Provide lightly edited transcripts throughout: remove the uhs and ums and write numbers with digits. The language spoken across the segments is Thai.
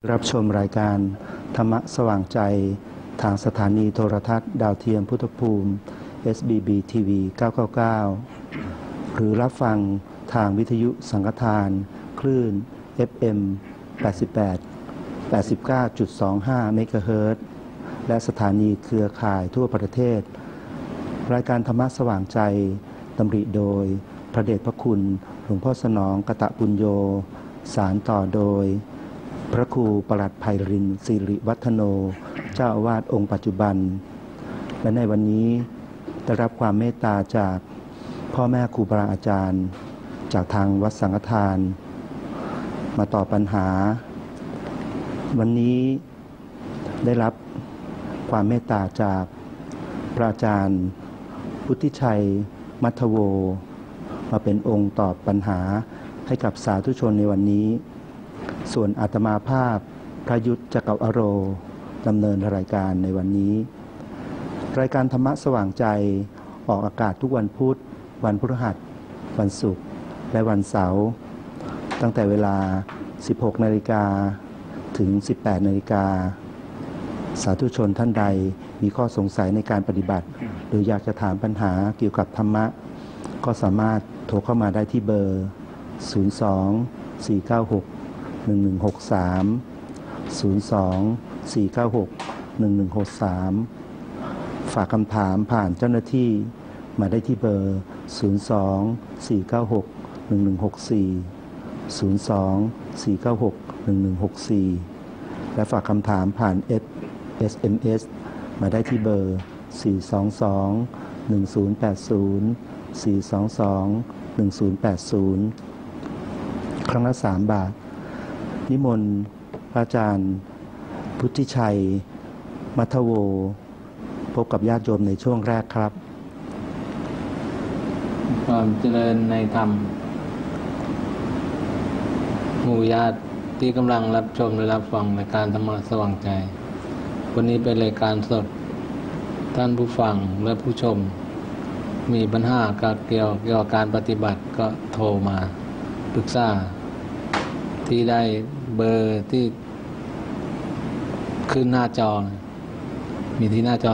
รับชมรายการธรรมะสว่างใจทางสถานีโทรทัศน์ดาวเทียมพุทธภูมิ SBB TV 999 หรือรับฟังทางวิทยุสังฆทานคลื่น FM 89.25 เมกะเฮิรตซ์และสถานีเครือข่ายทั่วประเทศรายการธรรมะสว่างใจดำริโดยพระเดชพระคุณหลวงพ่อสนองกตปุญโญสารต่อโดยพระครูปลัดไพรินทร์สิริวัฒโนเจ้าอาวาสองค์ปัจจุบันและในวันนี้ได้รับความเมตตาจากพ่อแม่ครูบาอาจารย์จากทางวัดสังฆทานมาตอบปัญหาวันนี้ได้รับความเมตตาจากพระอาจารย์พุทธิชัยมัทโวมาเป็นองค์ตอบปัญหาให้กับสาธุชนในวันนี้ส่วนอาตมาภาพพระยุทธจักรวโรดำเนินรายการในวันนี้รายการธรรมะสว่างใจออกอากาศทุกวันพุธวันพฤหัสวันศุกร์และวันเสาร์ตั้งแต่เวลา 16 นาฬิกาถึง 18 นาฬิกาสาธุชนท่านใดมีข้อสงสัยในการปฏิบัติหรืออยากจะถามปัญหาเกี่ยวกับธรรมะก็สามารถโทรเข้ามาได้ที่เบอร์ 02-496-1163 ฝากคำถามผ่านเจ้าหน้าที่มาได้ที่เบอร์ 02-496-1164 และฝากคำถามผ่าน SMS มาได้ที่เบอร์ 422-1080 422-1080 ครั้งละ3 บาทนิมนต์พระอาจารย์พุทธิชัยมัทโวพบกับญาติโยมในช่วงแรกครับความเจริญในธรรมหมู่ญาติที่กำลังรับชมและรับฟังในการธรรมะสว่างใจวันนี้เป็นรายการสดท่านผู้ฟังและผู้ชมมีปัญหาเกี่ยวกับการปฏิบัติก็โทรมาปรึกษาที่ได้เบอร์ที่ขึ้นหน้าจอมีที่หน้าจอ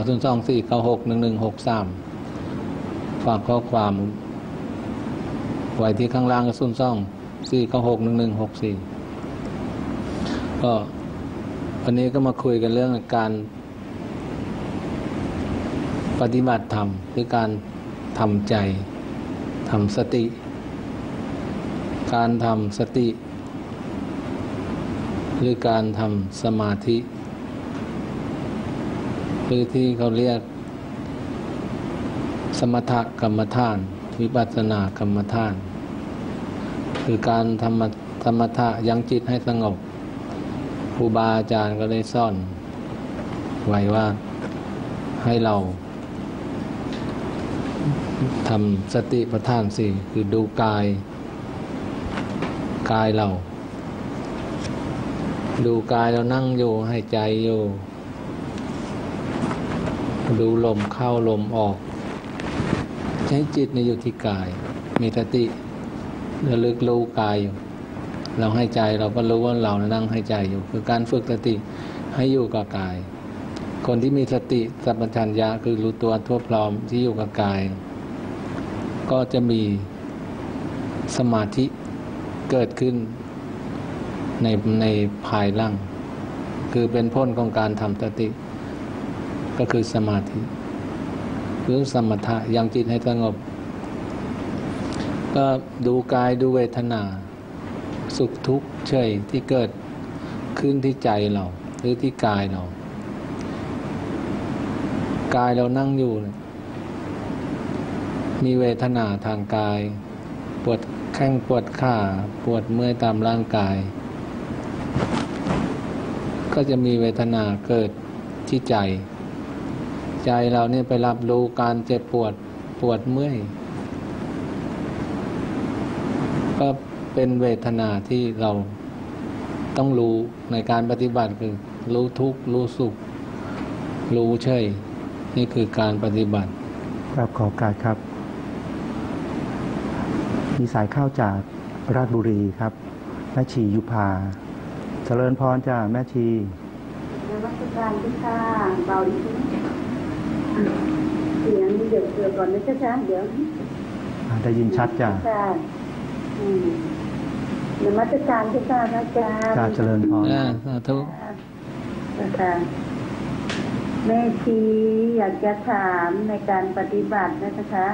024961163ฝากข้อความไว้ที่ข้างล่างก็024961164ก็วันนี้ก็มาคุยกันเรื่องการปฏิบัติธรรมหรือการทำใจทำสติการทำสติหรือการทำสมาธิหรือที่เขาเรียกสมถกรรมฐานวิปัสสนากรรมฐานคือการทำสมถะยังจิตให้สงบครูบาอาจารย์ก็ได้สอนไว้ว่าให้เราทำสติปัฏฐานสี่คือดูกายเราดูกายเรานั่งอยู่ให้ใจอยู่ดูลมเข้าลมออกใช้จิตในอยู่ที่กายมีสติระลึกรู้กายอยู่เราให้ใจเราก็รู้ว่าเรานั่งให้ใจอยู่คือการฝึกสติให้อยู่กับกายคนที่มีสติสัมปชัญญะคือรู้ตัวทั่วพร้อมที่อยู่กับกายก็จะมีสมาธิเกิดขึ้นในภายหลังคือเป็นผลของการทำสติก็คือสมาธิหรือสมถะยังจิตให้สงบก็ดูกายดูเวทนาสุขทุกข์เฉยที่เกิดขึ้นที่ใจเราหรือที่กายเรากายเรานั่งอยู่มีเวทนาทางกายปวดแข้งปวดขาปวดเมื่อยตามร่างกายก็จะมีเวทนาเกิดที่ใจเราเนี่ยไปรับรู้การเจ็บปวดเมื่อยก็เป็นเวทนาที่เราต้องรู้ในการปฏิบัติคือรู้ทุกข์รู้สุขรู้เฉยนี่คือการปฏิบัติครับขอโอกาสครับมีสายเข้าจากราชบุรีครับแม่ชียุพาเจริญพรจ้าแม่ชีนมัสการที่ค่ะเบาดีเสียงเดี๋ยวก่อนนะช้าๆเดี๋ยวได้ยินชัดจ้านมัสการที่ค่ะอาจารย์จ้าเจริญพรสาธุค่ะแม่ชีอยากจะถามในการปฏิบัตินะคะ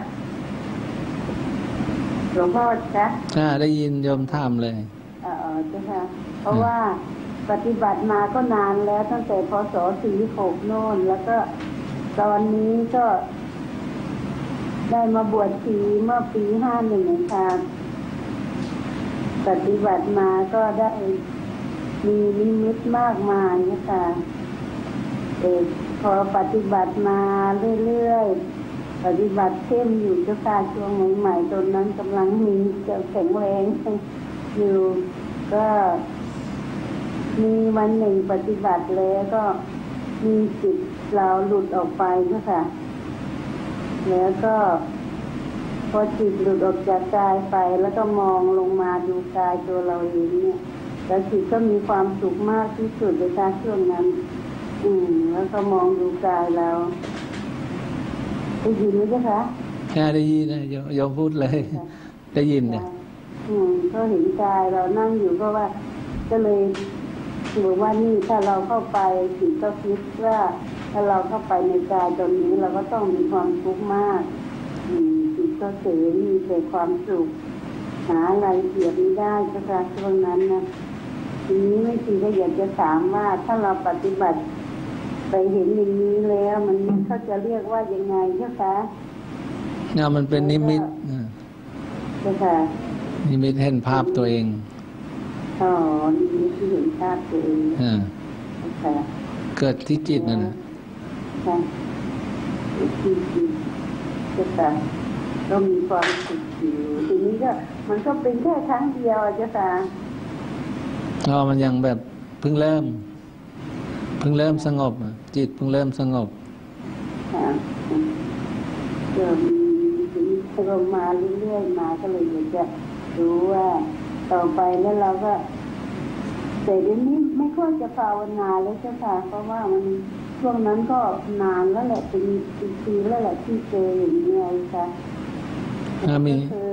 หลวงพ่อจ๊ะได้ยินโยมถามเลยใช่ค่ะเพราะว่าปฏิบัติมาก็นานแล้วตั้งแต่พ.ศ. 46โน่นแล้วก็ตอนนี้ก็ได้มาบวชชีเมื่อปี51ค่ะปฏิบัติมาก็ได้มีนิมิตมากมายนะคะพอปฏิบัติมาเรื่อยๆปฏิบัติเข้มอยู่เจ้าค่ะช่วงใหม่ๆตอนนั้นกำลังมีแข็งแรงอยู่ก็มีวันหนึ่งปฏิบัติแล้วก็มีจิตเราหลุดออกไปนะคะแล้วก็พอจิตหลุดออกจากกายไปแล้วก็มองลงมาดูกายตัวเราเองเนี่ยแล้วจิตก็มีความสุขมากที่สุดในการช่วงนั้นแล้วก็มองดูกายเราได้ยินไหมจ๊ะคะได้ยินนะโยมพูดเลยได้ยินเนี่ยก็เห็นกายเรานั่งอยู่ก็ว่าก็เลยบอกว่านี่ถ้าเราเข้าไปจิตก็คิดว่าถ้าเราเข้าไปในกายตรงนี้เราก็ต้องมีความทุกข์มากจิตก็เสียมีแต่ความสุขหาอะไรเทียบไม่ได้ก็ค่ะช่วงนั้นนะทีนี้ไม่จริงก็อยากจะถามว่าถ้าเราปฏิบัติไปเห็นอย่างนี้แล้วมันเขาจะเรียกว่ายังไงเจ้าคะมันเป็นนิมิตเจ้าค่ะนิมิตเห็นภาพตัวเองนิมิตที่เห็นภาพตัวเองค่ะเกิดที่จิตนั่นนะค่ะที่จิตเจ้าค่ะก็มีความสุขอยู่ทีนี้ก็มันก็เป็นแค่ครั้งเดียวเจ้าค่ะมันยังแบบเพิ่งเริ่มสงบจิตเพิ่งเริ่มสงบค่ะก็มีลงมาเรื่อยๆมาก็เลยอยากจะรู้ว่าต่อไปแล้วเราก็แต่เดี๋ยวนี้ไม่ค่อยจะภาวนาเลยเจ้าค่ะเพราะว่ามันช่วงนั้นก็นานแล้วแหละเป็นปีแล้วแหละที่เจออย่างนี้ค่ะมี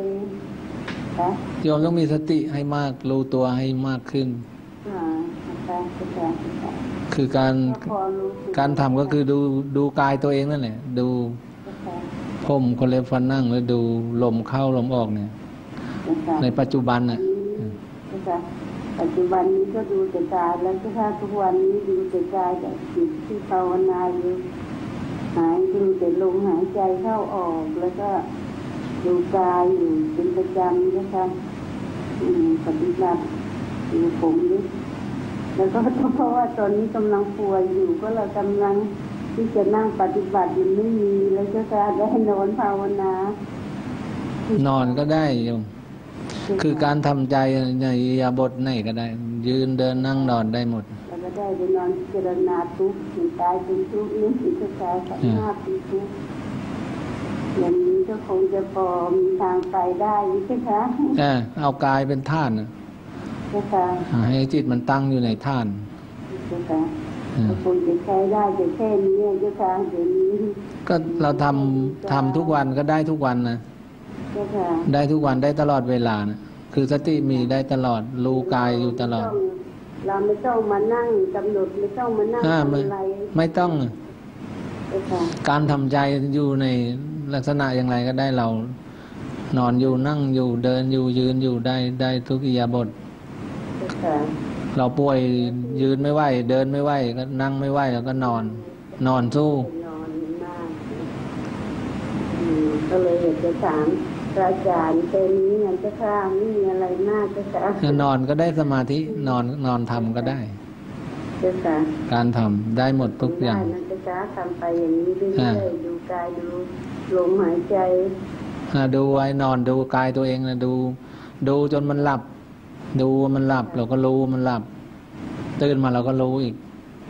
โยมต้องมีสติให้มากรู้ตัวให้มากขึ้นคือการทำก็คือดูกายตัวเองนั่นแหละดูผมคนเล็บฟันนั่งแล้วดูลมเข้าลมออกเนี่ยในปัจจุบันน่ะปัจจุบันนี้ก็ดูแต่กายแล้วก็ถ้าทุกวันนี้ดูแต่กายแต่จิตที่ภาวนาอยู่หายดูแต่ลมหายใจเข้าออกแล้วก็ดูกายอยู่เป็นประจำนะคะปฏิบัติอยู่ผมนี่แล้วก็เพราะว่าตอนนี้กำลังป่วยอยู่ก็เรากำลังที่จะนั่งปฏิบัติยังไม่มีแล้วก็จะได้นอนภาวนานอนก็ได้โยมคือการทำใจในอิริยาบถไหนก็ได้ยืนเดินนั่งนอนได้หมดแล้วก็ได้ไปนอนเจรณาทุกข์กายเป็นทุกข์นึกถึงกายขันธ์หน้าเป็นทุกข์อย่างนี้ก็คงจะพอมีทางไปได้ใช่ไหมคะเอากายเป็นท่านนะใช่ค่ะให้จิตมันตั้งอยู่ในท่านใช่ค่ะก็คงจะใช้ได้แต่แค่นี้ใช่ค่ะเดี๋ยวนี้ก็เราทำทุกวันก็ได้ทุกวันนะได้ทุกวันได้ตลอดเวลานะคือสติมีได้ตลอดรู้กายอยู่ตลอดเราไม่ต้องมานั่งกำหนดไม่ต้องมานั่งอะไรไม่ต้องการทำใจอยู่ในลักษณะอย่างไรก็ได้เรานอนอยู่นั่งอยู่เดินอยู่ยืนอยู่ได้ทุกอิริยาบถเราป่วยยืนไม่ไหวเดินไม่ไหวก็นั่งไม่ไหวแล้วก็นอนสู้ก็เลยอยากจะถามอาจารย์เป็นนี้ไงเจ้าค่ะไม่มีอะไรมากเจ้าค่ะนอนก็ได้สมาธินอนทำก็ได้เจ้าค่ะการทำได้หมดทุกอย่างเจ้าค่ะทำไปอย่างนี้เรื่อยๆดูกายดูลมหายใจดูไว้นอนดูกายตัวเองนะดูจนมันหลับดูมันหลับเราก็รู้มันหลับตื่นมาเราก็รู้อีก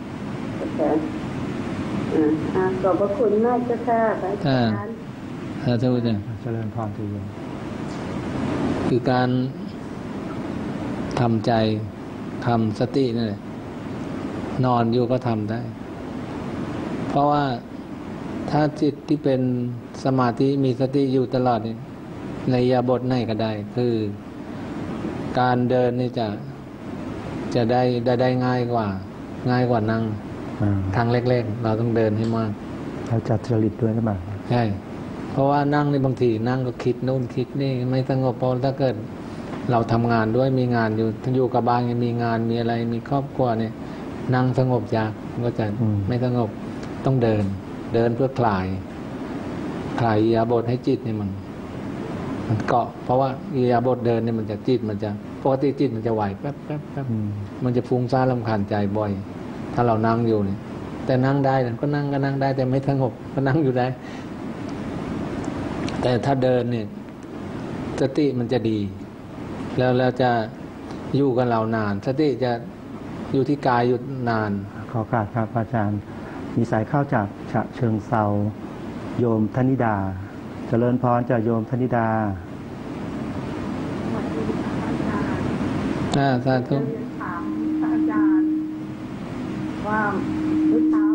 ขอบพระคุณมากเจ้าค่ะพระอาจารย์สาธุจ้ะเจริญพรทุกอย่างคือการทำใจทำสตินั่นแหละนอนอยู่ก็ทำได้ เพราะว่าถ้าจิตที่เป็นสมาธิมีสติอยู่ตลอดเนี่ยในอิริยาบถไหนก็ได้ คือการเดินนี่จะได้ง่ายกว่านั่งทางเล็กๆเราต้องเดินให้มากเราจัดจริตด้วยหรือเปล่าใช่เพราะว่านั่งในบางทีนั่งก็คิดนู่นคิดนี่ไม่สงบพอถ้าเกิดเราทำงานด้วยมีงานอยู่กับบ้านมีงานมีอะไรมีครอบครัวเนี่ยนั่งสงบยากก็จะไม่สงบต้องเดินเพื่อคลายอิริยาบถให้จิตเนี่ยมันเกาะเพราะว่าอิริยาบถเดินเนี่ยมันจะจิตมันจะปกติจิตมันจะไหวแป๊บมันจะฟุ้งซ่านรำคาญใจบ่อยถ้าเรานั่งอยู่เนี่ยแต่นั่งได้ก็นั่งได้แต่ไม่สงบก็นั่งอยู่ได้แต่ถ้าเดินเนี่ยสติมันจะดีแล้วเราจะอยู่กับเรานานสติจะอยู่ที่กายอยู่นานขอโอกาสครับอาจารย์มีสายเข้าจากฉะเชิงเซาโยมธนิดาเจริญพรจากโยมธนิดาสาธุถามอาจารย์ว่าเมื่อเช้า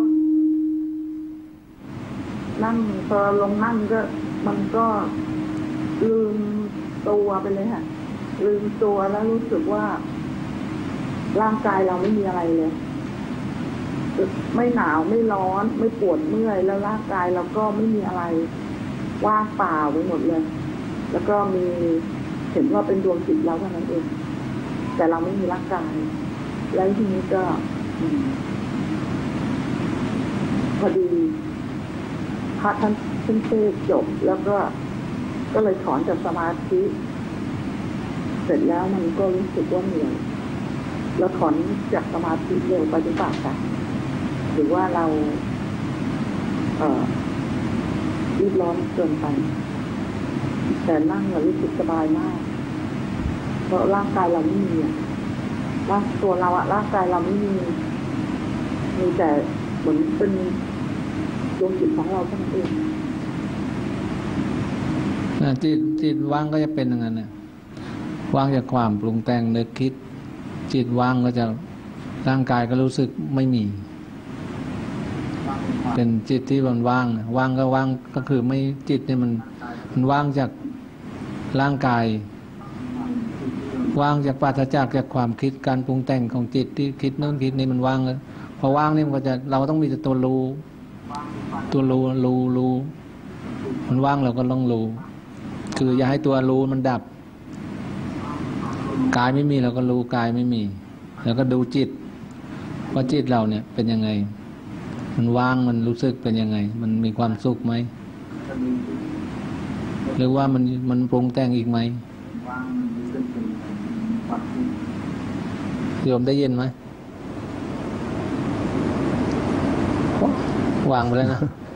นั่งพอลงนั่งก็มันก็ลืมตัวไปเลยค่ะลืมตัวแล้วรู้สึกว่าร่างกายเราไม่มีอะไรเลยไม่หนาวไม่ร้อนไม่ปวดเมื่อยแล้วร่างกายเราก็ไม่มีอะไรว่างเปล่าไปหมดเลยแล้วก็มีเห็นว่าเป็นดวงจิตเราเท่านั้นเองแต่เราไม่มีร่างกายแล้วทีนี้ก็พอดีพระท่านเทศจบแล้วก็เลยถอนจากสมาธิเสร็จแล้วมันก็รู้สึกว่าเหนื่อยแล้วถอนจากสมาธิเร็วไปหรือเปล่าคะหรือว่าเรารีบร้อนเกินไปแต่นั่งแล้วรู้สึกสบายมากเพราะร่างกายเราไม่มีตัวเราร่างกายเราไม่มีแต่เหมือนเป็นดวงจิตของเราเท่านั้นเองจิตว่างก็จะเป็นอย่างนั้นเนี่ยว่างจากความปรุงแต่งนึกคิดจิตว่างก็จะร่างกายก็รู้สึกไม่มีเป็นจิตที่มันว่างว่างก็ว่างก็คือไม่จิตเนี่ยมันว่างจากร่างกายว่างจากปราศจากความคิดการปรุงแต่งของจิตที่คิดโน่นคิดนี่มันว่างพอว่างนี่มันก็จะเราต้องมีแต่ตัวรู้มันว่างเราก็ต้องรู้คืออย่าให้ตัวรู้มันดับกายไม่มีเราก็รู้กายไม่มีแล้วก็ดูจิตว่าจิตเราเนี่ยเป็นยังไงมันว่างมันรู้สึกเป็นยังไงมันมีความสุขไหมหรือว่ามันปรุงแต่งอีกไหมโยมได้ยินไหมวางไปแล้วนะ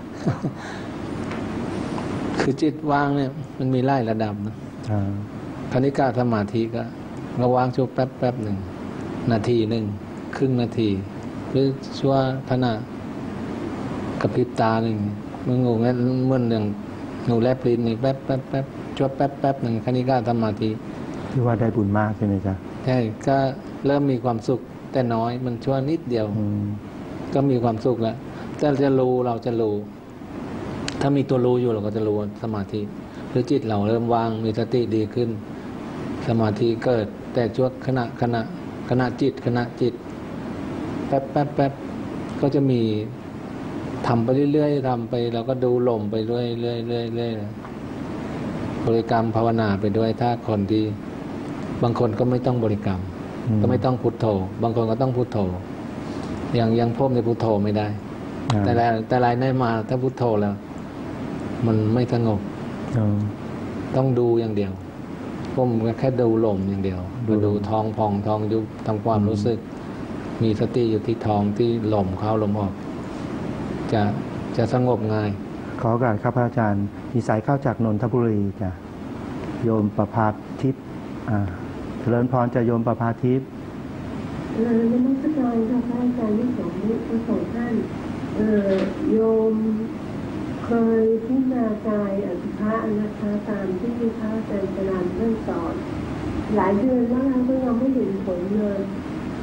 คือจิตว่างเนี่ยมันมีไล่ระดับนะคณิกาสมาธิก็วางชั่วแป๊บหนึ่งนาทีหนึ่งครึ่งนาทีหรือชั่วขณะกระพริบตาหนึ่งมันงงงั้นเหมือนอย่างหนูแลบลิ้นนี่แป๊บชั่วแป๊บหนึ่งคณิกาสมาธิที่ว่าได้บุญมากใช่ไหมจ๊ะใช่ก็เริ่มมีความสุขแต่น้อยมันชั่วนิดเดียวก็มีความสุขแล้วแต่เราจะรู้ถ้ามีตัวรู้อยู่เราก็จะรู้สมาธิหรือจิตเราเริ่มวางมีสติดีขึ้นสมาธิเกิดแต่ชั่วขณะจิตแป๊บก็จะมีทำไปเรื่อยๆทำไปเราก็ดูลมไปเรื่อยบริกรรมภาวนาไปด้วยถ้าคนที่บางคนก็ไม่ต้องบริกรรมก็ไม่ต้องพุทโธบางคนก็ต้องพุทโธยังพบในพุทโธไม่ได้แต่รายได้มาถ้าพุทโธแล้วมันไม่สงบต้องดูอย่างเดียวผมแค่ดูลมอย่างเดียวดูท้องพองท้องยุบทำความรู้สึกมีสติอยู่ที่ท้องที่ลมเข้าลมออกจะสงบง่ายขอโอกาสครับอาจารย์มีสายเข้าจากนนทบุรีจ้ะโยมประภาทิพย์เจริญพรจะโยมประภาทิพย์นมัสการค่ะพระอาจารย์ที่สองท่านโยมเคยพิจารณากายอสุภะนะคะตามที่พระอาจารย์จรานท่านสอนหลายเดือนแล้วก็ยังไม่เห็นผลเลย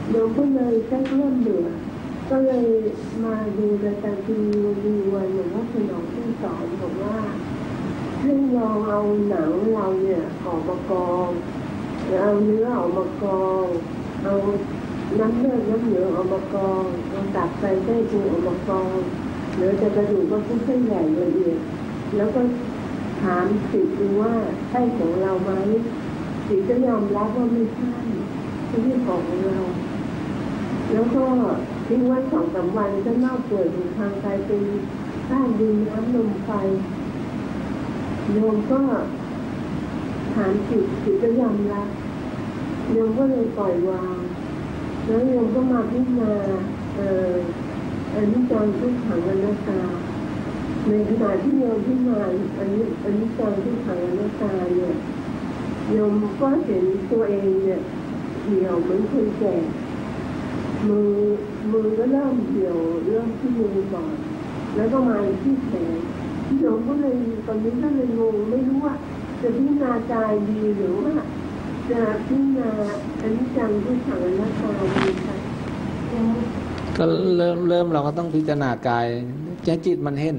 โยมก็เลยแค่เริ่มเบื่อก็เลยมาดูรายการทีวีวันหลวงพ่อสนองที่สอนบอกว่าให้ลองเอาหนังเราเนี่ยออกมากองเอาเนื้อออกมากองเอาน้ำเลือดน้ำเหลืองออกมากองเอาตับไตไส้พุงออกมากองเหลือแต่กระดูกก็ทุกเส้นใหญ่ละเอียดแล้วก็ถามสิทธิ์ดูว่าใช่ของเราไหมสิทธิ์ก็ยอมรับว่าไม่ใช่ไม่ใช่ของเราแล้วก็ทิ้งไว้2-3 วันก็เน่าเปื่อยถึงทางกายเป็นใต้ดินน้ำลมไฟโยมก็ถามจิตก็ยอมรับโยมก็เลยปล่อยวางแล้วโยมก็มาพิจารณาอนิจจังทุกขังอนัตตาในขณะที่โยมพิจารณาอนิจจังทุกขังอนัตตาเนี่ยโยมก็เห็นตัวเองเนี่ยเหี่ยวเหมือนคนแก่มือก็เริ่มเหี่ยวเริ่มที่มือก่อนแล้วก็มาที่แขนโยมก็เลยตอนนี้ก็เลยงงไม่รู้ว่าจะพิจารณากายดีหรือว่าจะพิจารณาอนิจจังทุกขังอนัตตาดีค่ะก็เริ่มเราก็ต้องพิจารณากายใจจิตมันเห็น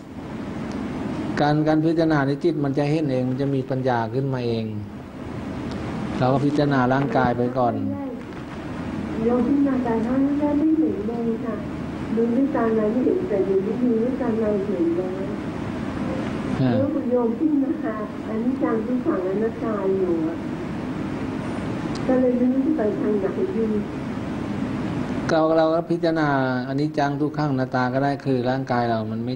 การพิจารณาในจิตมันจะเห็นเองมันจะมีปัญญาขึ้นมาเองเราก็พิจารณาร่างกายไปก่อนโยมพิจารณากายทั้งนั้นไม่เห็นเลยค่ะดูด้วยตาในไม่เห็นแต่ดูด้วยตาในเห็นแล้วแล้วโยมพิจารณาอนิจจังทุกขังอนัตตาอยู่ก็เลยไม่รู้จะไปทางไหนดีเราก็พิจารณาอนิจจังทุกขังอนัตตาก็ได้คือร่างกายเรามันไม่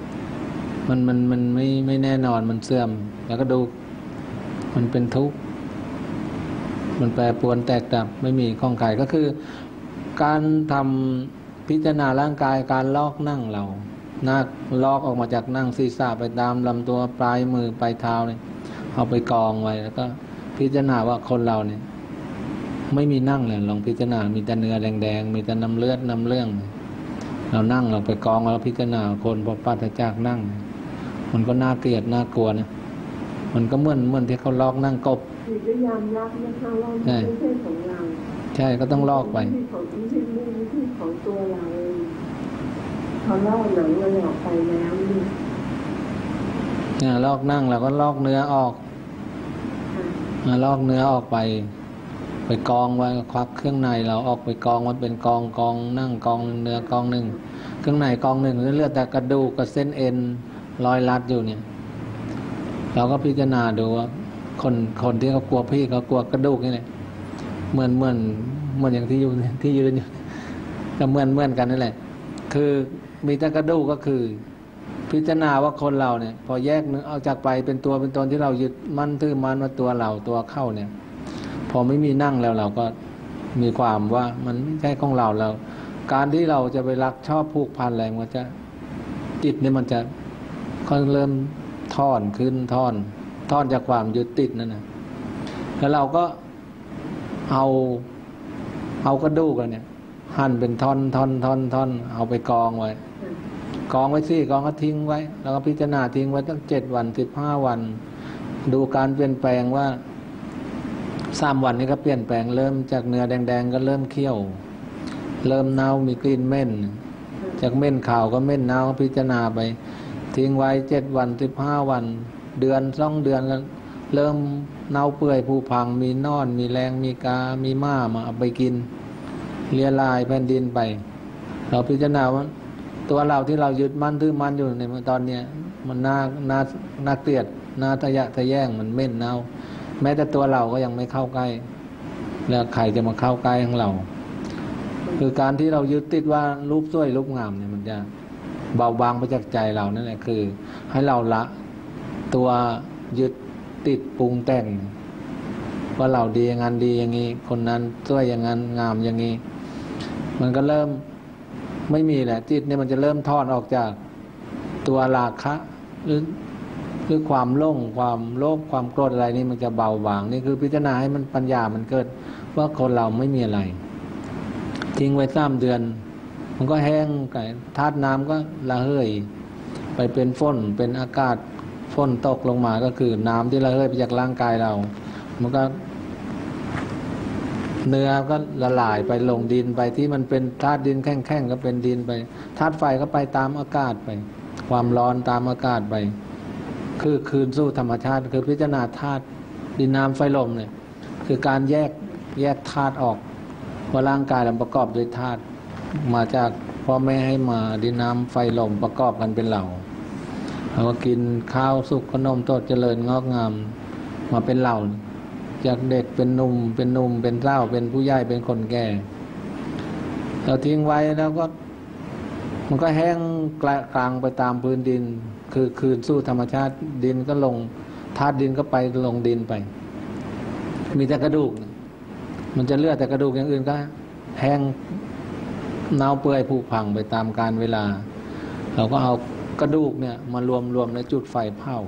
แน่นอนมันเสื่อมแล้วก็ดูมันเป็นทุกข์มันแปรปรวนแตกดับไม่มีข้องไขก็คือการทำพิจารณาร่างกายการลอกนั่งเราลอกออกมาจากนั่งศีรษะไปตามลำตัวปลายมือปลายเท้าเนี่ยเอาไปกองไว้แล้วก็พิจารณาว่าคนเราเนี่ยไม่มีนั่งเลยลองพิจารณามีแต่เนื้อแดงๆมีแต่น้ำเลือดน้ำเรื่องเรานั่งเราไปกองเราพิจารณาคนพอปราศจากนั่งมันก็น่าเกลียดน่ากลัวนะมันก็เหมือนที่เขาลอกนั่งกบก็ยอมรับนะคะว่าไม่ใช่ของเราใช่ก็ต้องลอกไปไม่ใช่ของตัวเราเขาลอกหนังเราออกไปแล้วเนี่ยลอกนั่งเราก็ลอกเนื้อออกลอกเนื้อออกไปกองไว้ควักเครื่องในเราออกไปกองมันเป็นกองนั่งกองเนื้อกองหนึ่งเครื่องในกองหนึ่งเลือดแต่กระดูกกับเส้นเอ็นรอยรัดอยู่เนี่ยเราก็พิจารณาดูว่าคนที่เขากลัวพี่เขากลัวกระดูกนี่แหละเหมือนอย่างที่ยืนอยู่ก็เหมือนกันนั่นแหละคือมีแต่กระดูกก็คือพิจารณาว่าคนเราเนี่ยพอแยกนึงเอาจากไปเป็นตัวเป็นตนที่เรายึดมั่นถือมั่นว่าตัวเราตัวเข้าเนี่ยพอไม่มีนั่งแล้วเราก็มีความว่ามันไม่ใช่ของเราแล้วการที่เราจะไปรักชอบผูกพันอะไรมันจะจิตเนี่ยมันจะค่อยเริ่มทอนขึ้นทอนจากความยึดติดนั่นนะแล้วเราก็เอากระดูกเนี่ยหั่นเป็นท่อนเอาไปกองไว้กองก็ทิ้งไว้แล้วก็พิจารณาทิ้งไว้ตั้ง7 วัน15 วันดูการเปลี่ยนแปลงว่า3 วันนี้ก็เปลี่ยนแปลงเริ่มจากเนื้อแดงๆก็เริ่มเคี้ยวเริ่มเน่ามีกลิ่นเหม็นจากเหม็นขาวก็เหม็นเน่าพิจารณาไปทิ้งไว้7 วัน15 วันเดือน2 เดือนแล้วเริ่มเน่าเปื่อยผุพังมีนอนมีแรงมีกามีม้ามาเอาไปกินเลียลายแผ่นดินไปเราพิจารณาว่าตัวเราที่เรายึดมั่นถือมั่นอยู่ในตอนเนี้ยมันน่าเกลียดน่าทะยะทะแยงมันเหม็นเน่าแม้แต่ตัวเราก็ยังไม่เข้าใกล้แล้วใครจะมาเข้าใกล้ของเราคือการที่เรายึดติดว่ารูปสวยรูปงามเนี่ยมันจะเบาบางไปจากใจเรานั่นแหละคือให้เราละตัวยึดติดปรุงแต่งว่าเราดีอย่างนั้นดีอย่างนี้คนนั้นสวยอย่างนั้นงามอย่างนี้มันก็เริ่มไม่มีแหละจิตเนี่ยมันจะเริ่มทอดออกจากตัวราคะหรือความโลภความโกรธอะไรนี่มันจะเบาบางนี่คือพิจารณาให้มันปัญญามันเกิดว่าคนเราไม่มีอะไรทิ้งไว้3 เดือนมันก็แห้งไก่ธาตุน้ำก็ระเหยไปเป็นฝนเป็นอากาศฝนตกลงมาก็คือน้ำที่ระเหยไปจากร่างกายเรามันก็เนื้อก็ละลายไปลงดินไปที่มันเป็นธาตุดินแข็งๆก็เป็นดินไปธาตุไฟก็ไปตามอากาศไปความร้อนตามอากาศไปคือคืนสู่ธรรมชาติคือพิจารณาธาตุดินน้ำไฟลมเนี่ยคือการแยกธาตุออกว่าร่างกายเราประกอบด้วยธาตุมาจากพ่อแม่ให้มาดินน้ำไฟลมประกอบกันเป็นเหล่าเราก็กินข้าวสุกขนมโตเจริญงอกงามมาเป็นเหล่าจากเด็กเป็นหนุ่มเป็นเฒ่าเป็นผู้ใหญ่เป็นคนแก่เราทิ้งไว้แล้วก็มันก็แห้งกลางไปตามพื้นดินคือคืนสู่ธรรมชาติดินก็ลงธาตุดินก็ไปลงดินไปมีแต่กระดูกมันจะเลือดแต่กระดูกอย่างอื่นก็แห้งเน่าเปื่อยผุพังไปตามกาลเวลาเราก็เอากระดูกเนี่ยมารวมในจุดไฟเผา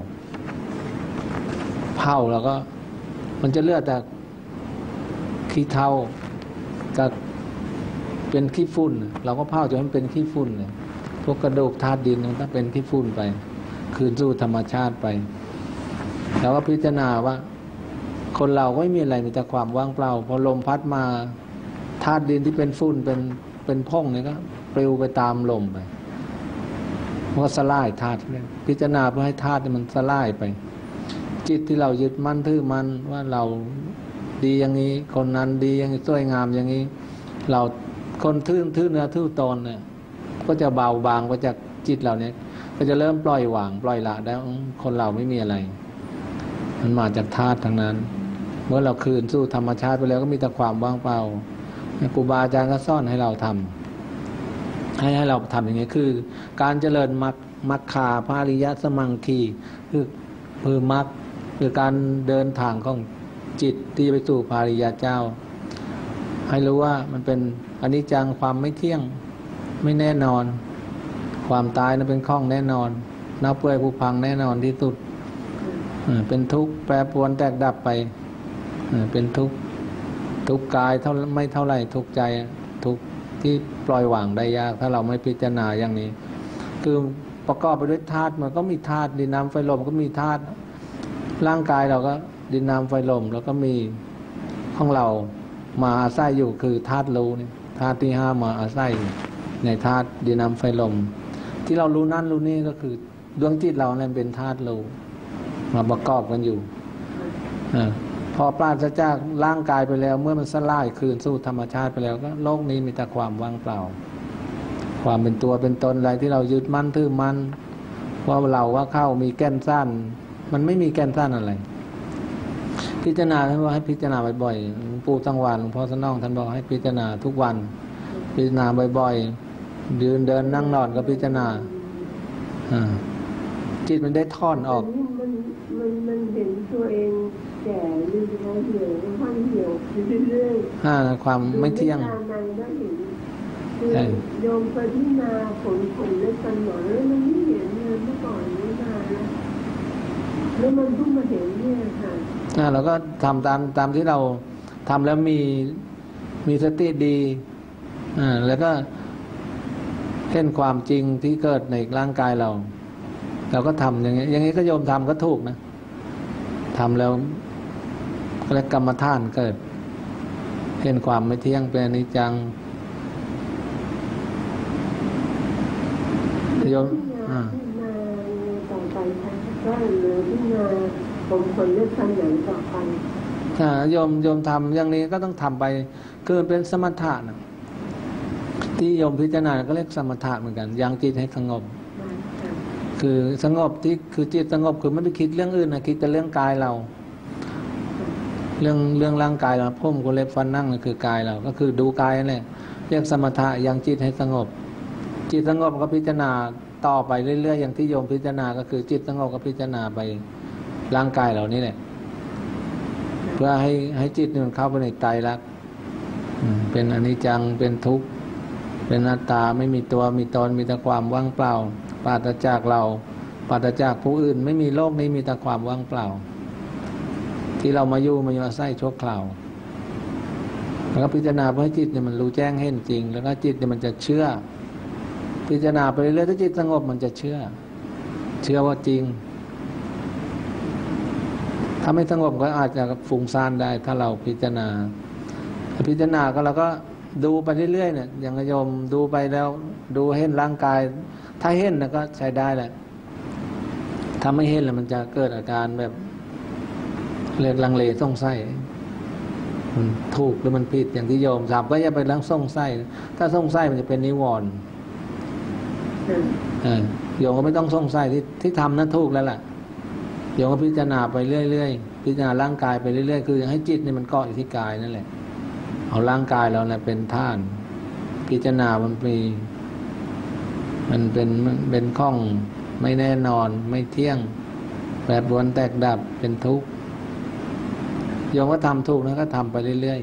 แล้วก็มันจะเลือดแต่ขี้เถ้ากับเป็นขี้ฝุ่นเราก็เผาจนมันเป็นขี้ฝุ่นเลยพวกกระดูกธาตุดินมันก็เป็นขี้ฝุ่นไปคืนสู่ธรรมชาติไปแล้วก็พิจารณาว่าคนเราก็ไม่มีอะไรมีแต่ความว่างเปล่าพอลมพัดมาธาตุดินที่เป็นฝุ่นเป็นพองเนี่ยก็ปลิวไปตามลมไปมันก็สลายธาตุพิจารณาเพื่อให้ธาตุมันสลายไปจิตที่เรายึดมั่นถือมั่นว่าเราดีอย่างนี้คนนั้นดีอย่างนี้สวยงามอย่างนี้เราคนทื่อเนื้อทื่อตนเนี่ยก็จะเบาบางไปจากจิตเราเนี่ยก็จะเริ่มปล่อยวางปล่อยละได้คนเราไม่มีอะไรมันมาจากธาตุทั้งนั้นเมื่อเราคืนสู่ธรรมชาติไปแล้วก็มีแต่ความว่างเปล่าครูบาอาจารย์ก็สอนให้เราทำให้เราทำอย่างนี้คือการเจริญมรรคาภาริยสมังคีคือมรรคคือการเดินทางของจิตที่ไปสู่ภาริยเจ้าให้รู้ว่ามันเป็นอนิจจังความไม่เที่ยงไม่แน่นอนความตายนั้นเป็นข้องแน่นอนเน่าเปื่อยผุพังแน่นอนที่สุดเป็นทุกข์แปรปรวนแตกดับไปเป็นทุกข์กายไม่เท่าไหร่ทุกข์ใจทุกข์ที่ปล่อยวางได้ยากถ้าเราไม่พิจารณาอย่างนี้คือประกอบไปด้วยธาตุมันก็มีธาตุดินน้ำไฟลมก็มีธาตุร่างกายเราก็ดินน้ำไฟลมแล้วก็มีของเรามาอาศัยอยู่คือธาตุรู้เนี่ยธาตุที่5มาอาศัยในธาตุดินน้ำไฟลมที่เรารู้นั่นรู้นี่ก็คือดวงจิตเราเนี่ยเป็นธาตุรู้มาประกอบกันอยู่พอปราศจากร่างกายไปแล้วเมื่อมันสลายคืนสู่ธรรมชาติไปแล้วก็โลกนี้มีแต่ความว่างเปล่าความเป็นตัวเป็นตนอะไรที่เรายึดมั่นถือมั่นว่าเราว่าเข้ามีแก่นสั้นมันไม่มีแก่นสั้นอะไรพิจารณาท่านว่าให้พิจารณาบ่อยๆหลวงปู่สังวาลหลวงพ่อสนองท่านบอกให้พิจารณาทุกวันพิจารณาบ่อยๆยืนเดินนั่งนอนก็พิจารณาจิตมันได้ท่อนออกมันเห็นตัวเองแก่ลืมแล้วเหี่ยวค่อยเหี่ยวเรื่อยๆความไม่เที่ยงโยมไปที่นาฝนเล็กกันหน่อยแล้วมันไม่เห็นเลยเมื่อก่อนนี้นานแล้วมันเพิ่งมาเห็นเนี่ยค่ะเราก็ทำตามที่เราทำแล้วมีสติดีแล้วก็เห็นความจริงที่เกิดในร่างกายเราก็ทำอย่างนี้ก็โยมทำก็ถูกนะทำแล้วก็เลยกรรมฐานเกิดเห็นความไม่เที่ยงเป็นอนิจจังโยมต่อไปก็เลยที่นาผมคนเลือกทางไหนต่อไปโยมทำอย่างนี้ก็ต้องทำไปคือเป็นสมถะนะที่โยมพิจารณาก็เรียกสมถะเหมือนกันยังจิตให้สงบคือสงบที่คือจิตสงบคือไม่ไปคิดเรื่องอื่นนะคิดแต่เรื่องกายเราเรื่องร่างกายเราผมก็เล็บฟันนั่งคือกายเราก็คือดูกายนั่นแหละเรียกสมถะยังจิตให้สงบจิตสงบก็พิจารณาต่อไปเรื่อยๆอย่างที่โยมพิจารณาก็คือจิตสงบก็พิจารณาไปร่างกายเรานี่แหละเพื่อให้จิตมันเข้าไปในไตรลักษณ์เป็นอนิจจังเป็นทุกข์เป็นอนัตตาไม่มีตัวมีตนมีแต่ความว่างเปล่าปราศจากเราปราศจากผู้อื่นไม่มีโลกนี้มีแต่ความว่างเปล่าที่เรามาอยู่อาศัยชั่วคราวแล้วก็พิจารณาเพื่อให้จิตเนี่ยมันรู้แจ้งเห็นจริงแล้วก็จิตเนี่ยมันจะเชื่อพิจารณาไปเรื่อยๆถ้าจิตสงบมันจะเชื่อว่าจริงถ้าไม่สงบก็อาจจะฟุ้งซ่านได้ถ้าเราพิจารณาพิจารณาก็เราก็ดูไปเรื่อยๆเนี่ยอย่างโยมดูไปแล้วดูเห็นร่างกายถ้าเห็นนะก็ใช้ได้แหละถ้าไม่เห็นแล้วมันจะเกิดอาการแบบเรียกลังเลสงสัยมันถูกหรือมันผิดอย่างที่โยมถามก็อย่าไปลังสงสัยถ้าสงสัยมันจะเป็นนิวรณ์โยมก็ไม่ต้องสงสัยที่ทำนั้นถูกแล้วล่ะโยมก็พิจารณาไปเรื่อยๆพิจารณาร่างกายไปเรื่อยๆคือให้จิตนี่มันเกาะอยู่ที่กายนั่นแหละเอาร่างกายเราเนี่ยเป็นท่านพิจารณามันเป็นข้องไม่แน่นอนไม่เที่ยงแปรปรวนแตกดับเป็นทุกข์โยมก็ทำถูกนะก็ทำไปเรื่อย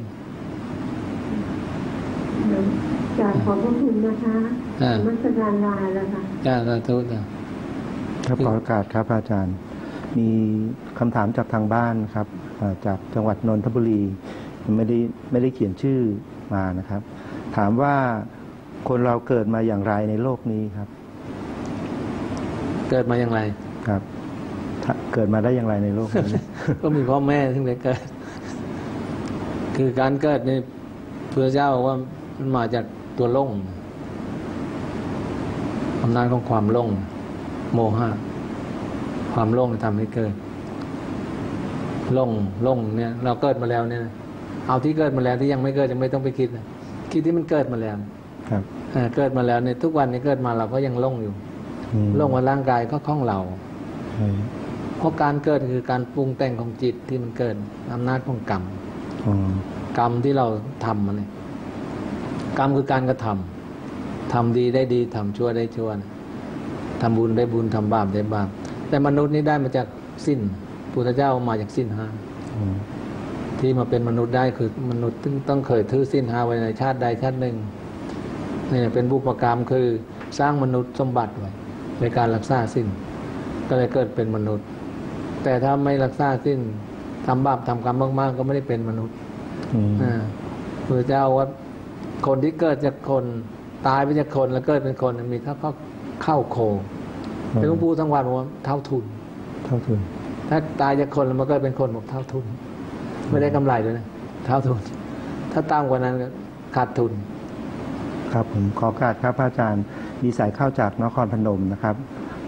ๆจากขอบพระคุณนะคะมัสการลาแล้วค่ะจ้าสาธุจ้าครับขอโอกาสครับอาจารย์มีคำถามจากทางบ้านครับจากจังหวัดนนทบุรีไม่ได้เขียนชื่อมานะครับถามว่าคนเราเกิดมาอย่างไรในโลกนี้ครับเกิดมาอย่างไรครับเกิดมาได้อย่างไรในโลกนี้ก็มีพ่อแม่ถึงได้เกิดคือการเกิดในพระเจ้าว่ามันมาจากตัวโล่งอำนาจของความโล่งโมหะความโล่งทำให้เกิดโล่งเนี่ยเราเกิดมาแล้วเนี่ยเอาที่เกิดมาแล้วที่ยังไม่เกิดยังไม่ต้องไปคิดนะคิดที่มันเกิดมาแล้วครับเกิดมาแล้วเนี่ยทุกวันนี้เกิดมาเราก็ยังโล่งอยู่โล่งว่าร่างกายก็คล่องเราเพราะการเกิดคือการปรุงแต่งของจิตที่มันเกิดอำนาจของกรรมกรรมที่เราทำมันเนี่ยกรรมคือการกระทำดีได้ดีทำชั่วได้ชั่วทำบุญได้บุญทำบาปได้บาปแต่มนุษย์นี่ได้มาจากสิ้นพุทธเจ้ามาจากสิ้นห้าที่มาเป็นมนุษย์ได้คือมนุษย์ต้องเคยถือสิ้นห้าไว้ในชาติใดชาติหนึ่งนี่เป็นบุพกรรมคือสร้างมนุษย์สมบัติไว้ในการรักษาสิ้นก็เลยเกิดเป็นมนุษย์แต่ถ้าไม่รักษาสิ้นทำบาปทำกรรมมากๆก็ไม่ได้เป็นมนุษย์พระเจ้าว่าคนที่เกิดจากคนตายไปจากคนแล้วเกิดเป็นคนมีเข้าโคหลวงปู่ทั้งวันบอกว่าเท่าทุนถ้าตายจากคนแล้วมาเกิดเป็นคนบอกเท่าทุนไม่ได้กำไรด้วยนะเท่าทุนถ้าต่ำกว่านั้นก็ขาดทุนครับผมขอโอกาสครับอาจารย์มีสายเข้าจากนครพนมนะครับ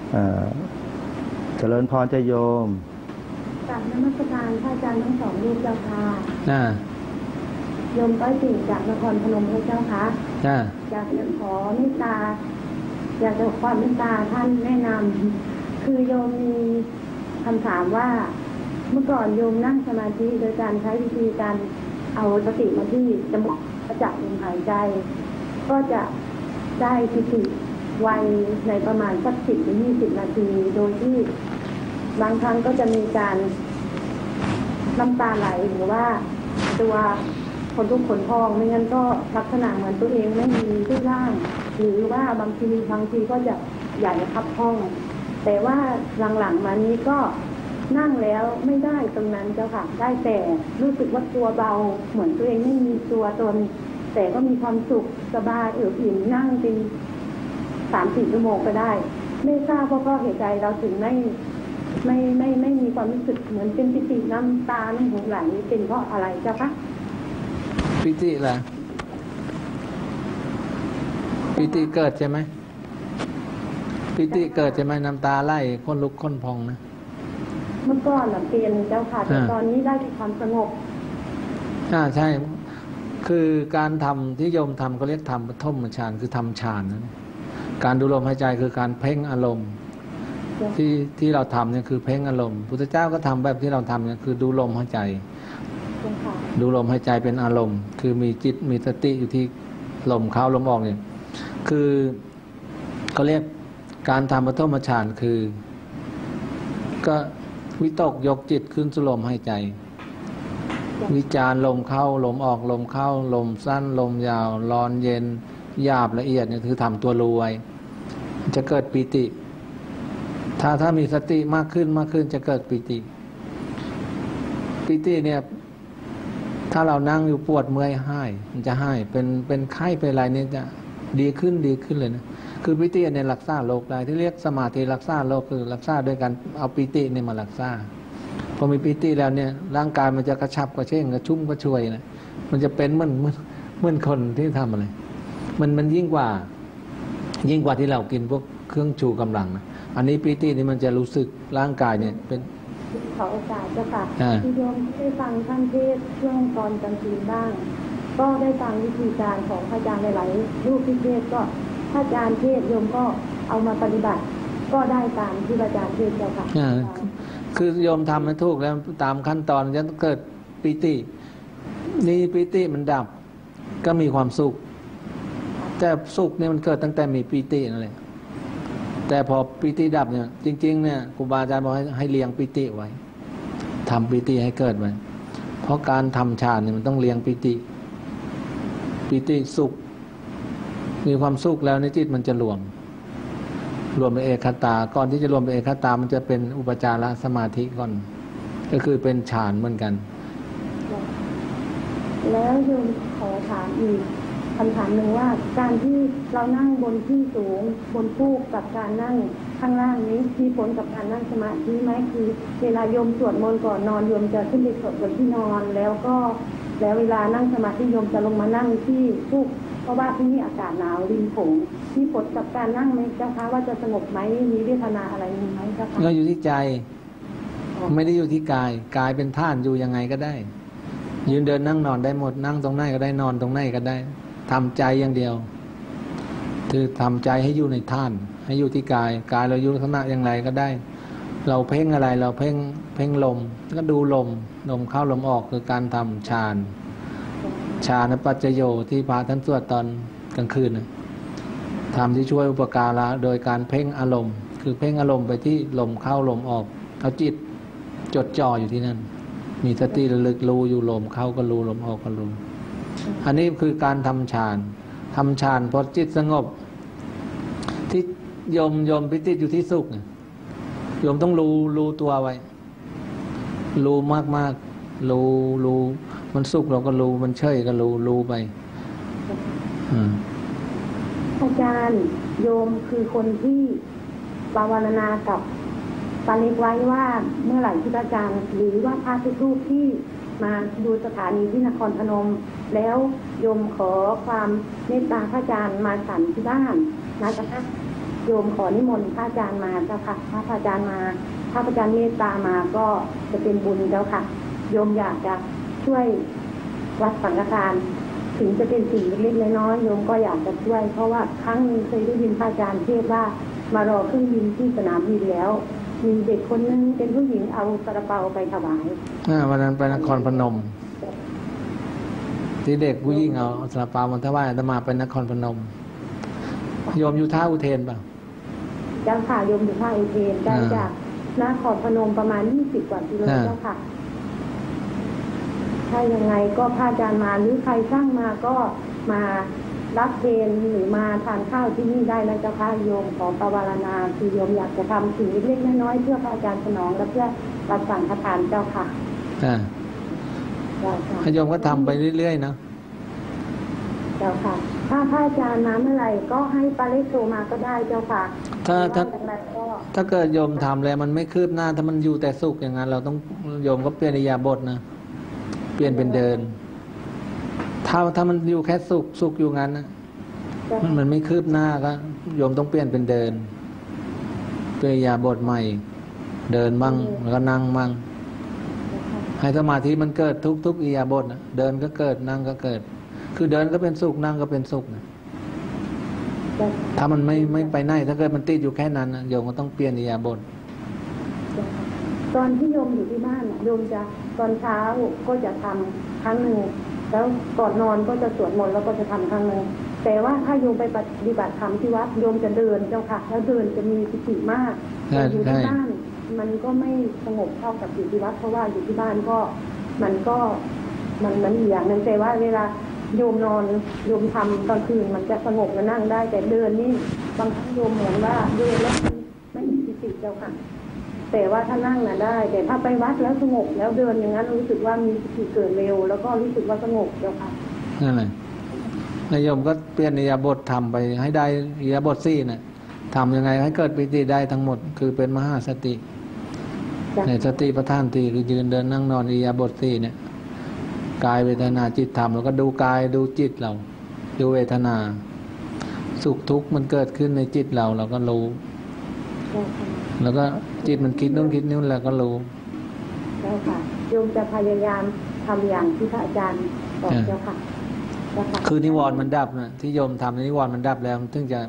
เจริญพรจะโยมจากนมัสการพระอาจารย์ทั้งสองรูปเจ้าค่ะโยมก็ติจากนครพนมพระเจ้าค่ะอยากจะขอเมตตาอยากจะความเมตตาท่านแนะนำคือโยมมีคำถามว่าเมื่อก่อนโยมนั่งสมาธิโดยการใช้วิธีการเอาสติมาที่จมูกจับลมหายใจก็จะได้ปิติไวในประมาณสัก10-20 นาทีโดยที่บางครั้งก็จะมีการน้ำตาไหลหรือว่าตัวคนลุกขนพองไม่งั้นก็ลักษณะเหมือนตัวเองไม่มีรูปร่างหรือว่าบางทีก็จะใหญ่คับห้องแต่ว่าหลังๆมานี้ก็นั่งแล้วไม่ได้ตรงนั้นเจ้าค่ะได้แต่รู้สึกว่าตัวเบาเหมือนตัวเองไม่มีตัวตนแต่ก็มีความสุขสบายอิ่มนั่งเป็น3-4 ชั่วโมงก็ได้ไม่ทราบเพราะเหตุใดเราถึงไม่มีความรู้สึกเหมือนเป็นปิติน้ำตาน้ำหูไหลเป็นเพราะอะไรเจ้าคะปิติล่ะปิติเกิดใช่ไหมปิติเกิดใช่ไหมน้ำตาไหลคนลุกคนพองนะเมื่อก่อนเปลี่ยนเจ้าค่ะแต่ตอนนี้ได้ความสงบใช่คือการทำที่โยมทำก็เรียกทำปฐมฌานคือทำฌานนะการดูลมหายใจคือการเพ่งอารมณ์ที่เราทำเนี่ยคือเพ่งอารมณ์พุทธเจ้าก็ทำแบบที่เราทำเนี่ยคือดูลมหายใจดูลมหายใจเป็นอารมณ์คือมีจิตมีสติอยู่ที่ลมเข้าลมออกเนี่ยคือเขาเรียกการทำปฐมฌานคือก็วิตกยกจิตขึ้นสู่ลมหายใจวิจารลมเข้าลมออกลมเข้าลมสั้นลมยาวร้อนเย็นหยาบละเอียดเนี่ยคือทำตัวรู้ไว้จะเกิดปิติถ้ามีสติมากขึ้นจะเกิดปิติเนี่ยถ้าเรานั่งอยู่ปวดเมื่อยหายมันจะหายเป็นไข้เป็นอะไรเนี่ยจะดีขึ้นเลยนะคือปิติเนี่ยรักษาโรคได้ที่เรียกสมาธิรักษาโรคคือรักษาโดยการเอาปิติเนี่ยมารักษาพอมีปิติแล้วเนี่ยร่างกายมันจะกระชับกระเช่งกระชุ่มกระชวยนะมันจะเป็นเหมือนคนที่ทำอะไรมันยิ่งกว่าที่เรากินพวกเครื่องชูกำลังนะอันนี้ปีตินี่มันจะรู้สึกร่างกายเนี่ยเป็นขอโอกาสเจ้าค่ะที่โยมได้ฟังท่านเทศช่วงตอนกลางคืนบ้างก็ได้ฟังวิธีการของพระอาจารย์หลายๆรูปที่เทศก็พระอาจารย์เทศโยมก็เอามาปฏิบัติก็ได้ตามที่พระอาจารย์เทศเจ้าค่ะคือโยมทำให้ถูกแล้วตามขั้นตอนจะเกิดปีตินี่ปีติมันดับก็มีความสุขแต่สุขเนี่ยมันเกิดตั้งแต่มีปีตินั่นแหละแต่พอปีติดับเนี่ยจริงๆเนี่ยครูบาอาจารย์บอกให้เลี้ยงปีติไว้ทำปีติให้เกิดไว้เพราะการทำฌานเนี่ยมันต้องเลี้ยงปีติสุขมีความสุขแล้วในจิตมันจะรวมเป็นเอกคตาก่อนที่จะรวมเป็นเอกคตามันจะเป็นอุปจารสมาธิก่อนก็คือเป็นฌานเหมือนกันแล้วโยมขอถามอีกคำถามหนึ่งว่าการที่เรานั่งบนที่สูงบนฟูกกับการนั่งข้างล่างนี้มีผลกับการนั่งสมาธิไหมคือเวลาโยมสวดมนต์ก่อนนอนโยมจะขึ้นไปสวดบนที่นอนแล้วเวลานั่งสมาธิโยมจะลงมานั่งที่ฟูกเพราะว่าที่นี่อากาศหนาวริมโขงมีผลกับการนั่งไหมเจ้าคะว่าจะสงบไหมมีเวทนาอะไรมีไหมเจ้าคะก็อยู่ที่ใจไม่ได้อยู่ที่กายเป็นท่านอยู่ยังไงก็ได้ยืนเดินนั่งนอนได้หมดนั่งตรงไหนก็ได้นอนตรงไหนก็ได้ทำใจอย่างเดียวคือทำใจให้อยู่ในท่านให้อยู่ที่กายเราอยู่ลักษณะอย่างไรก็ได้เราเพ่งอะไรเราเพ่งลมก็ดูลมเข้าลมออกคือการทำฌานปัจจโยที่พระท่านสวดตอนกลางคืนทำที่ช่วยอุปการะโดยการเพ่งอารมณ์คือเพ่งอารมณ์ไปที่ลมเข้าลมออกเอาจิตจดจ่ออยู่ที่นั่นมีสติระลึกรู้อยู่ลมเข้าก็รู้ลมออกก็รู้อันนี้คือการทำฌานพอจิตสงบที่โยมพิจิตอยู่ที่สุขโยมต้องรู้ตัวไว้รู้มากรู้มันสุขเราก็รู้มันเฉยก็รู้ไปอาจารย์โยมคือคนที่ภาวนากับปาริกไว้ว่าเมื่อไหร่ที่อาจารย์หรือว่าพระทุกรูปที่มาดูสถานีที่นครพนมแล้วโยมขอความเมตตาพระอาจารย์มาฉันที่บ้านนะคะโยมขอนิมนต์พระอาจารย์มาเจ้าค่ะพระอาจารย์มาพระอาจารย์เมตตามาก็จะเป็นบุญเจ้าค่ะโยมอยากจะช่วยวัดสังฆทานถึงจะเป็นสิ่งเล็กๆน้อยๆโยมก็อยากจะช่วยเพราะว่าครั้งนึงเคยได้ยินพระอาจารย์เทศว่ามารอเครื่องบินที่สนามบินแล้วมีเด็กคนนึงเป็นผู้หญิงเอาซาลาเปาไปถวายวันนั้นไปนครพนมที่เด็กผู้หญิงเอาซาลาเปามาถวายอาตมาไปนครพนมโยมอยู่ท่าอุเทนป่ะเจ้าค่ะโยมอยู่ท่าอุเทนใกล้จากนครพนมประมาณ20 กว่ากิโลเจ้าค่ะถ้ายังไงก็พระอาจารย์มาหรือใครสร้างมาก็มารับเพลหรือมาทานข้าวที่นี่ได้นะเจ้าค่ะโยมขอปวารณาคือโยมอยากจะทำสิ่งเล็กๆน้อยๆเพื่อพระอาจารย์สนองและเพื่อรับสั่งทานเจ้าค่ะโยมก็ทำไปเรื่อยๆนะเจ้าค่ะถ้าพระอาจารย์มาเมื่อไหร่ก็ให้ปาริโซมาก็ได้เจ้าค่ะถ้าเกิดโยมทำแล้วมันไม่คืบหน้าถ้ามันอยู่แต่สุขอย่างนั้นเราต้องโยมก็เปลี่ยนอิริยาบถนะเปลี่ยนเป็นเดินถ้ามันอยู่แค่สุขอยู่งั้นนะมันไม่คืบหน้าก็โยมต้องเปลี่ยนเป็นเดินเปลี่ยนอิริยาบถใหม่เดินบ้างแล้วก็นั่งบ้างให้สมาธิมันเกิดทุกอิริยาบถนะเดินก็เกิดนั่งก็เกิดคือเดินก็เป็นสุขนั่งก็เป็นสุขนะถ้ามันไม่ไปไหนถ้าเกิดมันติดอยู่แค่นั้นโยมก็ต้องเปลี่ยนอิริยาบถตอนที่โยมอยู่ที่บ้านโยมจะตอนเช้าก็จะทำครั้งหนึ่งแล้วก่อนนอนก็จะสวดมนต์แล้วก็จะทำครั้งหนึ่งแต่ว่าถ้าโยมไปปฏิบัติธรรมที่วัดโยมจะเดินเจ้าค่ะแล้วเดินจะมีสติมากอยู่ที่บ้านมันก็ไม่สงบเท่ากับอยู่ที่วัดเพราะว่าอยู่ที่บ้านก็มันอย่างนั้นแต่ว่าเวลาโยมนอนโยมทำตอนคืนมันจะสงบและนั่งได้แต่เดินนี่บางครั้งโยมเหมือนว่าเดินแล้วไม่มีสติเจ้าค่ะแต่ว่าถ้านั่งน่ะได้แต่ถ้าไปวัดแล้วสงบแล้วเดินอย่างนั้นรู้สึกว่ามีสติเกิดเร็วแล้วก็รู้สึกว่าสงบเจ้าค่ะนั่นแหละนายโยมก็เปลี่ยนอิริยาบถทำไปให้ได้อิริยาบถ4น่ะทำยังไงให้เกิดปิติได้ทั้งหมดคือเป็นมหาสติในสติปัฏฐาน4คือยืนเดินนั่งนอนอิริยาบถ4เนี่ยกายเวทนาจิตธรรมแล้วก็ดูกายดูจิตเราดูเวทนาสุขทุกข์มันเกิดขึ้นในจิตเราก็รู้แล้วก็จิตมันคิดนู่นคิดนี่แล้วก็รู้ใช่ค่ะโยมจะพยายามทำอย่างที่พระอาจารย์บอกเจ้าค่ะคือนิวรณ์มันดับนะที่โยมทำนิวรณ์มันดับแล้วถึงจะ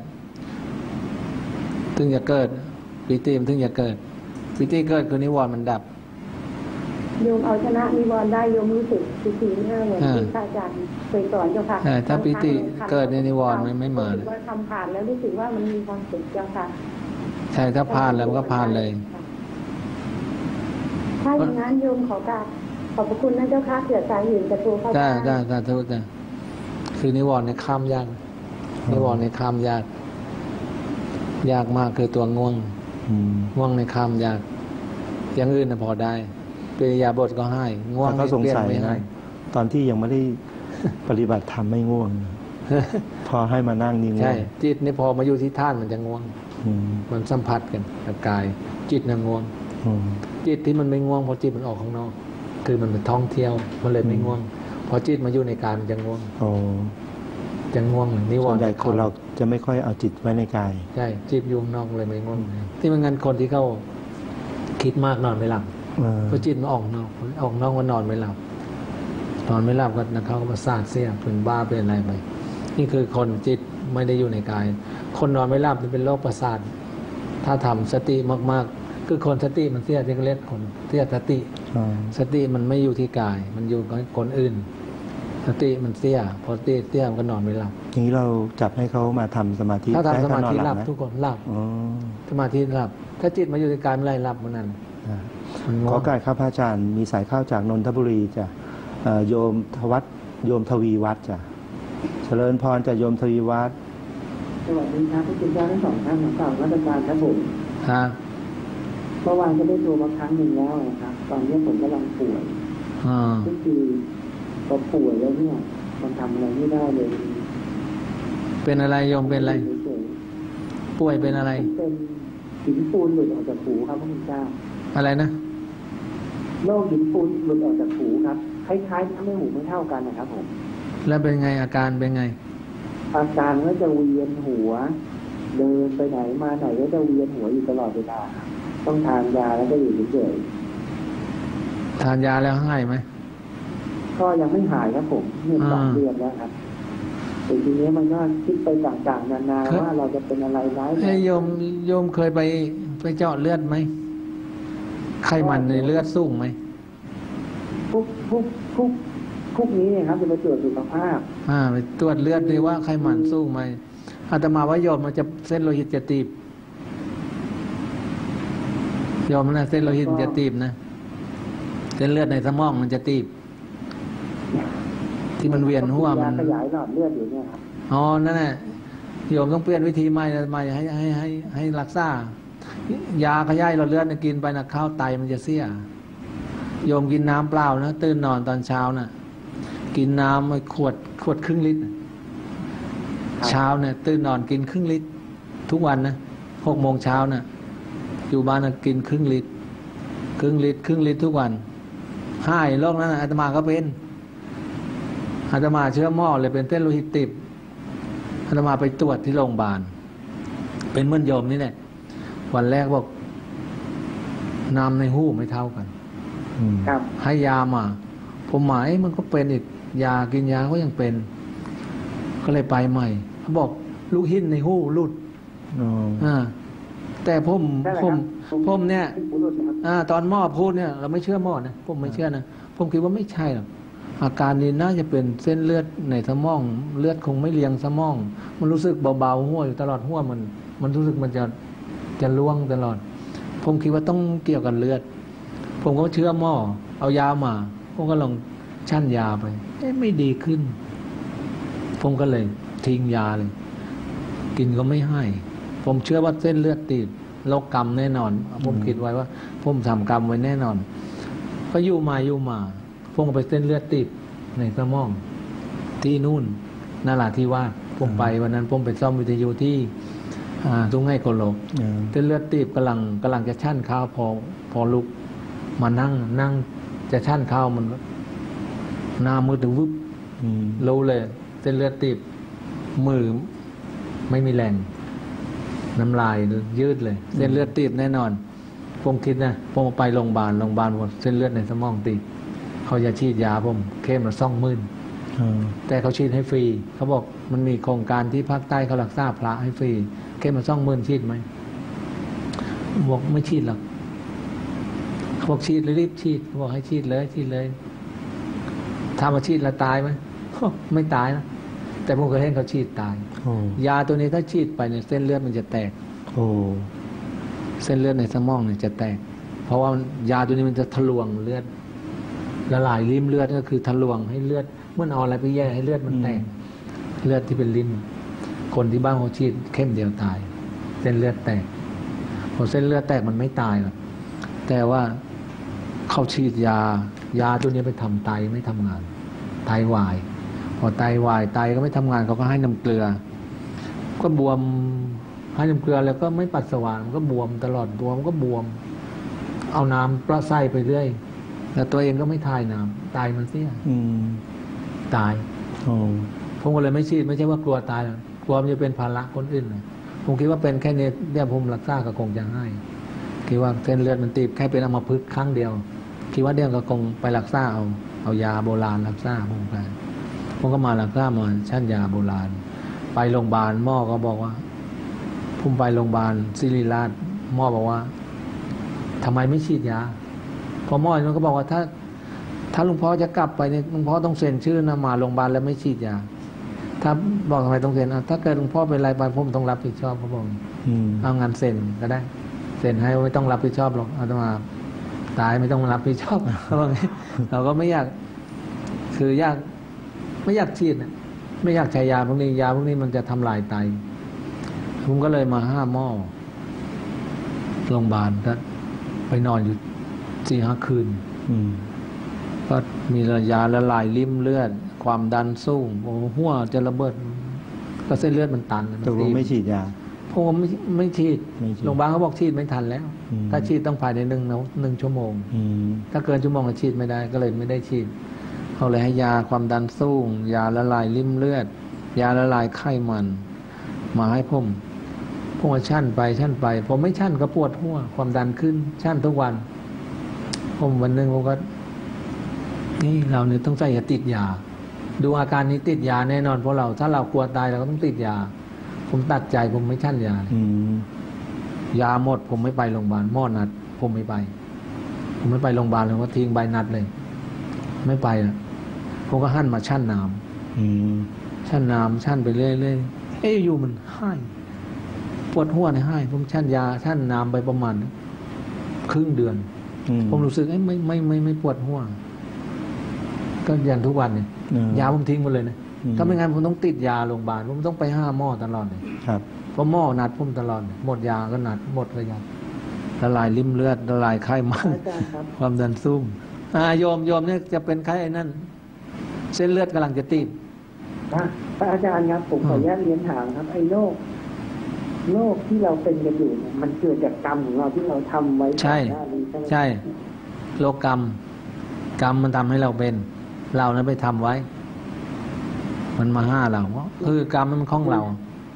เกิดปิติมันถึงจะเกิดปิติเกิดคือนิวรณ์มันดับโยมเอาชนะนิวรณ์ได้โยมรู้สึกปิติเหมือนที่พระอาจารย์เคยสอนเจ้าค่ะถ้าปิติเกิดในนิวรณ์ไม่มาเลยว่าทำผ่านแล้วรู้สึกว่ามันมีความสุขเจ้าค่ะใช่ถ้าผ่านแล้วก็ผ่านเลยถ้าอย่างนั้นโยมขอบพระคุณนะเจ้าค่ะเผื่อสายอื่นจะโทรเข้าได้สาธุจ้ะคือนิวรณ์ในข้ามยากนิวรณ์ในข้ามยากมากคือตัวง่วงในข้ามยากอย่างอื่นพอได้ปริยาบทก็ให้ง่วงก็สงสัยนะตอนที่ยังไม่ได้ปฏิบัติธรรมไม่ง่วงพอให้มานั่งนี่ง่วงใช่จิตนี่พอมาอยู่ที่ท่านมันจะง่วงมันสัมผัสกันกับกายจิตน่ะง่วงจิตที่มันไม่ง่วงเพราะจิตมันออกข้างนอกคือมันเป็นท่องเที่ยวมันเลยไม่ง่วงพอจิตมาอยู่ในกายมันจะง่วงจะง่วงนิวรณ์ส่วนใหญ่คนเราจะไม่ค่อยเอาจิตไว้ในกายใช่จิตอยู่นอกเลยไม่ง่วงที่มันงั้นคนที่เขาคิดมากนอนไม่หลับเพราะจิตมันออกนอกว่านอนไม่หลับก็เขาก็ประสาทเสียเป็นบ้าเป็นอะไรไปนี่คือคนจิตไม่ได้อยู่ในกายคนนอนไม่หลับนี่เป็นโรคประสาทถ้าทำสติมากๆคือคนสติมันเสียที่เขาเรียกคนเสียสติมันไม่อยู่ที่กายมันอยู่กับคนอื่นสติมันเสียพอสติเสียมันก็นอนไม่หลับทีนี้เราจับให้เขามาทำสมาธิถ้าทำสมาธิหลับทุกคนหลับสมาธิหลับถ้าจิตมาอยู่ในกายไม่ไรหลับมันนั้นขอการครับพระอาจารย์มีสายเข้าจากนนทบุรีจ้ะโยมทวีวัฒน์จ้ะเจริญพรจากโยมทวีวัฒน์สวัสดีครับพระคุณเจ้าทั้งสองท่านของกล่าวรัชการครับผมเมื่อวานก็ได้โทรมาครั้งหนึ่งแล้วนะครับตอนนี้ผมกำลังป่วยก็คือพอป่วยแล้วเนี่ยมันทำอะไรไม่ได้เลยเป็นอะไรโยมเป็นอะไรป่วยเป็นอะไรเป็นหินปูนหลุดออกจากหูครับพระคุณเจ้าอะไรนะโรคหินปูนหลุดออกจากหูครับคล้ายๆทำให้หูไม่เท่ากันนะครับผมแล้วเป็นไงอาการเป็นไงอาการก็จะเวียนหัวเดินไปไหนมาไหนก็จะเวียนหัวอยู่ตลอดเวลาต้องทานยาแล้วก็อยู่เฉยๆทานยาแล้วหายไหมก็ยังไม่หายครับผมเนี่ย2 เดือนแล้วครับแต่ทีนี้มันก็คิดไปต่างๆนานาว่าเราจะเป็นอะไรร้ายโยมเคยไปเจาะเลือดไหมไขมันในเลือดสูงไหมพวกนี้เนี่ยครับจะไปตรวจสุขภาพไปตรวจเลือดดูว่าไขมันสูงไหมอาตมาว่าโยมมันจะเส้นโลหิตจะตีบโยมนะเส้นโลหิตจะตีบนะเส้นเลือดในสมองมันจะตีบที่มันเวียนหัวมันขยายหลอดเลือดอยู่เนี่ยครับนั่นแหละโยมต้องเปลี่ยนวิธีใหม่ให้รักษายาขยายหลอดเลือดกินไปนะข้าวไตมันจะเสียโยมกินน้ำเปล่านะตื่นนอนตอนเช้านะกินน้ำขวดครึ่งลิตรเช้าเนี่ยตื่นนอนกินครึ่งลิตรทุกวันนะ6 โมงเช้านะอยู่บ้านนะกินครึ่งลิตรทุกวันหายโรคนั้นอาตมาก็เป็นอาตมาเชื้อหม้อเลยเป็นเส้นโลหิตตีบอาตมาไปตรวจที่โรงพยาบาลเป็นเหมือนโยมนี่แหละวันแรกบอกน้ำในหูไม่เท่ากันให้ยามาผมหมายมันก็เป็นอีกยากินยาก็ยังเป็นก็เลยไปใหม่เขาบอกลูกหินในหูหลุดแต่ผมเนี่ยตอนหมอพูดเนี่ยเราไม่เชื่อหมอนะผมไม่เชื่อนะผมคิดว่าไม่ใช่หรอกอาการนี้น่าจะเป็นเส้นเลือดในสมองเลือดคงไม่เลี้ยงสมองมันรู้สึกเบาๆหัวอยู่ตลอดหัวมันรู้สึกมันจะล่วงตลอดผมคิดว่าต้องเกี่ยวกับเลือดผมก็เชื่อหมอเอายามาผมก็ลองชั่นยาไปไม่ดีขึ้นผมก็เลยทิ้งยาเลยกินก็ไม่ให้ผมเชื่อว่าเส้นเลือดตีบโรคกรรมแน่นอนผมคิดไว้ว่าผมทำกรรมไว้แน่นอนก็อยู่มาผมก็ไปเส้นเลือดตีบในสมองที่นู่นนาราธิวาสผมไปวันนั้นผมไปซ่อมวิทยุที่ทุ่งไห้โกโลกเส้นเลือดตีบกำลังจะชั่นข้าวพอลุกมานั่งจะชั่นข้าวมันหน้ามืดวึบรู้เลยเส้นเลือดตีบมือไม่มีแรงน้ำลายยืดเลยเส้นเลือดตีบแน่นอนผมคิดนะผมไปโรงพยาบาลหมดเส้นเลือดในสมองตีบเขาจะฉีดยาผมเข้มละ20,000แต่เขาฉีดให้ฟรีเขาบอกมันมีโครงการที่ภาคใต้เขารักษาพระให้ฟรีเข้มละ20,000ฉีดไหมบอกไม่ฉีดหรอกเขาบอกฉีดเลยรีบฉีดเขาบอกให้ฉีดเลยถ้ามาฉีดแล้วตายไหมไม่ตายนะแต่ผมเคยเห็นเขาฉีดตายยาตัวนี้ถ้าฉีดไปเนี่ยเส้นเลือดมันจะแตกเส้นเลือดในสมองเนี่ยจะแตกเพราะว่ายาตัวนี้มันจะทะลวงเลือดละลายริ่มเลือดก็คือทะลวงให้เลือดเมื่อเอาอะไรไปแย่ให้เลือดมันแตกเลือดที่เป็นริ่มคนที่บ้านเขาฉีดเข้มเดียวตายเส้นเลือดแตกพอเส้นเลือดแตกมันไม่ตายหรอกแต่ว่าเขาฉีดยาตัวนี้ไปทำไตไม่ทำงานไตวายพอไตวายไตก็ไม่ทำงานเขาก็ให้น้ำเกลือก็บวมให้น้ำเกลือแล้วก็ไม่ปัสสาวะมันก็บวมตลอดบวมก็บวมเอาน้ำปลาไส้ไปเรื่อยแล้วตัวเองก็ไม่ทายน้ำตายมันเสียตายผมก็เลยไม่ฉีดไม่ใช่ว่ากลัวตายกลัวมันจะเป็นภาระคนอื่นผมคิดว่าเป็นแค่นี้เดี๋ยวผมรักษาก็คงจะให้คิดว่าเส้นเลือดมันตีบแค่เป็นอัมพฤกษ์ครั้งเดียวคิดว่าเดี๋ยวก็คงไปรักษาเอายาโบราณรักษาผมก็มารักษามาชั้นยาโบราณไปโรงพยาบาลหมอก็บอกว่าผมไปโรงพยาบาลศิริราชหมอบอกว่าทำไมไม่ฉีดยาพอหมอมันก็บอกว่าถ้าลุงพ่อจะกลับไปเนี่ยลุงพ่อต้องเซ็นชื่อนะมาโรงพยาบาลแล้วไม่ฉีดยาถ้าบอกทำไมต้องเซ็นถ้าเกิดลุงพ่อเป็นอะไรไปผมต้องรับผิดชอบเขาบอกเอางานเซ็นก็ได้เซ็นให้ไม่ต้องรับผิดชอบหรอกเอาต้องมาตายไม่ต้องรับผิดชอบเขาบอกเราก็ไม่อยากคือไม่อยากฉีดนะไม่อยากใช้ยาพวกนี้มันจะทำลายไตผมก็เลยมา5 หม้อโรงพยาบาลก็ไปนอนอยู่4-5 คืนก็มียาละลายริ่มเลือดความดันสูงหัวจะระเบิดก็เส้นเลือดมันตันตกลงไม่ฉีดยาผมไม่ฉีดโรงพยาบาลเขาบอกฉีดไม่ทันแล้วถ้าฉีดต้องภายใน1 ชั่วโมงถ้าเกินชั่วโมงก็ฉีดไม่ได้ก็เลยไม่ได้ฉีดเขาเลยให้ยาความดันสูงยาละลายริ่มเลือดยาละลายไขมันมาให้ผมว่าชั่นไปผมไม่ชั่นก็ปวดหัวความดันขึ้นชั่นทุกวันผมวันหนึ่งผมก็นี่เราเนี่ยต้องใส่ยาติดยาดูอาการนี้ติดยาแน่นอนเพราะถ้าเรากลัวตายเราก็ต้องติดยาผมตัดใจผมไม่ชั่นยายาหมดผมไม่ไปโรงพยาบาลหมอนัดผมไม่ไปโรงพยาบาลเลยว่าทิ้งใบนัดเลยไม่ไปนะผมก็หั่นมาชั่นน้ำชั่นไปเรื่อยๆอยู่มันให้ปวดหัวเนี่ยให้ผมชั่นยาชั่นน้ำไปประมาณครึ่งเดือนผมรู้สึกไม่ปวดหัวก็อย่างทุกวันเนี่ยยาผมทิ้งหมดเลยนะถ้าไม่งั้นผมต้องติดยาโรงพยาบาลผมต้องไป5 หม้อตลอดเลยเพราะหม้อนัดผมตลอดหมดยาก็นัดหมดเลยยาละลายริ่มเลือดละลายไขมันความดันสูงโยมเนี่ยจะเป็นไข้นั่นเส้นเลือดกำลังจะตีบพระอาจารย์ครับผมขออนุญาตเรียนถามครับไอ้โรคที่เราเป็นกันอยู่มันเกิดจากกรรมของเราที่เราทำไว้ใช่โรคกรรมมันทำให้เราเป็นเรานั้นไปทำไว้มันมาฆ่าเราคือกรรมมันของเรา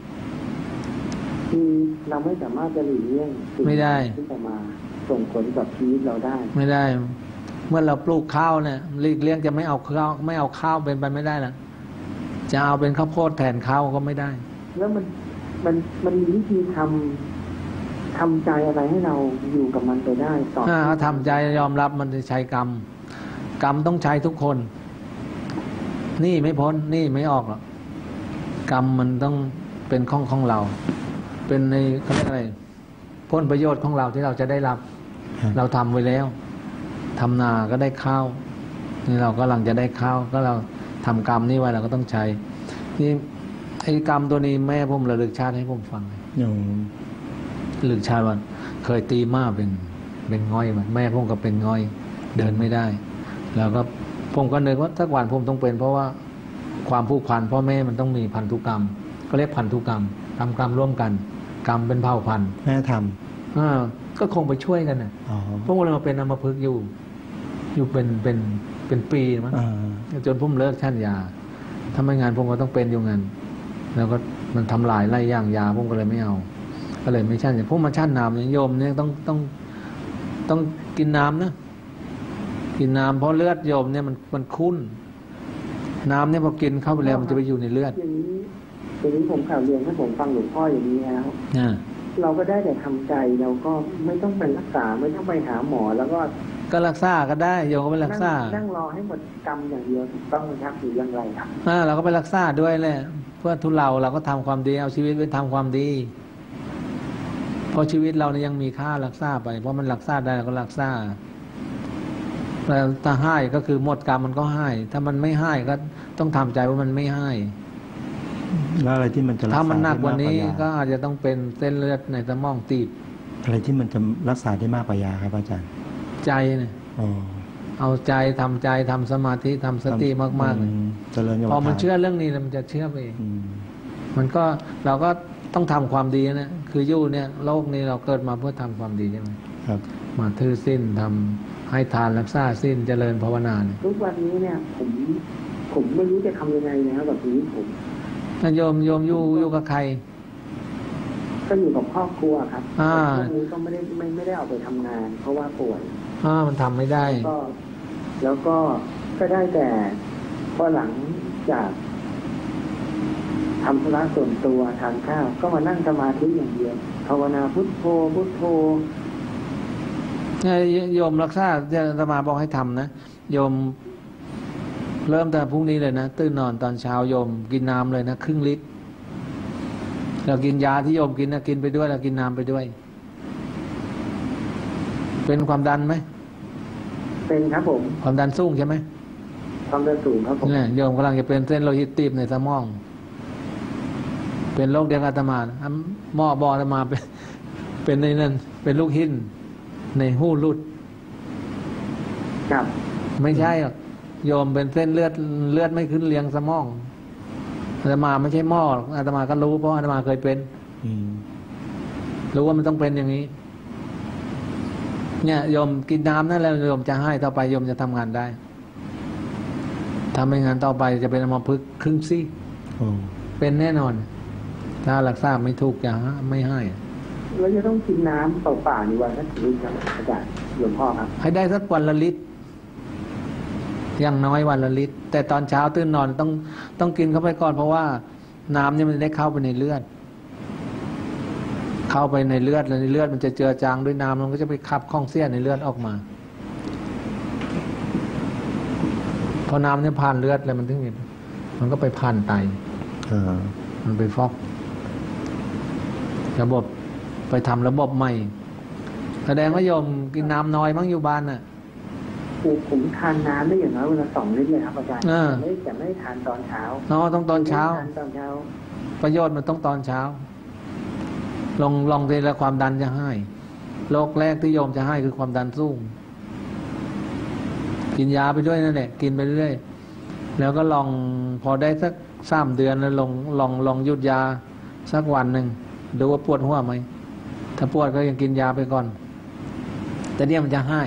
คือเราไม่สามารถจะหลีกเลี่ยงไม่ได้ที่จะมาส่งผลกับชีวิตเราได้ไม่ได้เมื่อเราปลูกข้าวเนี่ยหลีกเลี่ยงจะไม่เอาข้าวเป็นไปไม่ได้ละจะเอาเป็นข้าวโพดแทนข้าวก็ไม่ได้แล้วมันมีวิธีทำใจอะไรให้เราอยู่กับมันไปได้ต่อทำใจยอมรับมันจะใช้กรรมต้องใช้ทุกคนนี่ไม่พ้นนี่ไม่ออกหรอกกรรมมันต้องเป็นของเราเป็นในเขาเรียกอะไรผลประโยชน์ของเราที่เราจะได้รับเราทำไว้แล้วทำนาก็ได้ข้าวนี่เราก็กำลังจะได้ข้าวก็เราทำกรรมนี่ไว้เราก็ต้องใช้นี่ไอ้กรรมตัวนี้แม่ผมระลึกชาติให้ผมฟังระลึกชาติว่าเคยตีม่าเป็นง่อยแม่ผมก็เป็นง่อยเดินไม่ได้แล้วก็ผมก็นึกว่าสักวันผมต้องเป็นเพราะว่าความผูกพันพ่อแม่มันต้องมีพันธุกรรมก็เรียกพันธุกรรมทำกรรมร่วมกันกรรมเป็นเผ่าพันธุ์แม่ทำก็คงไปช่วยกันนะผมก็เลยมาเป็นอัมพฤกษ์อยู่เป็นเป็นปีมั้งจนผมเลิกชั่นยาถ้าไม่งานผมก็ต้องเป็นอยู่งั้นแล้วก็มันทำลายไล่ย่างยาผมก็เลยไม่เอาก็เลยไม่ชั่นผมมาชั่นน้ำเนี่ยโยมเนี่ยต้องกินน้ำนะกินน้ำเพราะเลือดโยมเนี่ยมันคุ้นน้ำเนี่ยพอกินเข้าไปแล้วมันจะไปอยู่ในเลือดอย่างนี้ผมข่าวเรียนถ้าผมฟังหลวงพ่ออย่างนี้แล้วเราก็ได้แต่ทำใจเราก็ไม่ต้องไปรักษาไม่ต้องไปหาหมอแล้วก็รักษาก็ได้โยมก็ไปรักษานั่งรอให้หมดกรรมอย่างเดียวถูกต้องไหมครับหรือยังไรครับเราก็ไปรักษาด้วยแหละเพื่อทุเราก็ทำความดีเอาชีวิตไปทำความดีเพราะชีวิตเราเนี่ยยังมีค่ารักษาไปเพราะมันรักษาได้เราก็รักษาแล้วถ้าให้ก็คือหมดกรรมมันก็ให้ถ้ามันไม่ให้ก็ต้องทำใจว่ามันไม่ให้แล้วอะไรที่มันจะรักษาถ้ามันหนักกว่านี้ก็อาจจะต้องเป็นเส้นเลือดในสมองตีบอะไรที่มันจะรักษาได้มากกว่ายาครับอาจารย์ใจเนี่ยเอาใจทำใจทำสมาธิทำสติมากๆพอมันเชื่อเรื่องนี้แล้วมันจะเชื่อไปเองมันก็เราก็ต้องทำความดีนะคืออยู่เนี่ยโลกนี้เราเกิดมาเพื่อทำความดีใช่ไหมครับมาถือศีลทำให้ทานรักษาศีลเจริญภาวนาทุกวันนี้เนี่ยผมไม่รู้จะทำยังไงนะครับแบบนี้ผมโยมอยู่กับใครก็อยู่กับครอบครัวครับช่วงนี้ก็ไม่ได้ออกไปทำงานเพราะว่าป่วยมันทำไม่ได้แล้วก็ได้แต่พอหลังจากทำธุระส่วนตัวทานข้าวก็มานั่งสมาธิอย่างเดียวภาวนาพุทโธพุทโธโยมรักษาจะมาบอกให้ทำนะโยมเริ่มแต่พรุ่งนี้เลยนะตื่นนอนตอนเช้าโยมกินน้ำเลยนะครึ่งลิตรเรากินยาที่โยมกินนะกินไปด้วยเรากินน้ำไปด้วยเป็นความดันไหมเป็นครับผมความดันสูงใช่ไหมความดันสูงครับผมเนี่ยโยมกำลังจะเป็นเส้นโลหิตตีบในสมองเป็นโรคเดียวกับอาตมาหม้อบออาตมาเป็นในนั้นเป็นลูกหินในหูรุดครับไม่ใช่หรอกโยมเป็นเส้นเลือดไม่ขึ้นเลี้ยงสมองอาตมาไม่ใช่หม้ออาตมาก็รู้เพราะอาตมาเคยเป็นรู้ว่ามันต้องเป็นอย่างนี้เนี่ยโยมกินน้ำนั่นแล้วโยมจะให้ต่อไปโยมจะทำงานได้ทำงานต่อไปจะเป็นอัมพฤกษ์ครึ่งซี่เป็นแน่นอนถ้ารักษาไม่ถูกจะไม่ให้เราจะต้องกินน้ำเปล่าๆนี่วันละกี่ลิตรครับอาจารย์หลวงพ่อครับให้ได้สักวันละลิตรอย่างน้อยวันละลิตรแต่ตอนเช้าตื่นนอนต้องกินเข้าไปก่อนเพราะว่าน้ำเนี่ยมันได้เข้าไปในเลือดเข้าไปในเลือดแล้วในเลือดมันจะเจือจางด้วยน้ำมันก็จะไปขับข้องเสี้ยในเลือดออกมาพอน้ำเนี่ยผ่านเลือดแล้วมันก็ไปผ่านไตมันไปฟอกระบบไปทำระบบใหม่แสดงว่าโยมกินน้ำน้อยมั้งอยู่บ้านน่ะผมทานน้ำได้อย่างน้อยวันละ2 ลิตรเลยครับอาจารย์แต่ไม่ทานตอนเช้าต้องตอนเช้าประโยชน์มันต้องตอนเช้าลองทีละความดันจะให้โรคแรกที่โยมจะให้คือความดันสูงกินยาไปด้วยนั่นแหละกินไปเรื่อยแล้วก็ลองพอได้สัก3 เดือนแล้วลองหยุดยาสักวันหนึ่งดูว่าปวดหัวไหมถ้าปวดก็ยังกินยาไปก่อนแต่เนี่ยมันจะให้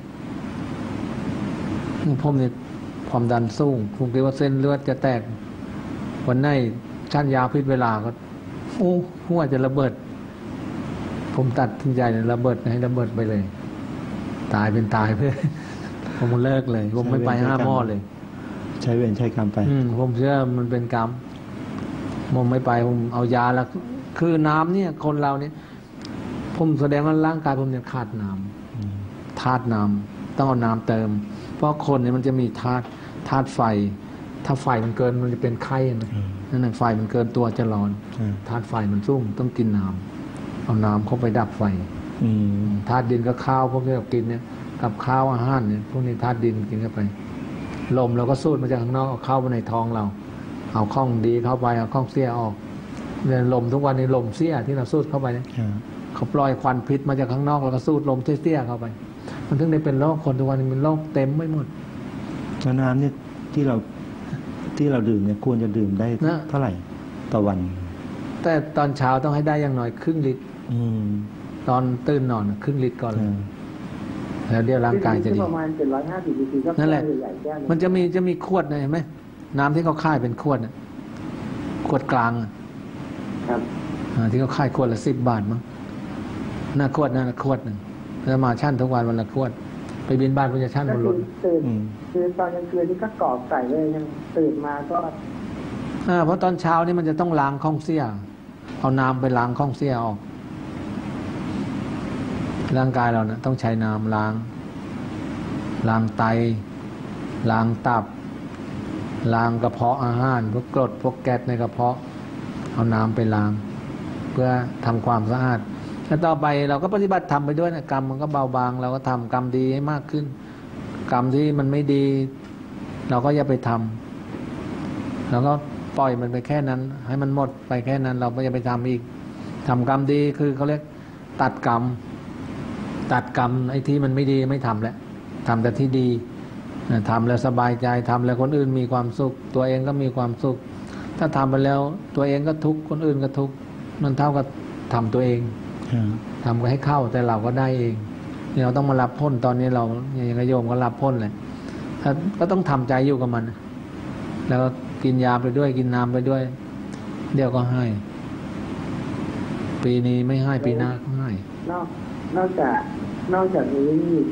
ผมเนี่ยความดันสูงผมคิดว่าเส้นเลือดจะแตกวันไหนชั่นยาพิษเวลาก็หัวจะระเบิดผมตัดทิ้งใจระเบิดให้ระเบิดไปเลยตายเป็นตายเพื่อผมเลิกเลยผมไม่ไป5 หม้อเลยใช้เวรใช้กรรมไปผมเชื่อมันเป็นกรรมผมไม่ไปผมเอายาแล้วคือน้ำเนี่ยคนเราเนี่ยผมแสดงว่าร่างกายผมเนี่ยขาดน้ำธาตุน้ำต้องเอาน้ำเติมเพราะคนเนี่ยมันจะมีธาตุไฟถ้าไฟมันเกินมันจะเป็นไข้นั่นแหละไฟมันเกินตัวจะร้อนธาตุไฟมันสูงต้องกินน้ำเอาน้ำเข้าไปดับไฟธาตุดินกับข้าวพวกที่เรากินเนี่ยกับข้าวอาหารเนี่ยพวกนี้ธาตุดินกินเข้าไปลมเราก็สูดมาจากข้างนอกเอาเข้าไปในท้องเราเอาข้องดีเข้าไปเอาข้องเสียออกเนี่ยลมทุกวันนี้ลมเสียที่เราสูดเข้าไปเนี่ยเขาปล่อยควันพิษมาจากข้างนอกแล้วก็สูดลมเสียเข้าไปมันถึงได้เป็นโรคคนทุกวันนี้เป็นโรคเต็มไม่หมดน้ำเนี่ยที่เราดื่มเนี่ยควรจะดื่มได้เท่าไหร่ต่อวันแต่ตอนเช้าต้องให้ได้อย่างน้อยครึ่งลิตรตอนตื่นนอนครึ่งลิตรก่อนเลยแล้วเดี๋ยวร่างกายจะดีประมาณ750 cc ก็นั่นแหละใหญ่แก้วมันจะมีขวดเห็นไหมน้ำที่เขาค่ายเป็นขวดขวดกลางครับที่เขาค่ายขวดละ10 บาทมั้งหน้าขวดนั่นขวดหนึ่งแล้วมาชั่นทุกวันละขวดไปบินบ้านพุทธชั่นบนรถตื่นคือตอนกลางคืนที่ก็กรอกใส่เลยยังตื่นมาก็เพราะตอนเช้านี่มันจะต้องล้างข้องเสียเอาน้ำไปล้างข้องเสียออกร่างกายเรานะต้องใช้น้ำล้างไตล้างตับล้างกระเพาะอาหารพวกกรดพวกแก๊สในกระเพาะเอาน้ำไปล้างเพื่อทำความสะอาดแล้วต่อไปเราก็ปฏิบัติทำไปด้วยนะกรรมมันก็เบาบางเราก็ทำกรรมดีให้มากขึ้นกรรมที่มันไม่ดีเราก็อย่าไปทำแล้วก็ปล่อยมันไปแค่นั้นให้มันหมดไปแค่นั้นเราไม่อย่าไปทำอีกทำกรรมดีคือเขาเรียกตัดกรรมไอ้ที่มันไม่ดีไม่ทำแล้วทำแต่ที่ดีทำแล้วสบายใจทำแล้วคนอื่นมีความสุขตัวเองก็มีความสุขถ้าทำไปแล้วตัวเองก็ทุกข์คนอื่นก็ทุกข์มันเท่ากับทำตัวเองทำให้เข้าแต่เราก็ได้เองเราต้องมารับพ้นตอนนี้เราอย่างโยมก็รับพ้นเลยก็ต้องทำใจอยู่กับมันแล้วกินยาไปด้วยกินน้ำไปด้วยเดี๋ยวก็ให้ปีนี้ไม่ให้ปีหน้าก็ให้นอกจากนี้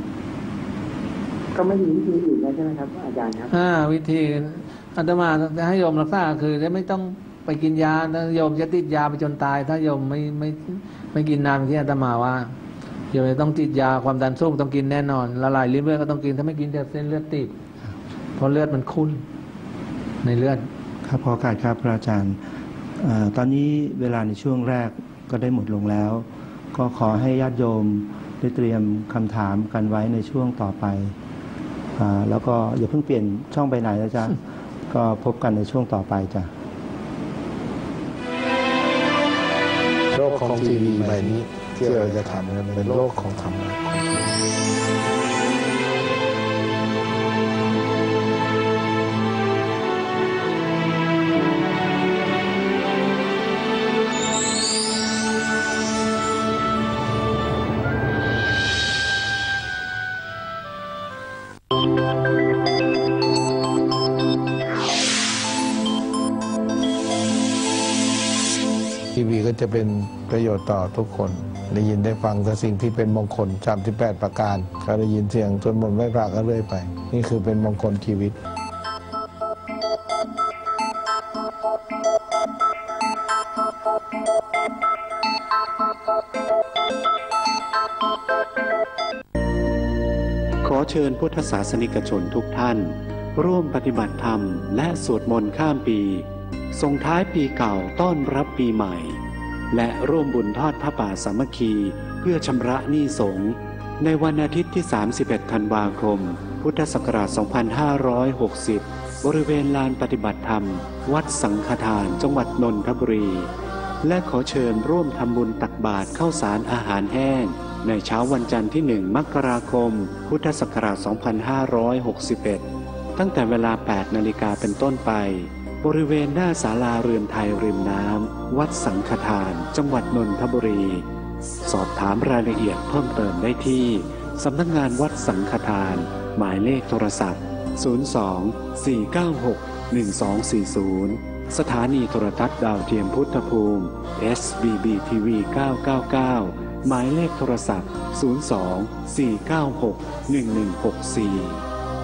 ก็ไม่มีวิธีอื่นแล้วใช่ไหมครับอาจารย์ครับวิธีอาตมาจะให้โยมรักษาคือจะไม่ต้องไปกินยาโยมจะติดยาไปจนตายถ้าโยมไม่กินน้ำที่อาตมาว่าโยมจะต้องติดยาความดันสูงต้องกินแน่นอนละลายริ่มเลือดก็ต้องกินถ้าไม่กินจะเส้นเลือดติดเพราะเลือดมันข้นในเลือดครับพอการครับพระอาจารย์ตอนนี้เวลาในช่วงแรกก็ได้หมดลงแล้วก็ขอให้ญาติโยมได้เตรียมคำถามกันไว้ในช่วงต่อไปแล้วก็อย่าเพิ่งเปลี่ยนช่องไปไหนนะจ๊ะ ก็พบกันในช่วงต่อไปจ้ะโลกของทีวีใบนี้ที่เราจะทำเป็นโลกของธรรมะทีวีก็จะเป็นประโยชน์ต่อทุกคนได้ยินได้ฟังแต่สิ่งที่เป็นมงคล38 ประการก็ได้ยินเสียงจนหมดไม่ปรากก็เรื่อยไปนี่คือเป็นมงคลชีวิตขอเชิญพุทธศาสนิกชนทุกท่านร่วมปฏิบัติธรรมและสวดมนต์ข้ามปีส่งท้ายปีเก่าต้อนรับปีใหม่และร่วมบุญทอดผ้าป่าสามัคคีเพื่อชำระหนี้สงฆ์ในวันอาทิตย์ที่31 ธันวาคมพุทธศักราช 2560 บริเวณลานปฏิบัติธรรมวัดสังฆทานจังหวัดนนทบุรีและขอเชิญร่วมทำบุญตักบาตรข้าวสารอาหารแห้งในเช้าวันจันทร์ที่1 มกราคมพุทธศักราช 2561 ตั้งแต่เวลา 8 นาฬิกาเป็นต้นไปบริเวณหน้าศาลาเรือนไทยริมน้ำวัดสังฆทานจังหวัดนนทบุรีสอบถามรายละเอียดเพิ่มเติมได้ที่สำนักงานวัดสังฆทานหมายเลขโทรศัพท์02-496-1240สถานีโทรทัศน์ดาวเทียมพุทธภูมิ SBB TV 999หมายเลขโทรศัพท์02-496-1164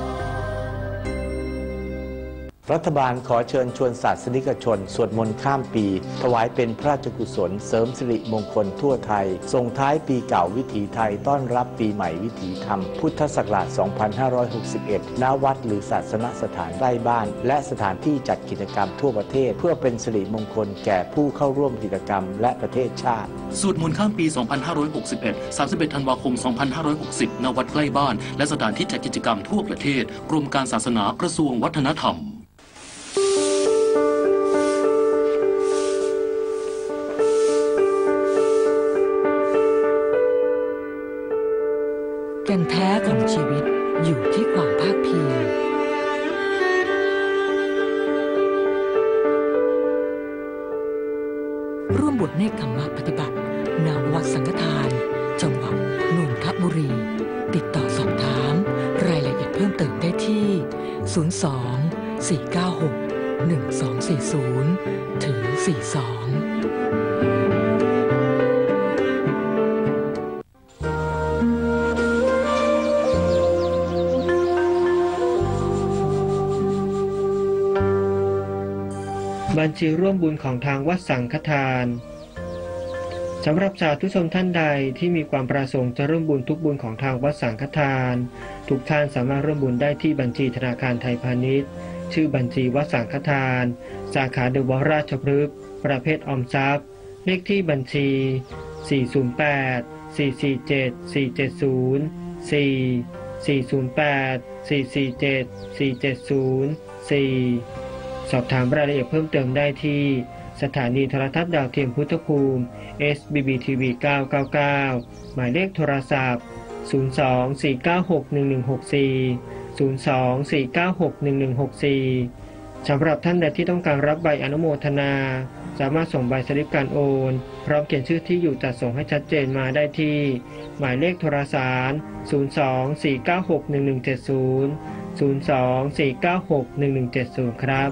รัฐบาลขอเชิญชวนศาสนิกชนสวดมนต์ข้ามปีถวายเป็นพระราชกุศลเสริมสิริมงคลทั่วไทยส่งท้ายปีเก่าวิถีไทยต้อนรับปีใหม่วิถีธรรมพุทธศักราช 2561 ณ วัดหรือศาสนสถานใกล้บ้านและสถานที่จัดกิจกรรมทั่วประเทศเพื่อเป็นสิริมงคลแก่ผู้เข้าร่วมกิจกรรมและประเทศชาติสวดมนต์ข้ามปี 2561 31 ธันวาคม 2560 ณ วัดใกล้บ้านและสถานที่จัดกิจกรรมทั่วประเทศกรมการศาสนากระทรวงวัฒนธรรมแก่นแท้ของชีวิตอยู่ที่ความภาคเพียรร่วมบวชเนกธรรมะปฏิบัติณ วัดสังฆทานจังหวัดนนทบุรีติดต่อสอบบัญชีร่วมบุญของทางวัดสังฆทานสำหรับสาธุชนท่านใดที่มีความประสงค์จะร่วมบุญทุกบุญของทางวัดสังฆทานทุกท่านสามารถร่วมบุญได้ที่บัญชีธนาคารไทยพาณิชย์ชื่อบัญชีวัดสังฆทานสาขาเดอะวอลล์ราชพฤกษ์ประเภทออมทรัพย์เลขที่บัญชี408 447 470 4 408 447 470 4สอบถามรายละเอียดเพิ่มเติมได้ที่สถานีโทรทัศน์ดาวเทียมพุทธภูมิ SBBTV 999หมายเลขโทรศัพท์02-496-1164 02-496-1164 สำหรับท่านใดที่ต้องการรับใบอนุโมทนาสามารถส่งใบสลิปการโอนพร้อมเขียนชื่อที่อยู่จัดส่งให้ชัดเจนมาได้ที่หมายเลขโทรศัพท์02-496-1170 02-496-1170 ครับ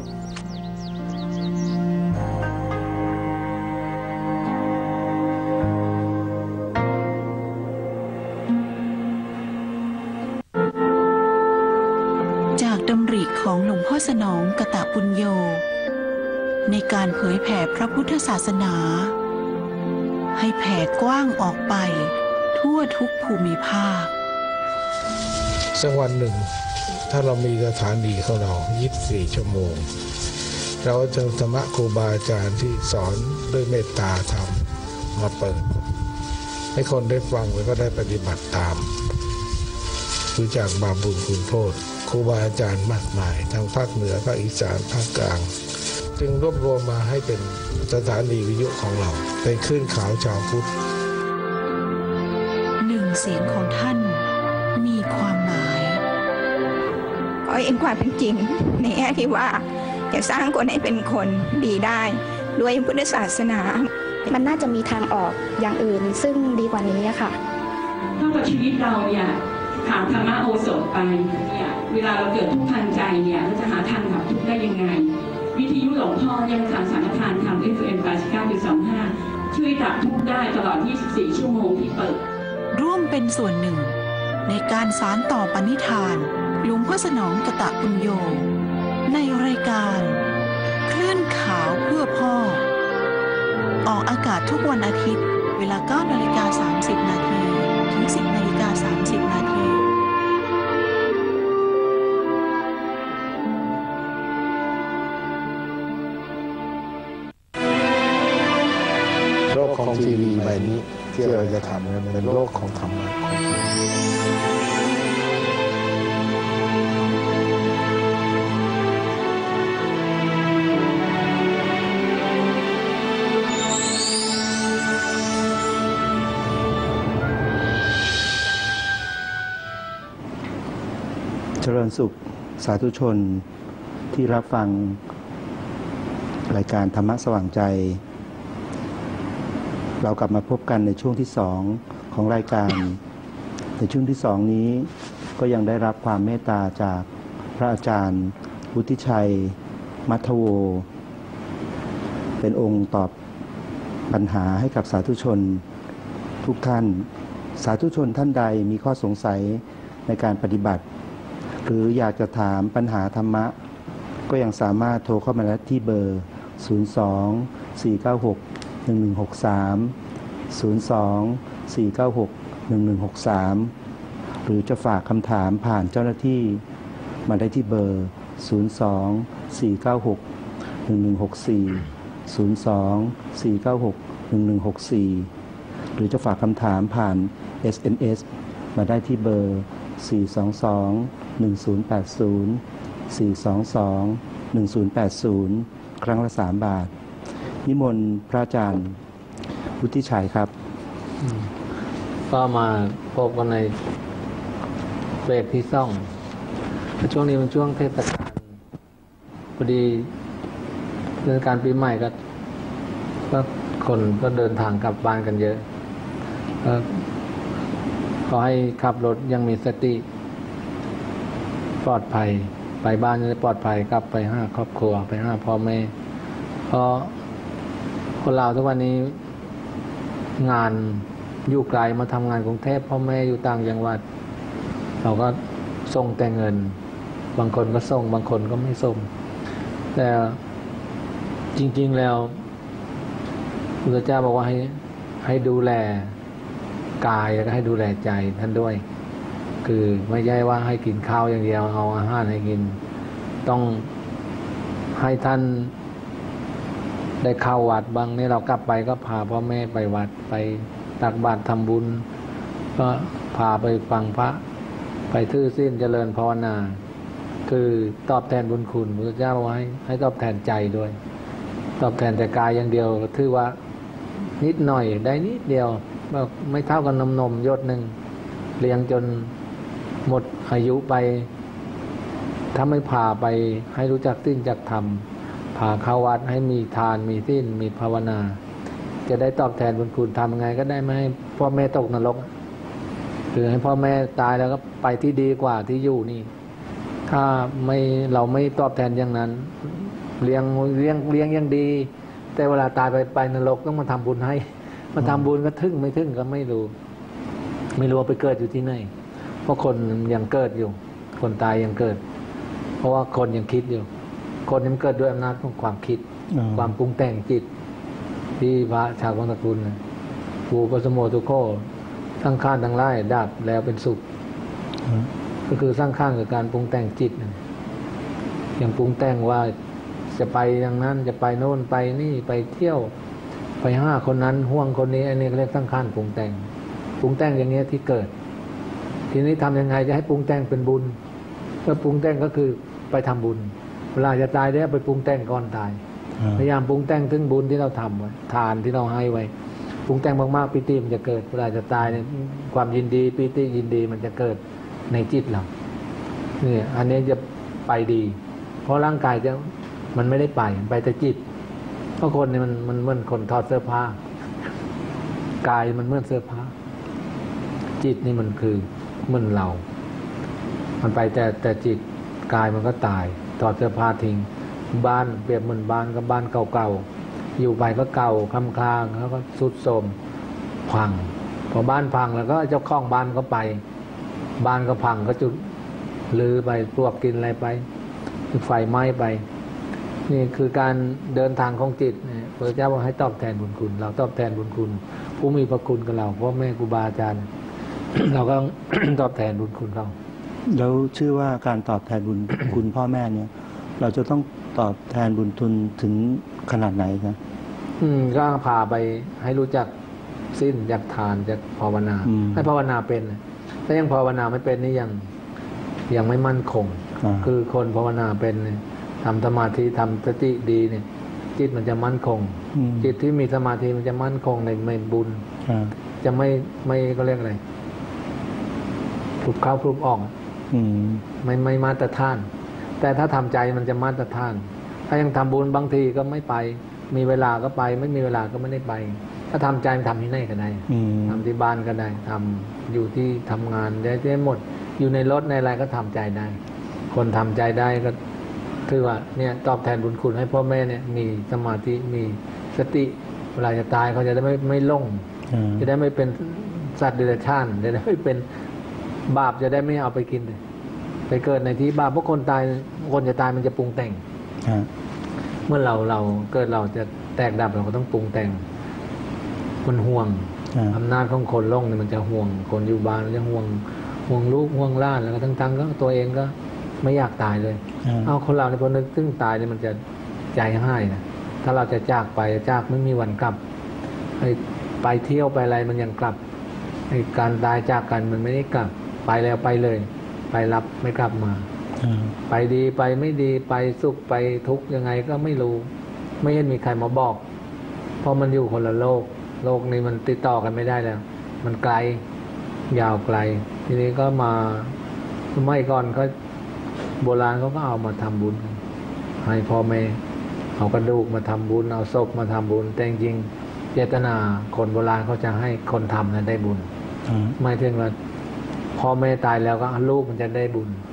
จากดำริของหลวงพ่อสนองกตปุญโญในการเผยแผ่พระพุทธศาสนาให้แผ่กว้างออกไปทั่วทุกภูมิภาคสักวันหนึ่งถ้าเรามีสถานีของเรา24 ชั่วโมงเราจะธรรมะครูบาอาจารย์ที่สอนด้วยเมตตาธรรมมาเปิดให้คนได้ฟังแล้วก็ได้ปฏิบัติตามรู้จักบาปบุญคุณโทษครูบาอาจารย์มากมายทั้งภาคเหนือภาคอีสานภาคกลางจึงรวบรวมมาให้เป็นสถานีวิทยุของเราเป็นคลื่นข่าวชาวพุทธหนึ่งเสียงของท่านมีความหมายขอเห็นความเป็นจริงในแง่ที่ว่าจะสร้างคนให้เป็นคนดีได้ด้วยพุทธศาสนามันน่าจะมีทางออกอย่างอื่นซึ่งดีกว่านี้ค่ะถ้าว่าชีวิตเราเนี่ยขาดธรรมโอสถไปเนี่ยเวลาเราเกิดทุกข์ทางใจเนี่ยเราจะหาทางดับทุกข์ได้ยังไงวิทยุหลวงพ่อยังทางสังฆทานทาง FM 89.25ช่วยดับทุกข์ได้ตลอด24 ชั่วโมงที่เปิดร่วมเป็นส่วนหนึ่งในการสานต่อปณิธานหลวงพ่อสนองกตปุญโญในรายการคลื่นข่าวเพื่อพ่อออกอากาศทุกวันอาทิตย์เวลา 9:30 นาทีถึง 10:30 นาทีโลกของทีวีใบนี้ที่เราจะทำเป็นโลกของธรรมะเจริญสุขสาธุชนที่รับฟังรายการธรรมะสว่างใจเรากลับมาพบกันในช่วงที่2ของรายการในช่วงที่2นี้ก็ยังได้รับความเมตตาจากพระอาจารย์วุฒิชัยมัทโวเป็นองค์ตอบปัญหาให้กับสาธุชนทุกท่านสาธุชนท่านใดมีข้อสงสัยในการปฏิบัติหรืออยากจะถามปัญหาธรรมะก็ยังสามารถโทรเข้ามาได้ที่เบอร์ 02-496-1163 หรือจะฝากคำถามผ่านเจ้าหน้าที่มาได้ที่เบอร์ 02-496-1164 02-496-1164 หรือจะฝากคำถามผ่าน SMS มาได้ที่เบอร์ 422-1080 422-1080 ครั้งละ3 บาทนิมนต์พระอาจารย์วุฒิชัยครับก็มาพบกันในเบรกที่2ช่วงนี้เป็นช่วงเทศกาลพอดีเทศกาลปีใหม่ก็คนก็เดินทางกลับบ้านกันเยอะขอให้ขับรถยังมีสติปลอดภัยไปบ้านจะปลอดภัยกลับไปหาครอบครัวไปหาพ่อแม่เพราะคนเราทุกวันนี้งานอยู่ไกลมาทำงานกรุงเทพพ่อแม่อยู่ต่างจังหวัดเราก็ส่งแต่เงินบางคนก็ส่งบางคนก็ไม่ส่งแต่จริงๆแล้วพระเจ้าบอกว่าให้ดูแลกายแล้วก็ให้ดูแลใจท่านด้วยคือไม่ใช่ว่าให้กินข้าวอย่างเดียวเอาอาหารให้กินต้องให้ท่านได้เข้าวัดบางนี่เรากลับไปก็พาพ่อแม่ไปวัดไปตักบาตรทำบุญก็พาไปฟังพระไปทื่อศีลเจริญภาวนาคือตอบแทนบุญคุณพระเจ้าไว้ให้ตอบแทนใจด้วยตอบแทนแต่กายอย่างเดียวก็ถือว่านิดหน่อยได้นิดเดียวไม่เท่ากับนมหยดหนึ่งเลี้ยงจนหมดอายุไปถ้าไม่พาไปให้รู้จักศีลจักธรรมพาเข้าวัดให้มีทานมีศีลมีภาวนาจะได้ตอบแทนบุญคุณทำไงก็ได้ไม่ให้พ่อแม่ตกนรกคือให้พ่อแม่ตายแล้วก็ไปที่ดีกว่าที่อยู่นี่ถ้าเราไม่ตอบแทนอย่างนั้นเลี้ยงยังดีแต่เวลาตายไปนรกต้องมาทำบุญให้มาทำบุญก็ทึ่งไม่ทึ่งก็ไม่รู้ว่าไปเกิดอยู่ที่ไหนเพราะคนยังเกิดอยู่คนตายยังเกิดเพราะว่าคนยังคิดอยู่คนยังเกิดด้วยอำนาจของความคิดความปรุงแต่งจิตที่พระชาววังตระกูลภูปสมโมทุโคสร้างข้านทั้งหลายดับแล้วเป็นสุขก็คือสร้างข้านกับการปรุงแต่งจิตอย่างปรุงแต่งว่าจะไปอย่างนั้นจะไปโน่นไปนี่ไปเที่ยวไปห้าคนนั้นห่วงคนนี้อันนี้เรียกสร้างข้านปรุงแต่งอย่างนี้ที่เกิดทีนี้ทำยังไงจะให้ปรุงแต่งเป็นบุญก็ปรุงแต่งก็คือไปทำบุญเวลาจะตายได้ไปปรุงแต่งก่อนตายพยายามปรุงแต่งถึงบุญที่เราทำไว้ทานที่เราให้ไว้ปรุงแต่งมากๆปิติมันจะเกิดเวลาจะตายเนี่ยความยินดีปิติยินดีมันจะเกิดในจิตเราเนี่ยอันนี้จะไปดีเพราะร่างกายมันไม่ได้ไปแต่จิตเพราะคนเนี่ยมันเหมือนคนถอดเสื้อผ้ากายมันเหมือนเสื้อผ้าจิตนี่มันคือเหมือนเรามันไปแต่จิตกายมันก็ตายถอดเสื้อผ้าทิ้งบ้านเปรียบเหมือนบ้านก็บ้านเก่าๆอยู่ไปก็เก่าคำคลางแล้วก็ทรุดโทรมพังพอบ้านพังแล้วก็เจ้าของบ้านก็ไปบ้านก็พังก็จุดลือไปปลวกกินอะไรไปไฟไหม้ไปนี่คือการเดินทางของจิตพระเจ้าบอกให้ตอบแทนบุญคุณเราตอบแทนบุญคุณผู้มีพระคุณกับเราพ่อแม่ครูบาอาจารย์ เราก็ ตอบแทนบุญคุณเขาแล้วชื่อว่าการตอบแทนบุญคุณพ่อแม่เนี่ยเราจะต้องตอบแทนบุญทุนถึงขนาดไหนครับก็พาไปให้รู้จักสิ้นจากทานจากภาวนาให้ภาวนาเป็นถ้ายังภาวนาไม่เป็นนี่ยังไม่มั่นคงคือคนภาวนาเป็นทำสมาธิทำสติดีเนี่ยจิตมันจะมั่นคงจิตที่มีสมาธิมันจะมั่นคงในบุญจะไม่ก็เรียกอะไรปลุกเข้าปลุกออกไม่มาตรฐานแต่ถ้าทำใจมันจะมาตรฐานถ้ายังทำบุญบางทีก็ไม่ไปมีเวลาก็ไปไม่มีเวลาก็ไม่ได้ไปถ้าทำใจมันทำที่ไหนก็ได้ทำที่บ้านก็ได้ทำอยู่ที่ทำงานได้หมดอยู่ในรถในอะไรก็ทำใจได้คนทำใจได้ก็คือว่าเนี่ยตอบแทนบุญคุณให้พ่อแม่เนี่ยมีสมาธิมีสติเวลาจะตายเขาจะได้ไม่ล่งจะได้ไม่เป็นสัตว์เดรัจฉานจะได้ไม่เป็นบาปจะได้ไม่เอาไปกินไปเกิดในที่บาปเพราะคนจะตายมันจะปรุงแต่งเมื่อเราเกิดเราจะแตกดับเราก็ต้องปรุงแต่งมันห่วงอำนาจของคนล่งเนี่ยมันจะห่วงคนอยู่บ้านมันจะห่วงลูกห่วงหลานแล้วก็ทั้งก็ตัวเองก็ไม่อยากตายเลยเอาคนเราในพอนึกถึงตายเนี่ยมันจะใจให้นะถ้าเราจะจากไปจากไม่มีวันกลับไปเที่ยวไปอะไรมันยังกลับการตายจากกันมันไม่ได้กลับไปแล้วไปเลยไปรับไม่กลับมาไปดีไปไม่ดีไปสุขไปทุกข์ยังไงก็ไม่รู้ไม่เห็นมีใครมาบอกเพราะมันอยู่คนละโลกนี้มันติดต่อกันไม่ได้แล้วมันไกลยาวไกลทีนี้ก็มาไม่ก่อนเขาโบราณเขาก็เอามาทำบุญให้พ่อแม่เอากระดูกมาทำบุญเอาศพมาทำบุญแต่จริงเจตนาคนโบราณเขาจะให้คนทำนั้นได้บุญไม่ถึงว่าพ่อแม่ตายแล้วก็ลูกมันจะได้บุญ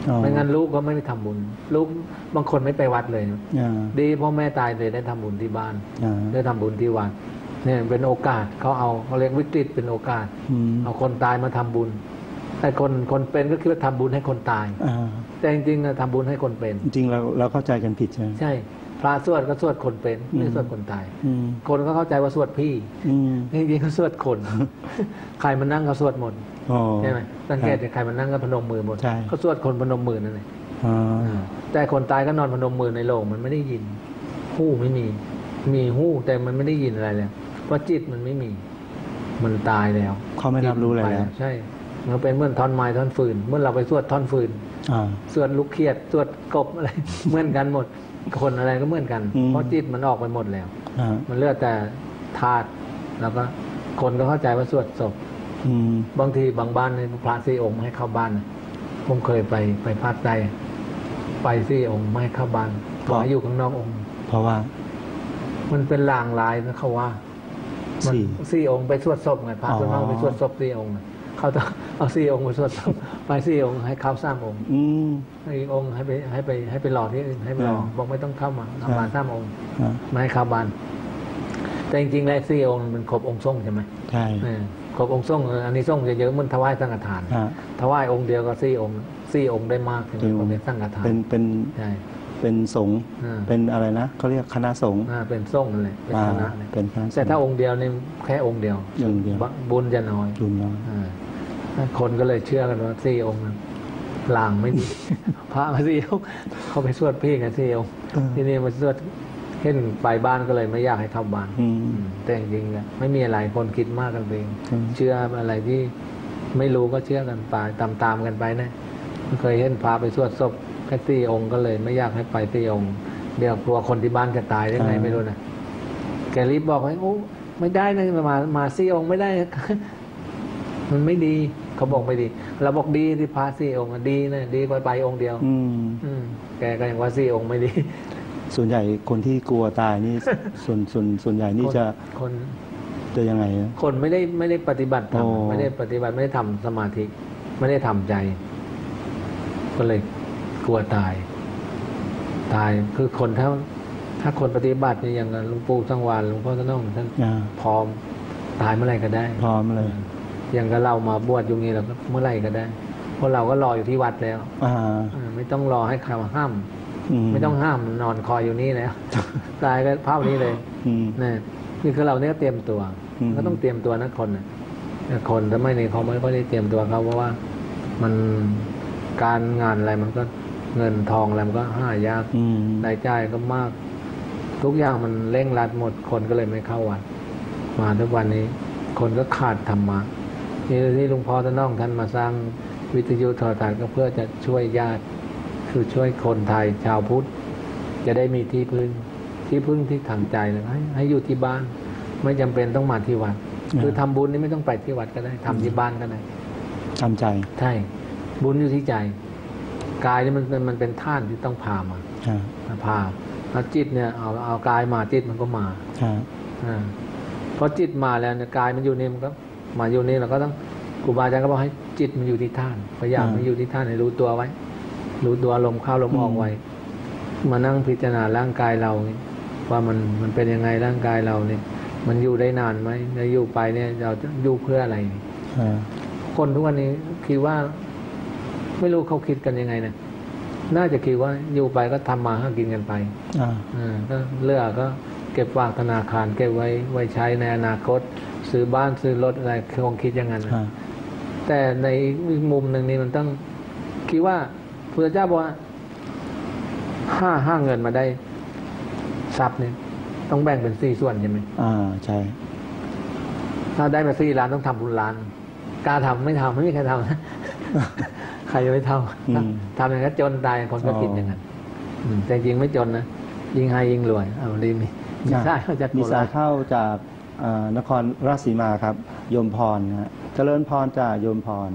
ไม่งั้นลูกก็ไม่ได้ทำบุญลูกบางคนไม่ไปวัดเลยนะดีพ่อแม่ตายเลยได้ทำบุญที่บ้านได้ทำบุญที่วัดเนี่ยเป็นโอกาสเขาเรียกวิกฤตเป็นโอกาสเอาคนตายมาทำบุญแต่คนเป็นก็คิดว่าทำบุญให้คนตายแต่จริงๆทำบุญให้คนเป็นจริงเราเข้าใจกันผิดใช่ไหมใช่พระสวดก็สวดคนเป็นไม่สวดคนตายคนก็เข้าใจว่าสวดพี่จริงๆเขาสวดคนใครมันนั่งก็สวดหมดใช่ไหมสังเกตใครมันนั่งก็พนมมือหมดก็สวดคนพนมมือนั่นเองแต่คนตายก็นอนพนมมือในโลงมันไม่ได้ยินหู้ไม่มีหู้แต่มันไม่ได้ยินอะไรเลยเพราะจิตมันไม่มีมันตายแล้วเขาไม่รับรู้อะไรแล้วใช่มันเป็นเหมือนท่อนไม้ท่อนฟืนเมื่อเราไปสวดท่อนฟืนสวดลูกเขียดสวดกบอะไรเหมือนกันหมดคนอะไรก็เหมือนกันเพราะจิตมันออกไปหมดแล้วมันเหลือแต่ธาตุแล้วก็คนก็เข้าใจว่าสวดศพบางทีบางบ้านในพระ4 องค์ไม่ให้เข้าบ้านผมเคยไปภาคใต้ไป4 องค์ไม่ให้เข้าบ้านขออยู่ข้างนอกองค์เพราะว่ามันเป็นลางลายนะเขาว่า4 องค์ไปสวดศพไงพระส่วนมากไปสวดศพ4 องค์เขาต้องเอา4 องค์ไปสวดศพไป4 องค์ให้เข้า3 องค์อีกองค์ให้ไปรอที่อื่นให้ไปรอบอกไม่ต้องเข้ามาเอามา3 องค์ไม่ให้เข้าบ้านแต่จริงๆแล้ว4 องค์มันครบองค์ทรงใช่ไหมใช่ครบองค์ทรงอันนี้ทรงจะเยอะมันถวายสังฆทานถวายองค์เดียวก็4 องค์4 องค์ได้มากเป็นสังฆทานเป็นสงฆ์เป็นอะไรนะเขาเรียกคณะสงฆ์เป็นสงฆ์นั่นแหละเป็นคณะแต่ถ้าองค์เดียวนี่แค่องค์เดียวบุญจะน้อยคนก็เลยเชื่อกันว่า4 องค์ลางไม่ดีพระมา4 องค์เขาไปสวดพี่กัน4 องค์ที่นี่มาสวดเห็นไปบ้านก็เลยไม่อยากให้เข้าบ้านแต่จริงๆไม่มีอะไรคนคิดมากกันเองเชื่ออะไรที่ไม่รู้ก็เชื่อกันไปตามกันไปนะเคยเห็นพาไปสวดศพแค่4 องค์ก็เลยไม่อยากให้ไป4 องค์เดี๋ยวกลัวคนที่บ้านจะตายได้ไงไม่รู้นะแกรีบบอกให้โอ้ไม่ได้นะมา4 องค์ไม่ได้มันไม่ดีเขาบอกไม่ดีเราบอกดีที่พา4 องค์ดีนะดีกว่าไปองค์เดียวแกก็ยังว่า4 องค์ไม่ดีส่วนใหญ่คนที่กลัวตายนี่ส่วนใหญ่นี่จะยังไงคนไม่ได้ปฏิบัติธรรมไม่ได้ปฏิบัติไม่ได้ทำสมาธิไม่ได้ทำใจก็เลยกลัวตายคือคนถ้าคนปฏิบัตินี่อย่างหลวงปู่สังวาลหลวงพ่อท่านท่านพร้อมตายเมื่อไหร่ก็ได้พร้อมเลยอย่างกับเรามาบวชอยู่นี้เราก็เมื่อไหร่ก็ได้เพราะเราก็รออยู่ที่วัดแล้วไม่ต้องรอให้ใครมาห้ามไม่ต้องห้ามนอนคอยอยู่นี่แล้วตายก็ภาพนี้เลยนี่คือเราเนี่ยเตรียมตัวก็ต้องเตรียมตัวนะคนคนทำไมในเขาไม่ค่อยได้เตรียมตัวเขาเพราะว่ามันการงานอะไรมันก็เงินทองอะไรมันก็หายากรายจ่ายก็มากทุกอย่างมันเร่งรัดหมดคนก็เลยไม่เข้าวัดมาทุกวันนี้คนก็ขาดธรรมะที่หลวงพ่อท่านน้องท่านมาสร้างวิทยุโทรทัศน์ก็เพื่อจะช่วยญาติคือช่วยคนไทยชาวพุทธจะได้มีที่พึ่งที่ทางใจนะให้อยู่ที่บ้านไม่จำเป็นต้องมาที่วัดคือทำบุญนี่ไม่ต้องไปที่วัดก็ได้ทำที่บ้านก็ได้ทำใจใช่บุญอยู่ที่ใจกายนี่มันเป็นท่านที่ต้องพามาพาแล้วจิตเนี่ยเอากายมาจิตมันก็มาเพราะจิตมาแล้วเนี่ยกายมันอยู่นี่มันก็มาอยู่นี่เราก็ต้องครูบาอาจารย์ก็บอกให้จิตมันอยู่ที่ท่านพยายามมันอยู่ที่ท่านให้รู้ตัวไว้รู้ตัวลมเข้าลมออกไว้มานั่งพิจารณาร่างกายเราว่ามันเป็นยังไงร่างกายเราเนี่ยมันอยู่ได้นานไหมแล้วอยู่ไปเนี่ยเราจะอยู่เพื่ออะไรคนทุกวันนี้คิดว่าไม่รู้เขาคิดกันยังไงนะน่าจะคิดว่าอยู่ไปก็ทำมาหากินกันไปก็เลือกก็เก็บฝากธนาคารเก็บไว้ใช้ในอนาคตซื้อบ้านซื้อรถอะไรคงคิดอย่างนั้นแต่ในมุมหนึ่งนี่มันต้องคิดว่าพระเจ้าบอกว่าห้าเงินมาได้ทรัพย์เนี่ยต้องแบ่งเป็น4 ส่วนใช่ไหมใช่ถ้าได้มา4 ล้านต้องทำบุญล้านกล้าทำไม่ทำไม่มีใครทำนะใครจะไม่ทำอย่างนั้นจนตายคนก็คิดอย่างนั้นแต่จริงไม่จนนะยิ่งให้ยิ่งรวยดีมีสายเข้าจากนครราชสีมาครับโยมพรนะเจริญพรจากโยมพร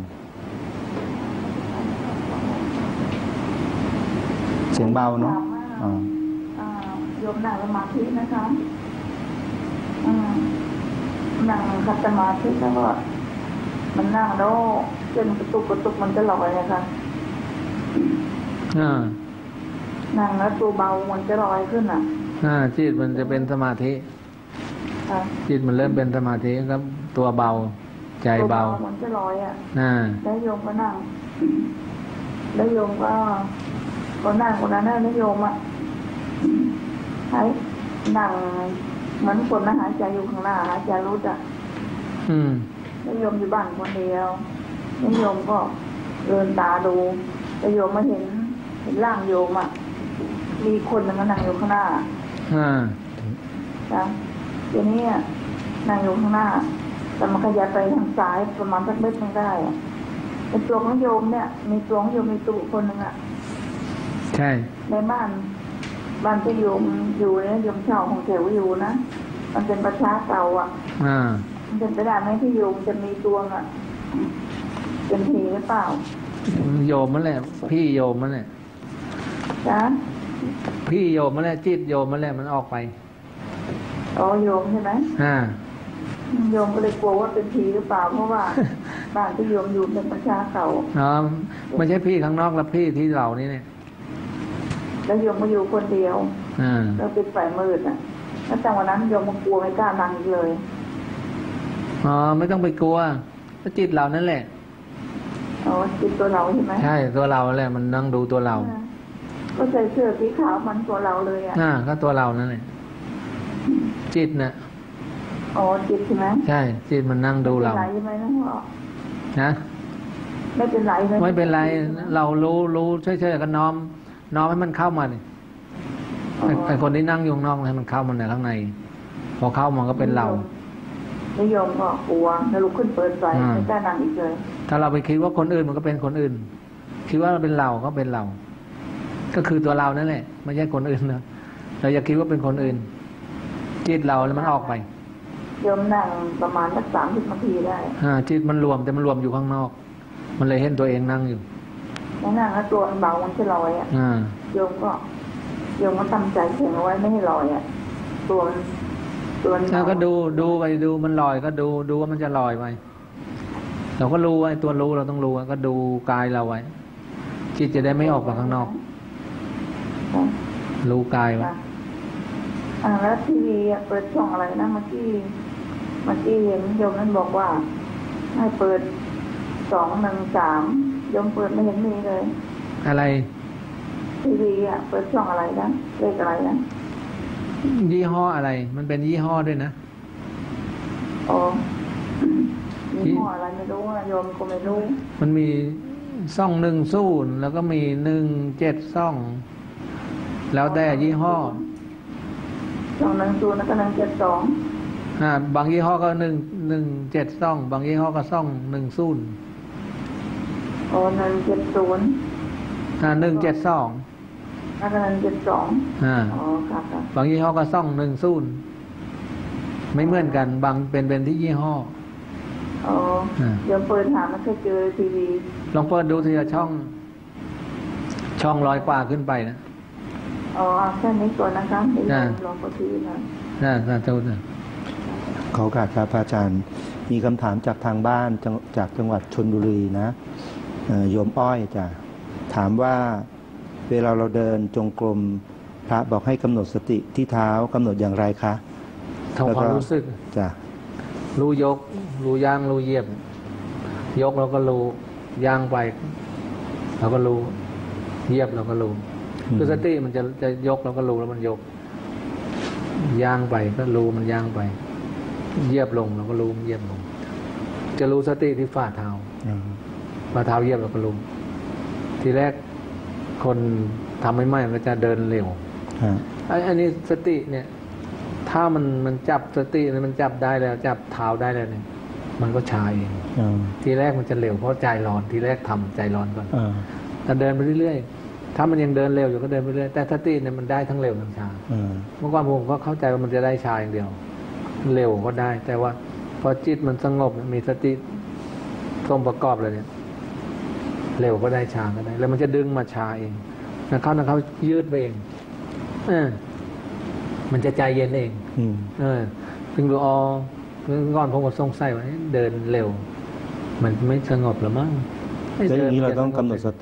เสียงเบาเนาะโยมนั่งสมาธินะคะนั่งขัดสมาธิแล้วก็มันนั่งแล้วจนกระตุกมันจะลอยนะคะนั่งแล้วตัวเบามันจะลอยขึ้นจิตมันจะเป็นสมาธิจิตมันเริ่มเป็นสมาธิครับตัวเบาใจเบามันจะลอยแล้วโยมก็นั่งแล้วโยมก็นั่งคนนั้นแล้วโยมให้นั่งเหมือนคนหายใจอยู่ข้างหน้าหายใจรู้แล้วโยมอยู่บ้านคนเดียวแล้วโยมก็เดินตาดูแล้วโยมมาเห็นร่างโยมมีคนนึงนั่งอยู่ข้างหน้าทีนี้นั่งอยู่ข้างหน้าแต่มันขยับไปทางซ้ายประมาณสักเมตรนึงได้ในตัวของโยมเนี่ยมีตัวของโยมมีตัวคนนึงใช่ในบ้านที่โยมอยู่เนี่ยโยมเช่าของแถวอยู่นะมันเป็นประชาเก่ามันเป็นไปได้ไหมที่โยมจะมีตัวเป็นผีหรือเปล่าโยมนั่นแหละพี่โยมนั่นแหละพี่โยมนั่นแหละจิตโยมนั่นแหละมันออกไปโยมใช่ไหมโยมก็เลยกลัวว่าเป็นผีหรือเปล่าเพราะว่าบ้านที่โยมอยู่เป็นประชาเก่าไม่ใช่พี่ข้างนอกแล้วพี่ที่เรานี่เนี่ยแล้วโยมมาอยู่คนเดียวแล้วปิดไฟมืดแล้วจากวันนั้นโยมมากลัวไม่กล้านั่งอีกเลยไม่ต้องไปกลัวจิตเรานั่นแหละจิตตัวเราใช่ไหมใช่ตัวเราแหละมันนั่งดูตัวเราก็ใส่เสื้อสีขาวมันตัวเราเลยก็ตัวเรานั่นแหละจิตน่ะจิตใช่ไหมใช่จิตมันนั่งดูเราไม่เป็นไรใช่ไหมนะไม่เป็นไรไม่เป็นไรเรารู้เฉยๆกันน้อมให้มันเข้ามาเนี่ยไอ้คนที่นั่งอยู่ข้างนอกให้มันเข้ามาในข้างในพอเข้ามันก็เป็นเรานิยมก็กลัวแล้วลุกขึ้นเปิดไฟไม่กล้านั่งอีกเลยถ้าเราไปคิดว่าคนอื่นมันก็เป็นคนอื่นคิดว่าเป็นเราก็เป็นเราก็คือตัวเรานั่นแหละไม่ใช่คนอื่นนะเราอย่าคิดว่าเป็นคนอื่นจิตเราแล้วมันออกไปโยมนั่งประมาณสัก30 นาทีได้จิตมันรวมแต่มันรวมอยู่ข้างนอกมันเลยเห็นตัวเองนั่งอยู่นั่งแล้วตัวมันเบามันจะลอยโยมก็ตั้งใจแข็งเอาไว้ไม่ให้ลอยตัวก็ดูไปดูมันลอยก็ดูว่ามันจะลอยไปเราก็รู้ไว้ตัวรู้เราต้องรู้ก็ดูกายเราไว้จิตจะได้ไม่ออกไปข้างนอกรู้กายไว้แล้วทีวีเปิดช่องอะไรนะเมื่อกี้เห็นโยมนั้นบอกว่าให้เปิด213โยมเปิดไม่เห็นมีเลยอะไรทีวีเปิดช่องอะไรนะเลขอะไรนะยี่ห้ออะไรมันเป็นยี่ห้อด้วยนะยี่ห้ออะไรไม่รู้โยมก็ไม่รู้มันมี210แล้วก็มี172แล้วแต่ยี่ห้อ 210แล้วก็172 บางยี่ห้อก็172บางยี่ห้อก็210 170 172 แล้วก็172ครับบางยี่ห้อก็210ไม่เหมือนกันบางเป็นที่ยี่ห้อเดี๋ยวเปิดหามันจะเจอทีวีลองเปิดดูทีละช่อง100 กว่าขึ้นไปนะแค่นี้ก่อนนะคะเดี๋ยวลองเปิดทีวีนะเจ้าขอโอกาสครับอาจารย์มีคำถามจากทางบ้านจากจังหวัดชลบุรีนะโยมอ้อยจ้ะถามว่าเวลาเราเดินจงกรมพระบอกให้กำหนดสติที่เท้ากำหนดอย่างไรคะทำความรู้สึกจ้ะรู้ยกรู้ย่างรู้เหยียบยกเราก็รู้ย่างไปเราก็รู้เหยียบเราก็รู้คือสติมันจะยกเราก็รู้แล้วมันยกย่างไปก็รู้มันย่างไปเหยียบลงเราก็รู้มันเหยียบลงจะรู้สติที่ฝ่าเท้าเหยียบเราก็รู้ทีแรกคนทำไม่ไหมมันจะเดินเร็วอันนี้สติเนี่ยถ้ามันจับสติมันจับได้แล้วจับเท้าได้แล้วเนี่ยมันก็ช้าเองทีแรกมันจะเร็วเพราะใจร้อนทีแรกทำใจร้อนก่อนแต่เดินไปเรื่อยๆถ้ามันยังเดินเร็วอยู่ก็เดินไปเรื่อยแต่สติเนี่ยมันได้ทั้งเร็วทั้งช้าเมื่อก่อนผมก็เข้าใจว่ามันจะได้ช้าอย่างเดียวเร็วก็ได้แต่ว่าพอจิตมันสงบมีสติองค์ประกอบเลยเนี่ยเร็วก็ได้ช้าก็ได้แล้วมันจะดึงมาช้าเองนะเขายืดไปเองมันจะใจเย็นเองถึงดูก่อนผมก็สงสัยว่าเดินเร็วมันไม่สงบหรือมั้งแล้วอย่างนี้เราต้องกำหนดสติ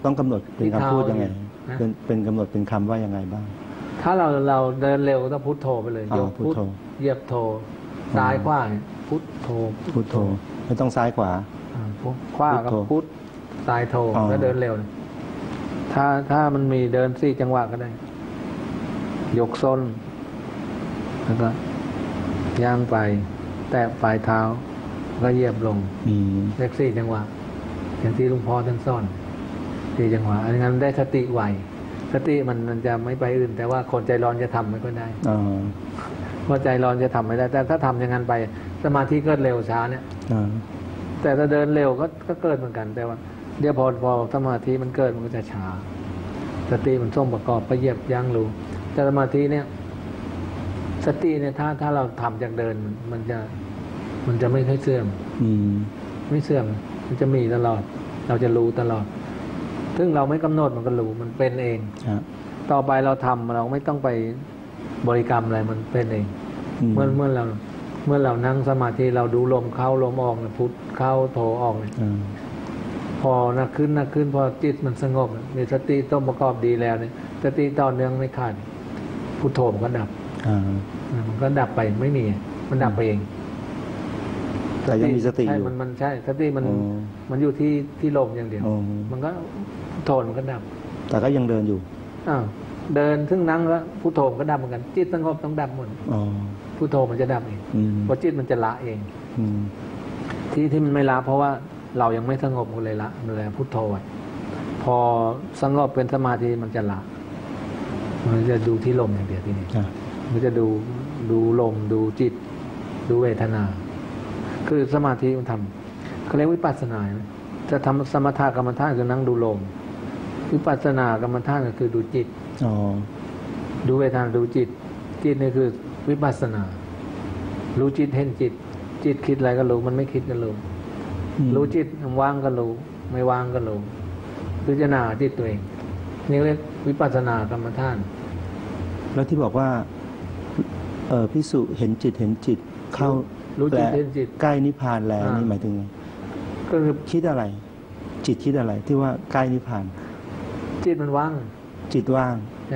ต้องกำหนดเป็นคำพูดยังไงเป็นกำหนดเป็นคำว่ายังไงบ้างถ้าเราเดินเร็วต้องพุทโธไปเลยยกพุทเหยียบโธซ้ายขวาพุทโธพุทโธไม่ต้องซ้ายขวาขวากับพุทซ้ายโธแล้วเดินเร็วถ้ามันมีเดิน4 จังหวะก็ได้ยกส้นแล้วก็ย่างไปแตะปลายเท้าก็เหยียบลงเลข4 จังหวะอย่างที่หลวงพ่อท่านสอน4 จังหวะอันนั้นได้สติไวสติมันจะไม่ไปอื่นแต่ว่าคนใจร้อนจะทำไม่ก็ได้เพราะใจร้อนจะทำไม่ได้แต่ถ้าทำอย่างนั้นไปสมาธิเกิดเร็วช้าเนี่ยแต่ถ้าเดินเร็วก็เกิดเหมือนกันแต่ว่าเดี๋ยวพอสมาธิมันเกิดมันก็จะช้าสติมันส่งประกอบไปเหยียบย่างรู้แต่สมาธิเนี่ยสติเนี่ยถ้าเราทำจากเดินมันจะไม่ค่อยเสื่อมไม่เสื่อมมันจะมีตลอดเราจะรู้ตลอดซึ่งเราไม่กำหนดมันก็รู้มันเป็นเองต่อไปเราทำเราไม่ต้องไปบริกรรมอะไรมันเป็นเองเมื่อเรานั่งสมาธิเราดูลมเข้าลมออกเนี่ยพุทเข้าโธออกเนี่ยพอนักขึ้นพอจิตมันสงบมีสติต้มประกอบดีแล้วเนี่ยสติต่อเนื่องไม่ขาดพุทโธมันก็ดับมันก็ดับไปไม่มีมันดับไปเองแต่ยังมีสติอยู่มันใช่สติมันอยู่ที่ลมอย่างเดียวมันก็พุทโธมันก็ดับแต่ก็ยังเดินอยู่เดินซึ่งนั่งแล้วพุทโธก็ดับเหมือนกันจิตสงบต้องดับหมดพุทโธมันจะดับเองเพราะจิตมันจะละเองที่มันไม่ละเพราะว่าเรายังไม่สงบมันเลยละมันเลยพุทโธไว้พอสงบเป็นสมาธิมันจะละมันจะดูที่ลมอย่างเดียวที่นี่มันจะดูลมดูจิตดูเวทนาคือสมาธิมันทำเขาเรียกวิปัสสนาจะทำสมถะกรรมฐานคือนั่งดูลมวิปัสสนากรรมฐานก็คือดูจิตดูเวทนาดูจิตนี่คือวิปัสสนารู้จิตเห็นจิตคิดอะไรก็รู้มันไม่คิดก็รู้จิตว่างก็รู้ไม่ว่างก็รู้พิจารณาจิตตัวเองนี่เรียกวิปัสสนากรรมฐานแล้วที่บอกว่าภิกษุเห็นจิตเข้ารู้จิตเห็นจิตใกล้นิพพานแล้วนี่หมายถึงไงก็คือคิดอะไรจิตคิดอะไรที่ว่าใกล้นิพพานจิตมันว่างจิตว่างใช่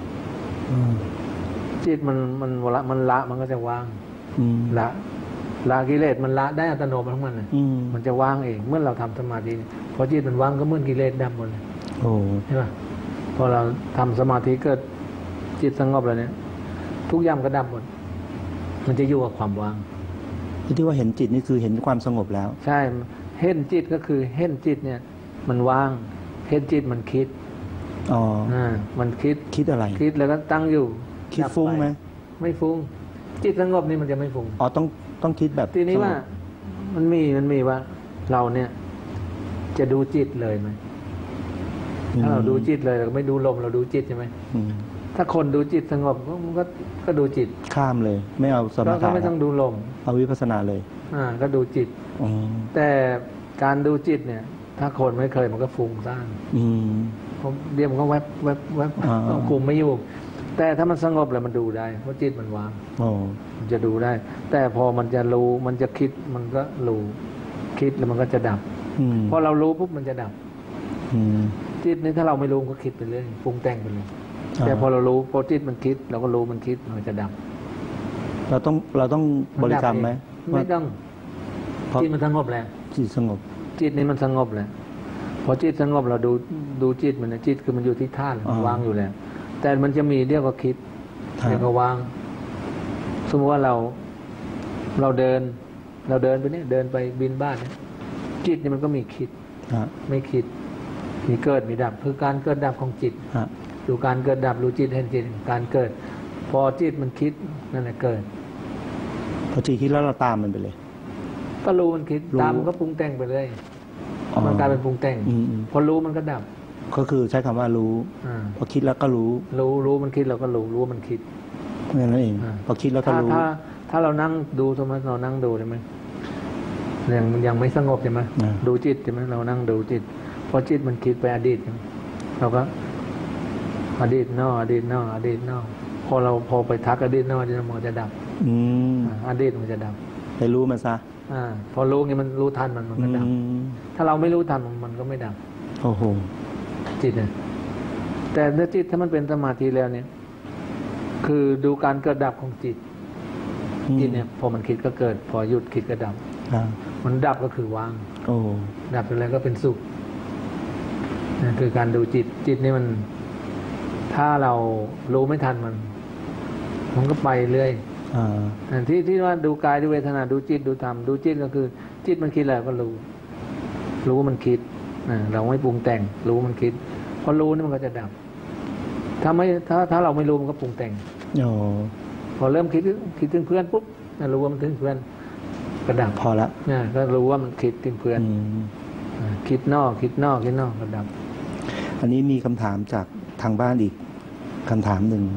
จิตมันละมันก็จะว่างละกิเลสมันละได้อัตโนมัติของมันมันจะว่างเองเมื่อเราทำสมาธิพอจิตมันว่างก็เมื่อกิเลสดับหมดเลยใช่ป่ะพอเราทำสมาธิเกิดจิตสงบแล้วเนี่ยทุกอย่างก็ดับหมดมันจะอยู่กับความว่างที่ว่าเห็นจิตนี่คือเห็นความสงบแล้วใช่เห็นจิตก็คือเห็นจิตเนี่ยมันว่างเห็นจิตมันคิดมันคิดอะไรคิดแล้วก็ตั้งอยู่คิดฟุ้งไหมไม่ฟุ้งจิตสงบนี่มันจะไม่ฟุ้งต้องคิดแบบทีนี้ว่ามันมีว่าเราเนี่ยจะดูจิตเลยไหมถ้าเราดูจิตเลยเราไม่ดูลมเราดูจิตใช่ไหมถ้าคนดูจิตสงบก็ดูจิตข้ามเลยไม่เอาสมาธิก็ไม่ต้องดูลมเอาวิปัสสนาเลยก็ดูจิตแต่การดูจิตเนี่ยถ้าคนไม่เคยมันก็ฟุ้งซ่านเดี๋ยวมันก็แวบต้องคุมไม่อยู่แต่ถ้ามันสงบแล้วมันดูได้เพราะจิตมันวางมันจะดูได้ แต่พอมันจะรู้มันจะคิดมันก็รู้คิดแล้วมันก็จะดับพอเรารู้ปุ๊บมันจะดับจิตนี่ถ้าเราไม่รู้ก็คิดไปเรื่อยปรุงแต่งไปเลยแต่พอเรารู้พอจิตมันคิดเราก็รู้มันคิดมันจะดับเราต้องบริกรรมไหมไม่ต้องจิตมันสงบแล้วจิตสงบจิตนี้มันสงบแล้วพอจิตสงบเราดูจิตมันจิตคือมันอยู่ที่ธาตุมันวางอยู่แล้วแต่มันจะมีเรียกว่าคิดเรียกว่าวางสมมติว่าเราเดินไปเนี่ยเดินไปบินบ้านเนี่ยจิตเนี่ยมันก็มีคิดไม่คิดมีเกิดมีดับคือการเกิดดับของจิตดูการเกิดดับรู้จิตเห็นจิตการเกิดพอจิตมันคิดนั่นแหละเกิดพอจิตคิดแล้วเราตามมันไปเลยก็รู้มันคิดตามมันก็ปรุงแต่งไปเลยมันกลายเป็นปรุงแต่งพอรู้มันก็ดับก็คือใช้คำว่ารู้พอคิดแล้วก็รู้มันคิดเราก็รู้มันคิดนั่นเองพอคิดแล้วก็รู้ถ้าเรานั่งดูสมมติเรานั่งดูใช่ไหมยังไม่สงบใช่ไหมดูจิตใช่ไหมเรานั่งดูจิตพอจิตมันคิดไปอดีตเราก็อดีตนอกพอไปทักอดีตนอกมันจะดับอดีตมันจะดับไปรู้มันซะพอรู้ไงมันรู้ทันมันก็ดับถ้าเราไม่รู้ทันมันก็ไม่ดับโอ้โหจิตเนี่ยแต่ถ้าจิตถ้ามันเป็นสมาธิแล้วเนี่ยคือดูการเกิดดับของจิตจิตเนี่ยพอมันคิดก็เกิดพอหยุดคิดก็ดับมันดับก็คือว่างดับไปแล้วก็เป็นสุขนั่นคือการดูจิตนี่มันถ้าเรารู้ไม่ทันมันก็ไปเรื่อยที่ว่าดูกายดูเวทนาดูจิตดูธรรมดูจิตก็คือจิตมันคิดอะไรก็รู้มันคิดเราไม่ปรุงแต่งรู้มันคิดพอรู้นี่มันก็จะดับถ้าเราไม่รู้มันก็ปรุงแต่งพอเริ่มคิดถึงเพื่อนปุ๊บรู้ว่ามันถึงเพื่อนก็ดับพอละก็รู้ว่ามันคิดถึงเพื่อนคิดนอกก็ดับอันนี้มีคำถามจากทางบ้านอีกคำถามหนึ่ง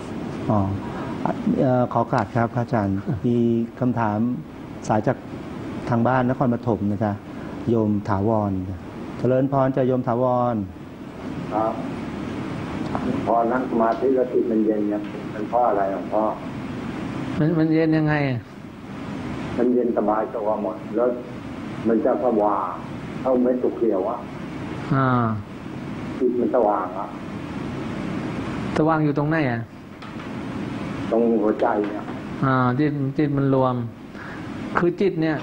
ขอกราบครับพระอาจารย์มีคำถามสายจากทางบ้านนครปฐมนะจ๊ะโยมถาวรเจริญพรจะโยมถาวรครับพอนั่งสมาธิแล้วจิตมันเย็นเนี่ยเป็นเพราะอะไรหลวงพ่อมันเย็นยังไงมันเย็นสบายตัวหมดแล้วมันจะสว่างเท่าเม็ดตุกเขียวอ่ะจิตมันสว่างอ่ะสว่างอยู่ตรงไหนอ่ะตรงหัวใจเนี่ยจิตมันรวมคือจิตเนี่ย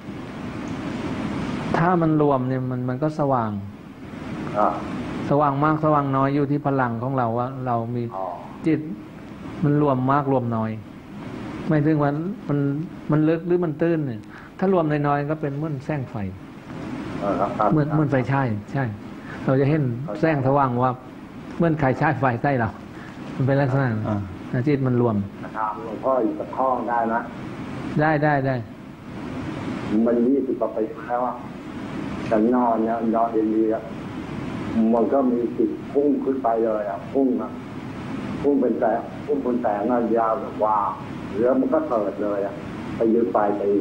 ถ้ามันรวมเนี่ยมันก็สว่างสว่างมากสว่างน้อยอยู่ที่พลังของเราว่าเรามีจิตมันรวมมากรวมน้อยไม่ถึงว่ามันลึกหรือมันตื้นเนี่ยถ้ารวมน้อยๆก็เป็นเหมือนแสงไฟเหมือนไฟใช่เราจะเห็นแสงสว่างว่าเหมือนใครใช้ไฟใต้เรามันเป็นลักษณะจิตมันรวมถามหลวงพ่ออีกสักข้อได้นะได้มัน20 กว่าปีแล้วฉันนอนเนี่ยนอนดีๆมันก็มีจิตพุ่งขึ้นไปเลยพุ่งเป็นแสงยาวแบบว่าเหลือมันก็เกิดเลยไปยืนปลายตี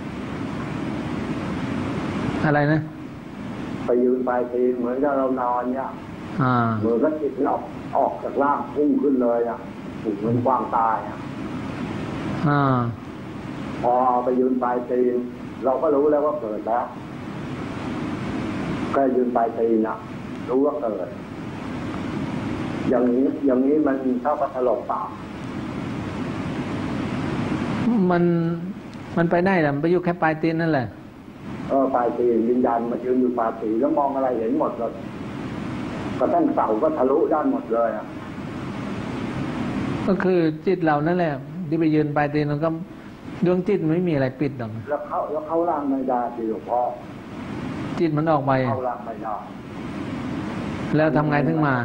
อะไรนะไปยืนปลายตีเหมือนกับเรานอนเนี่ยเหมือนกับจิตออกจากร่างพุ่งขึ้นเลยถูกเหมือนกวางตายพอเอาไปยืนปลายตีเราก็รู้แล้วว่าเกิดแล้วก็ยืนปลายตีนะรู้ว่าเกิดอย่างนี้มันเท่ากับถลกปากมันไปได้แหละมันไปอยู่แค่ปลายตีนนั่นแหละปลายตีนวิญญาณมายืนอยู่ปลายตีนแล้วมองอะไรเห็นหมดเลยก็ตั้งเสาก็ทะลุด้านหมดเลยก็คือจิตเรานั่นแหละที่ไปยืนปลายตีนมันก็ดวงจิตไม่มีอะไรปิดหรอกแล้วเข้าร่างไม่ได้ที่หลวงพ่อจิตมันออกไปเข้าร่างไม่ได้แล้วทำไงถึงมา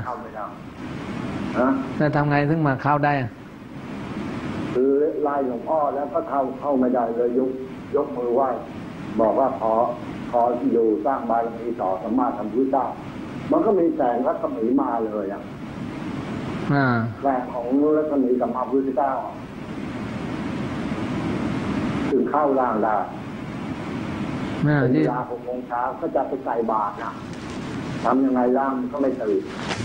แล้วทำไงถึงมาเข้าได้คือไล่หลวงพ่อแล้วก็เข้าไม่ได้เลยยกมือไหว้บอกว่าขออยู่สร้างบารมีต่อสัมมาสัมพุทธเจ้ามันก็มีแสงรัศมีมาเลยแสงของรัศมีสัมมาสัมพุทธเจ้าถึงเข้าร่างได้เวลา6 โมงเช้าก็จะไปใส่บาตรทำยังไงร่างก็ไม่ตื่น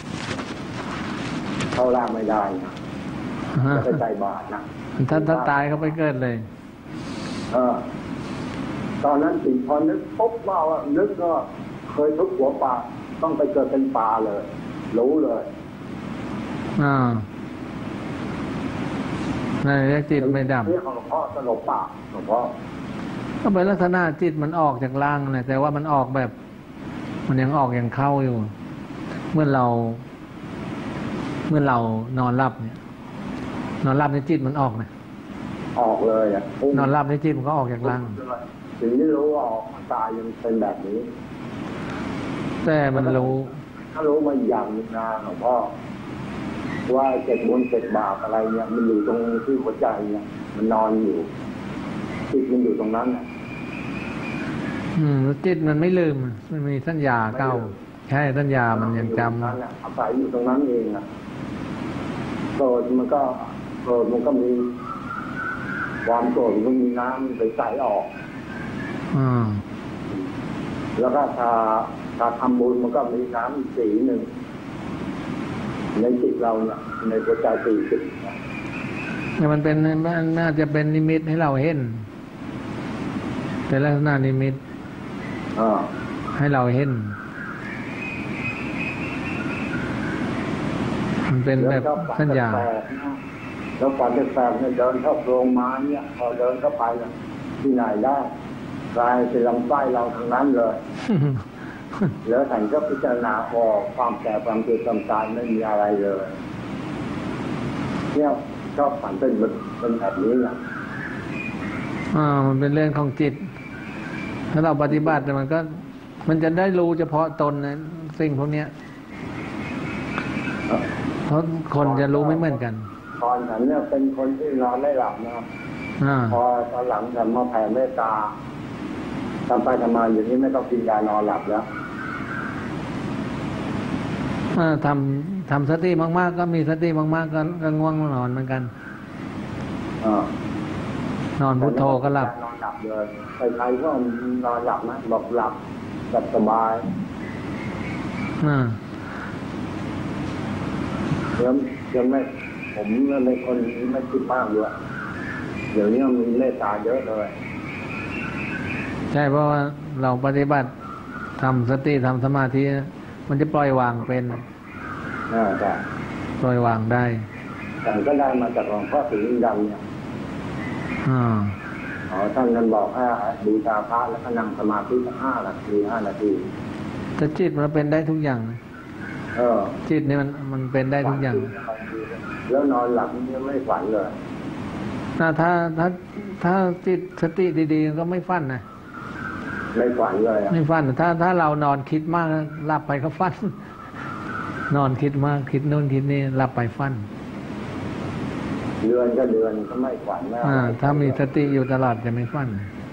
เข้าร่างไม่ได้จะไปใส่บาตรถ้าตายเขาไปเกิดเลยตอนนั้นพอนึกปุ๊บว่านึกก็เคยทุกหัวปลาต้องไปเกิดเป็นปลาเลยรู้เลยนั่นเรียกจิตไม่ดับเรื่องของหลวงพ่อสลบปากหลวงพ่อก็เป็นลักษณะจิตมันออกจากร่างนะแต่ว่ามันออกแบบมันยังออกยังเข้าอยู่เมื่อเรานอนหลับเนี่ยนอนหลับในจิตมันออกนะออกเลยนอนหลับในจิตมันก็ออกจากร่างถึงที่รู้ว่าออกตายยังเป็นแบบนี้แต่มันรู้ถ้ารู้มาอย่างนึงนะหลวงพ่อว่า7 บุญ 7 บาปอะไรเนี่ยมันอยู่ตรงที่หัวใจเนี่ยมันนอนอยู่จิตมันอยู่ตรงนั้นจิตมันไม่ลืมมันมีสัญญาเก่าใช่สัญญามันยังจำอาศัยอยู่ตรงนั้นเองโกรธมันก็มีความโกรธมันก็มีน้ำไปใส่ออกแล้วก็ถ้าทำบุญมันก็มีน้ำอีกสีหนึ่งในจิตเราเนี่ยในหัวใจสีจิตมันเป็นน่าจะเป็นนิมิตให้เราเห็นแต่ลักษณะนิมิตให้เราเห็นมันเป็นแบบสัญญาแล้วฝันแปลกๆเนี่ยเดินเข้าโรงม้าเนี่ยพอเดินเข้าไปที่ไหนได้กลายเป็นลำไส้เราทั้งนั้นเลยแล้วท่านก็พิจารณาออกความแก่ความเจ็บความตายไม่มีอะไรเลยเนี่ยชอบฝันเป็นแบบนี้แหละมันเป็นเรื่องของจิตถ้าเราปฏิบัติมันจะได้รู้เฉพาะตนนะสิ่งพวกนี้เพราะคนจะรู้ไม่เหมือนกันตอนฉันเนี่ยเป็นคนที่นอนไม่หลับนะพอตอนหลังฉันมาแผ่เมตตาทำไปทำมาอย่างนี้ไม่ต้องกินยานอนหลับแล้วทำสติมากๆก็มีสติมากๆก็ง่วงนอนเหมือนกันนอนพุทโธก็หลับนอนหลับเลยใครๆก็นอนหลับนะบอกหลับแบบสบายยังไม่ผมเป็นคนไม่คิดมากด้วยเดี๋ยวนี้มีเมตตาเยอะเลยใช่เพราะว่าเราปฏิบัติทำสติทำสมาธิมันจะปล่อยวางเป็นใช่ปล่อยวางได้แต่ก็ได้มาจากหลวงพ่อศรีลิงดำเนี่ยท่านนั้นบอกให้บูชาพระแล้วก็นั่งสมาธิสัก5 นาทีแต่จิตมันเป็นได้ทุกอย่างจิตนี่มันเป็นได้ทุกอย่างแล้วนอนหลับไม่ฝันเลยถ้าจิตสติดีๆก็ไม่ฝันนะไม่ฝันเลยไม่ฝันถ้าเรานอนคิดมากหลับไปก็ฝันนอนคิดมากคิดโน่นคิดนี่หลับไปฝันเดือนก็ไม่ฝันนะถ้ามีสติอยู่ตลอดจะไม่ฝัน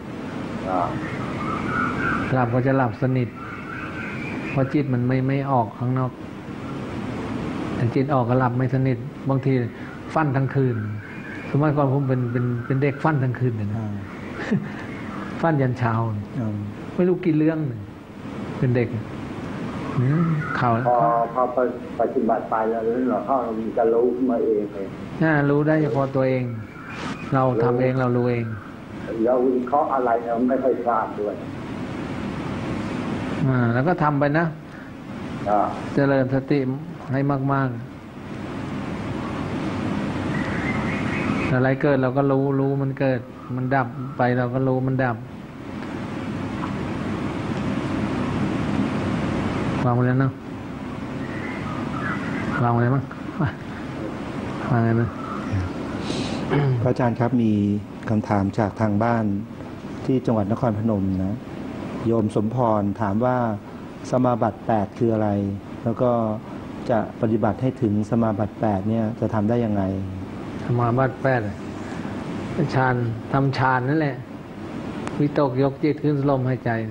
หลับก็จะหลับสนิทเพราะจิตมันไม่ออกข้างนอกแต่จิตออกก็หลับไม่สนิทบางทีฝันทั้งคืนสมัยก่อนผมเป็นเด็กฝันทั้งคืนเลยนะฝันยันเช้าไม่รู้กี่เรื่องเป็นเด็กพอปฏิบัติไปแล้วเขาจะรู้มาเองเลยรู้ได้เฉพาะตัวเองเราทำเองเรารู้เองเราวิเคราะห์อะไรเราไม่ค่อยทราบด้วยแล้วก็ทำไปนะเจริญสติให้มากๆอะไรเกิดเราก็รู้มันเกิดมันดับไปเราก็รู้มันดับวางไปแล้วเนาะวางไปเลยมั้งวางเลยนะพระอาจารย์ครับมีคำถามจากทางบ้านที่จังหวัดนครพนมนะโยมสมพรถามว่าสมาบัติ8คืออะไรแล้วก็จะปฏิบัติให้ถึงสมาบัติ8เนี่ยจะทำได้ยังไงสมาบัติ8ฌานทำฌานนั่นแหละวิตกยกจิตขึ้นลมหายใจ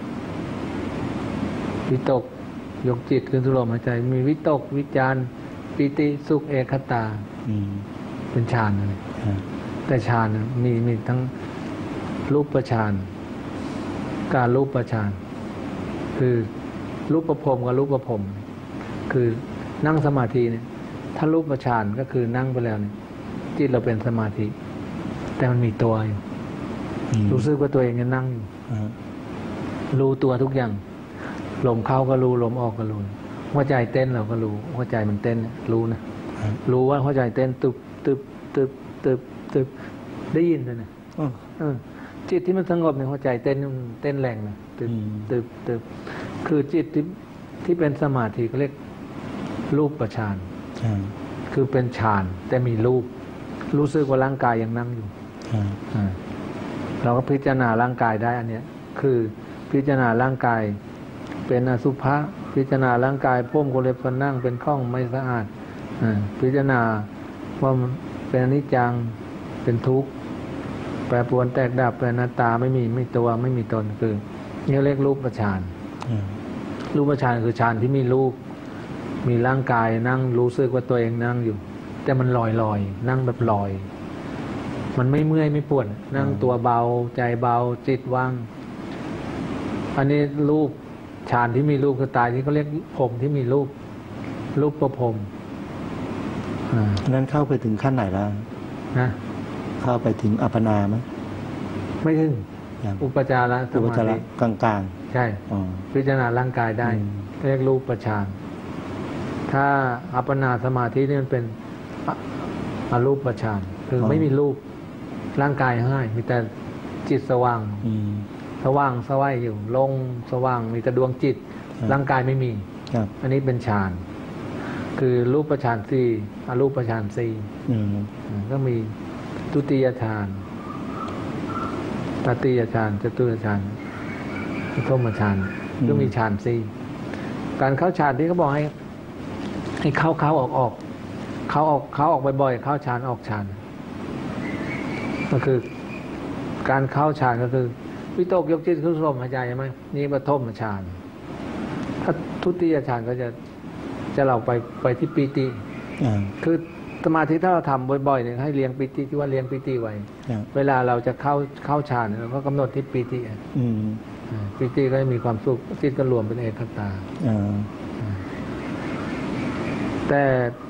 วิตกยกจิตขึ้นสู่ลมหายใจมีวิตกวิจารปิติสุขเอกคตาเป็นฌานเลยแต่ฌานมีทั้งรูปฌานการรูปฌานคือรูปภพกับรูปภพคือนั่งสมาธิเนี่ยถ้ารูปฌานก็คือนั่งไปแล้วเนี่ยจิตเราเป็นสมาธิแต่มันมีตัวอยู่รู้สึกว่าตัวเองนั่งอยู่รู้ตัวทุกอย่างลมเข้าก็รู้ลมออกก็รู้หัวใจเต้นเราก็รู้หัวใจมันเต้นรู้นะรู้ว่าหัวใจเต้นตึบตึบตึบตึบตึบได้ยินเลยนะจิตที่มันสงบในหัวใจเต้นแรงนะตึบตึบตึบคือจิตที่เป็นสมาธิเขาเรียกรูปฌานคือเป็นฌานแต่มีรูปรู้สึกว่าร่างกายยังนั่งอยู่เราก็พิจารณาร่างกายได้อันเนี้ยคือพิจารณาร่างกายเป็นอสุภะพิจารณาร่างกายพ่มโคเล็บฟันนั่งเป็นข้องไม่สะอาดพิจารณาว่าเป็นอนิจจังเป็นทุกข์แปรปรวนแตกดับเป็นอนัตตาไม่ตัวไม่มีตนคือนี่เรียกรูปฌานรูปฌานคือฌานที่มีรูปมีร่างกายนั่งรู้สึกว่าตัวเองนั่งอยู่แต่มันลอยนั่งแบบลอยมันไม่เมื่อยไม่ปวดนั่งตัวเบาใจเบาจิตว่างอันนี้รูปฌานที่มีรูปคือตายที่เขาเรียกพรหมที่มีรูปประพรหมนั้นเข้าไปถึงขั้นไหนแล้วนะเข้าไปถึงอัปปนาไหมไม่ถึงอุปจารสมาธิกลางๆใช่พิจารณาร่างกายได้เรียกรูปฌานถ้าอัปปนาสมาธินี่มันเป็นอรูปฌานคือไม่มีรูปร่างกายให้มีแต่จิตสว่างสว่างสวัยอยู่ลงสว่างมีแต่ดวงจิตร่างกายไม่มีอันนี้เป็นฌานคือรูปฌานสี่อรูปฌานสี่ก็มีทุติยฌานตติยฌานจตุตฌานปฐมฌานก็มีฌานสี่การเข้าฌานที่เขาบอกให้เข้าออกเข้าออกบ่อยๆเข้าฌานออกฌานก็คือการเข้าฌานก็คือวิตกยกจิตขึ้นลมหายใจใช่ไหมนี่ปฐมฌานถ้าทุติยฌานก็จะเราไปที่ปีติคือสมาธิถ้าเราทำบ่อยๆเนี่ยให้เลี้ยงปีติที่ว่าเลี้ยงปีติไว้เวลาเราจะเข้าฌานเราก็กำหนดที่ปีติปีติก็จะมีความสุขจิตก็รวมเป็นเอกคตาแต่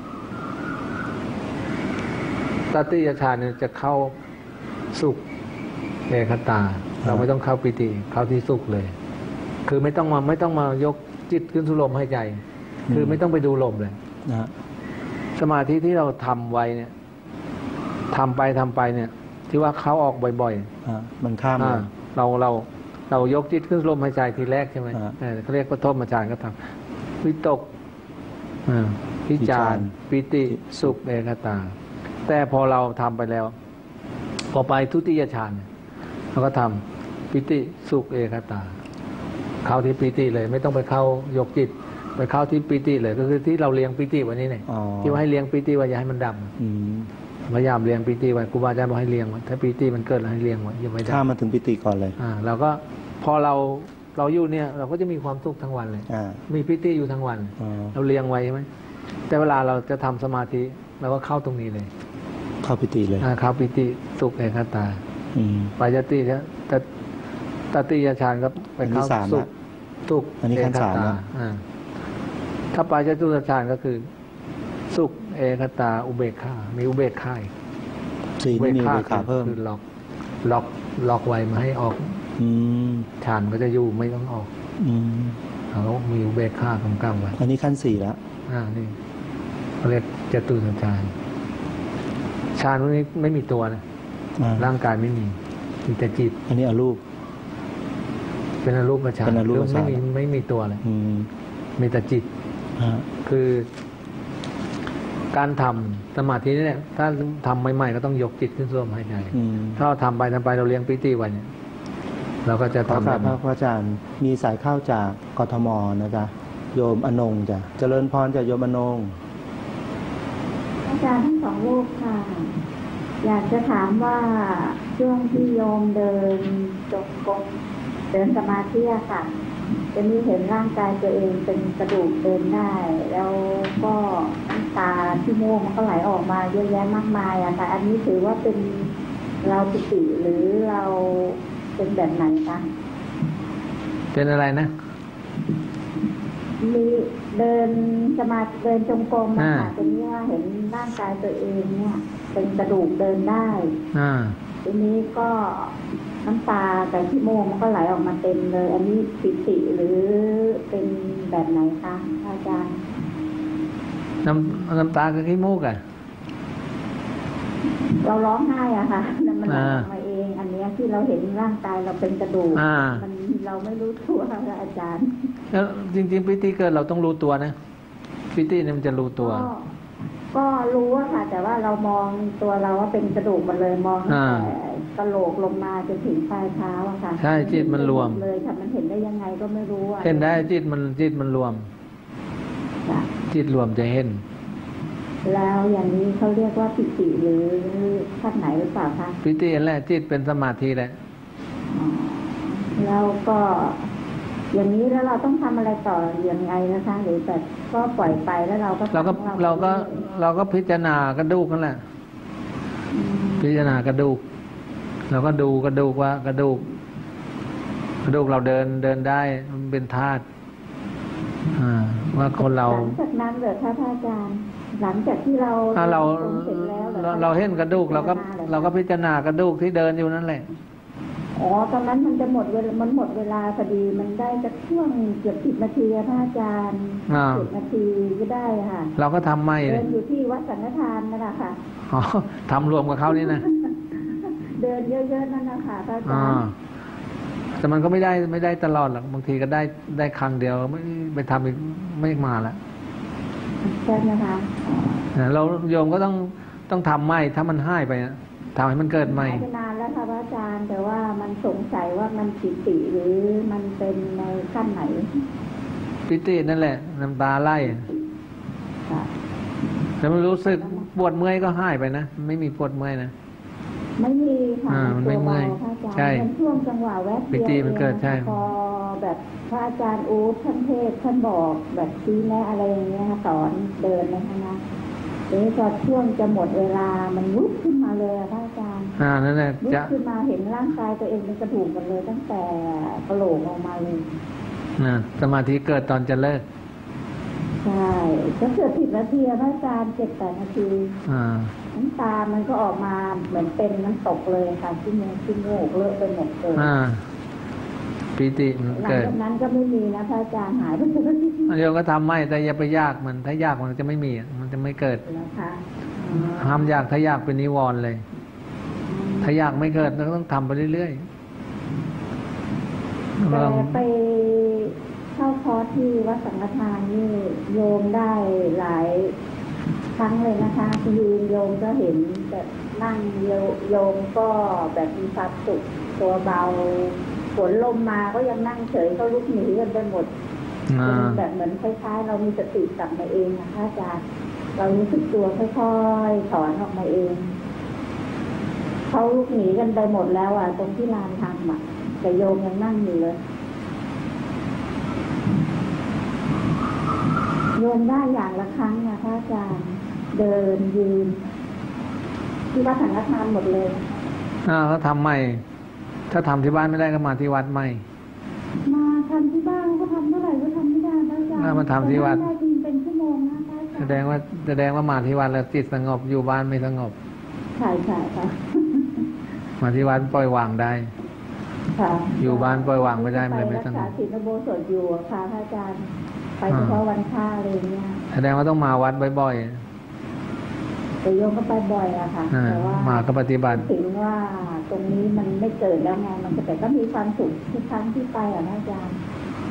ตติยฌานเนี่ยจะเข้าสุขเอกคตาเราไม่ต้องเข้าปีติเข้าที่สุขเลยคือไม่ต้องมายกจิตขึ้นสู่ลมหายใจคือไม่ต้องไปดูลมเลยสมาธิที่เราทำไว้เนี่ยทำไปเนี่ยที่ว่าเข้าออกบ่อยๆมันข้ามเรายกจิตขึ้นลมหายใจทีแรกใช่ไหมเขาเรียกปฐมฌานก็ทำวิตกวิจารปิติสุขเอกคตาแต่พอเราทำไปแล้วพอไปทุติยฌานเราก็ทำปิติสุขเอกคตาเข้าที่ปิติเลยไม่ต้องไปเข้ายกจิตไปเข้าที่ปิติเลยก็คือที่เราเลี้ยงปิติวันนี้เนี่ยที่ว่าให้เลี้ยงปิติไว้อย่าให้มันดับพยายามเลี้ยงปิติไว้ครูบาอาจารย์บอกให้เลี้ยงไว้ถ้าปิติมันเกิดเราให้เลี้ยงไว้อย่าไปดับข้ามมาถึงปิติก่อนเลยเราก็พอเราอยู่เนี่ยเราก็จะมีความสุขทั้งวันเลยมีปิติอยู่ทั้งวันเราเลี้ยงไว้ใช่ไหมแต่เวลาเราจะทำสมาธิเราก็เข้าตรงนี้เลยเข้าปิติเลยเข้าปิติสุขเอกคตาปายติเนี่ยตติยฌานก็ไปเข้าสุขอันนี้ขั้นสามถ้าปายจตุตฌานก็คือสุขเอกคตาอุเบกขามีอุเบกขาสี่ไม่มีอุเบกขาเพิ่มคือล็อกไว้มาให้ออกฌานก็จะอยู่ไม่ต้องออกเขามีอุเบกขากำกับไว้อันนี้ขั้นสี่แล้วนี่เขาเรียกจตุตฌานฌานพวกนี้ไม่มีตัวนะร่างกายไม่มีแต่จิตอันนี้อรูปเป็นอรูปฌานไม่มีตัวเลยมีแต่จิตคือการทำสมาธินี่แหละถ้าทำใหม่ๆก็ต้องยกจิตขึ้นสู่ลมหายใจถ้าเราทำไปเราเลี้ยงปิติไว้เนี่ยเราก็จะทำแบบพระอาจารย์มีสายเข้าจากกทมนะจ๊ะโยมอนงจ้ะเจริญพรจากโยมอนงอาจารย์ทั้งสองรูปค่ะอยากจะถามว่าช่วงที่โยมเดินจงกรมเดินสมาธิค่ะจะมีเห็นร่างกายตัวเองเป็นกระดูกเดินได้แล้วก็น้ำตาที่มูกมันก็ไหลออกมาเยอะแยะมากมายอะค่ะอันนี้ถือว่าเป็นเราปิติหรือเราเป็นแบบไหนคะเป็นอะไรนะมีเดินสมาธิเดินจงกรมค่ะเป็นนี้ว่าเห็นร่างกายตัวเองเนี่ยเป็นกระดูกเดินได้ทีนี้ก็น้ำตาแต่ที่มูกมันก็ไหลออกมาเต็มเลยอันนี้ปิติหรือเป็นแบบไหนคะอาจารย์น้ำตากับขี้มูกเราร้องไห้อะค่ะมันออกมาเองอันนี้ที่เราเห็นร่างกายเราเป็นกระดูกมันเราไม่รู้ตัวค่ะอาจารย์แล้วจริงๆปิติเกิดเราต้องรู้ตัวนะปิติเนี่ยมันจะรู้ตัวก็รู้อะค่ะแต่ว่าเรามองตัวเราว่าเป็นกระดูกมันเลยมองแต่กระโหลกลงมาจนถึงปลายเท้าอะค่ะใช่จิตมันรวมเลยค่ะมันเห็นได้ยังไงก็ไม่รู้อะเห็นได้จิตมันรวมจิตรวมจะเห็นแล้วอย่างนี้เขาเรียกว่าปิติหรือขั้นไหนหรือเปล่าคะปิติแหละจิตเป็นสมาธิแหละแล้วก็อย่างนี้แล้วเราต้องทำอะไรต่อยังไงนะคะหรือแบบก็ปล่อยไปแล้วเราก็พิจารณากระดูกนั่นแหละพิจารณากระดูกเราก็ดูกระดูกว่ากระดูกเราเดินได้มันเป็นธาตุว่าคนเราหลังจากนั้นเหรอคะพระอาจารย์หลังจากที่เราเห็นกระดูกเราก็พิจารณากระดูกที่เดินอยู่นั่นแหละอ๋อตอนนั้นมันจะหมดเวลามันหมดเวลาพอดีมันได้จะช่วงเกือบ10 นาทีพระอาจารย์10 นาทีก็ได้ค่ะเราก็ทำไม่เดินอยู่ที่วัดสังฆทานนั่นแหละค่ะอ๋อทำรวมกับเขานี่นะเดินเยอะๆนั่นนะคะพระอาจารย์แต่มันก็ไม่ได้ตลอดหรอกบางทีก็ได้ครั้งเดียวไม่ไปทำอีกไม่มาละใช่ไหมคะเราโยมก็ต้องทำไม่ถ้ามันหายไปทำให้มันเกิดใหม่นานแล้วค่ะพระอาจารย์แต่ว่ามันสงสัยว่ามันปิติหรือมันเป็นในขั้นไหนปิตินั่นแหละน้ำตาไหลแต่มันรู้สึกปวดเมื่อยก็หายไปนะไม่มีปวดเมื่อยนะไม่มีค่ะมันไม่เมื่อยใช่ช่วงจังหวะแวบเดียวปิติมันเกิดใช่พอแบบพระอาจารย์อู๊ดท่านเทศท่านบอกแบบชี้แนะอะไรอย่างเงี้ยสอนเดินในคณะนี่พอช่วงจะหมดเวลามันวุบขึ้นมาเลยพระอาจารย์นั่นแหละวุบขึ้นมาเห็นร่างกายตัวเองเป็นกระดูกกันเลยตั้งแต่กระโหลกออกมาเลยสมาธิเกิดตอนจะเลิกใช่ก็เกิด10 นาทีพระอาจารย์7-8 นาทีน้ำตามันก็ออกมาเหมือนเป็นน้ำตกเลยค่ะที่มือที่มูกเลอะไปหมดเลยปิติมันเกิดหลังจากนั้นก็ไม่มีนะพระอาจารย์หายไปเลยเดี๋ยวก็ทำไม่แต่อย่าไปยากมันถ้ายากมันจะไม่มีมันจะไม่เกิดห้ามยากถ้ายากเป็นนิวรณ์เลยถ้ายากไม่เกิดเราต้องทำไปเรื่อยๆแต่ไปเข้าคอร์สที่วัดสังฆทานนี่โยมได้หลายครั้งเลยนะคะยืนโยมก็เห็นแบบนั่งโยมก็แบบมีความสุขตัวเบาฝนลมมาก็ยังนั่งเฉยก็ลุกหนีกันไปหมดเป็นแบบเหมือนคล้ายๆเรามีสติกลับมาเองนะคะอาจารย์เรารู้สึกตัวค่อยๆถอนออกมาเองเขาลุกหนีกันไปหมดแล้วอ่ะตรงที่ลานธรรมอ่ะแต่โยมยังนั่งอยู่เลยโยมได้อย่างละครั้งนะคะอาจารย์เดินยืนที่วัดสังฆทานหมดเลยเขาทำใหม่ถ้าทำที่บ้านไม่ได้ก็มาที่วัดใหม่มาทำที่บ้านก็ทำเท่าไหร่ก็ทำไม่ได้อาจารย์มาทำที่วัดเป็นชั่วโมงนะแสดงว่ามาที่วัดแล้วจิตสงบอยู่บ้านไม่สงบใช่ใช่ค่ะมาที่วัดปล่อยวางได้อยู่บ้านปล่อยวางไม่ได้เลยไม่สงบรักษาศีลอุโบสถอยู่ค่ะอาจารย์ไปเฉพาะวันพระอะไรเงี้ยแสดงว่าต้องมาวัดบ่อยๆแต่โยมก็ไปบ่อยอะค่ะแต่ว่ามาก็ปฏิบัติถึงว่าตรงนี้มันไม่เกิดแล้วไงมันแต่ก็มีความสุขทุกครั้งที่ไปอะอาจารย์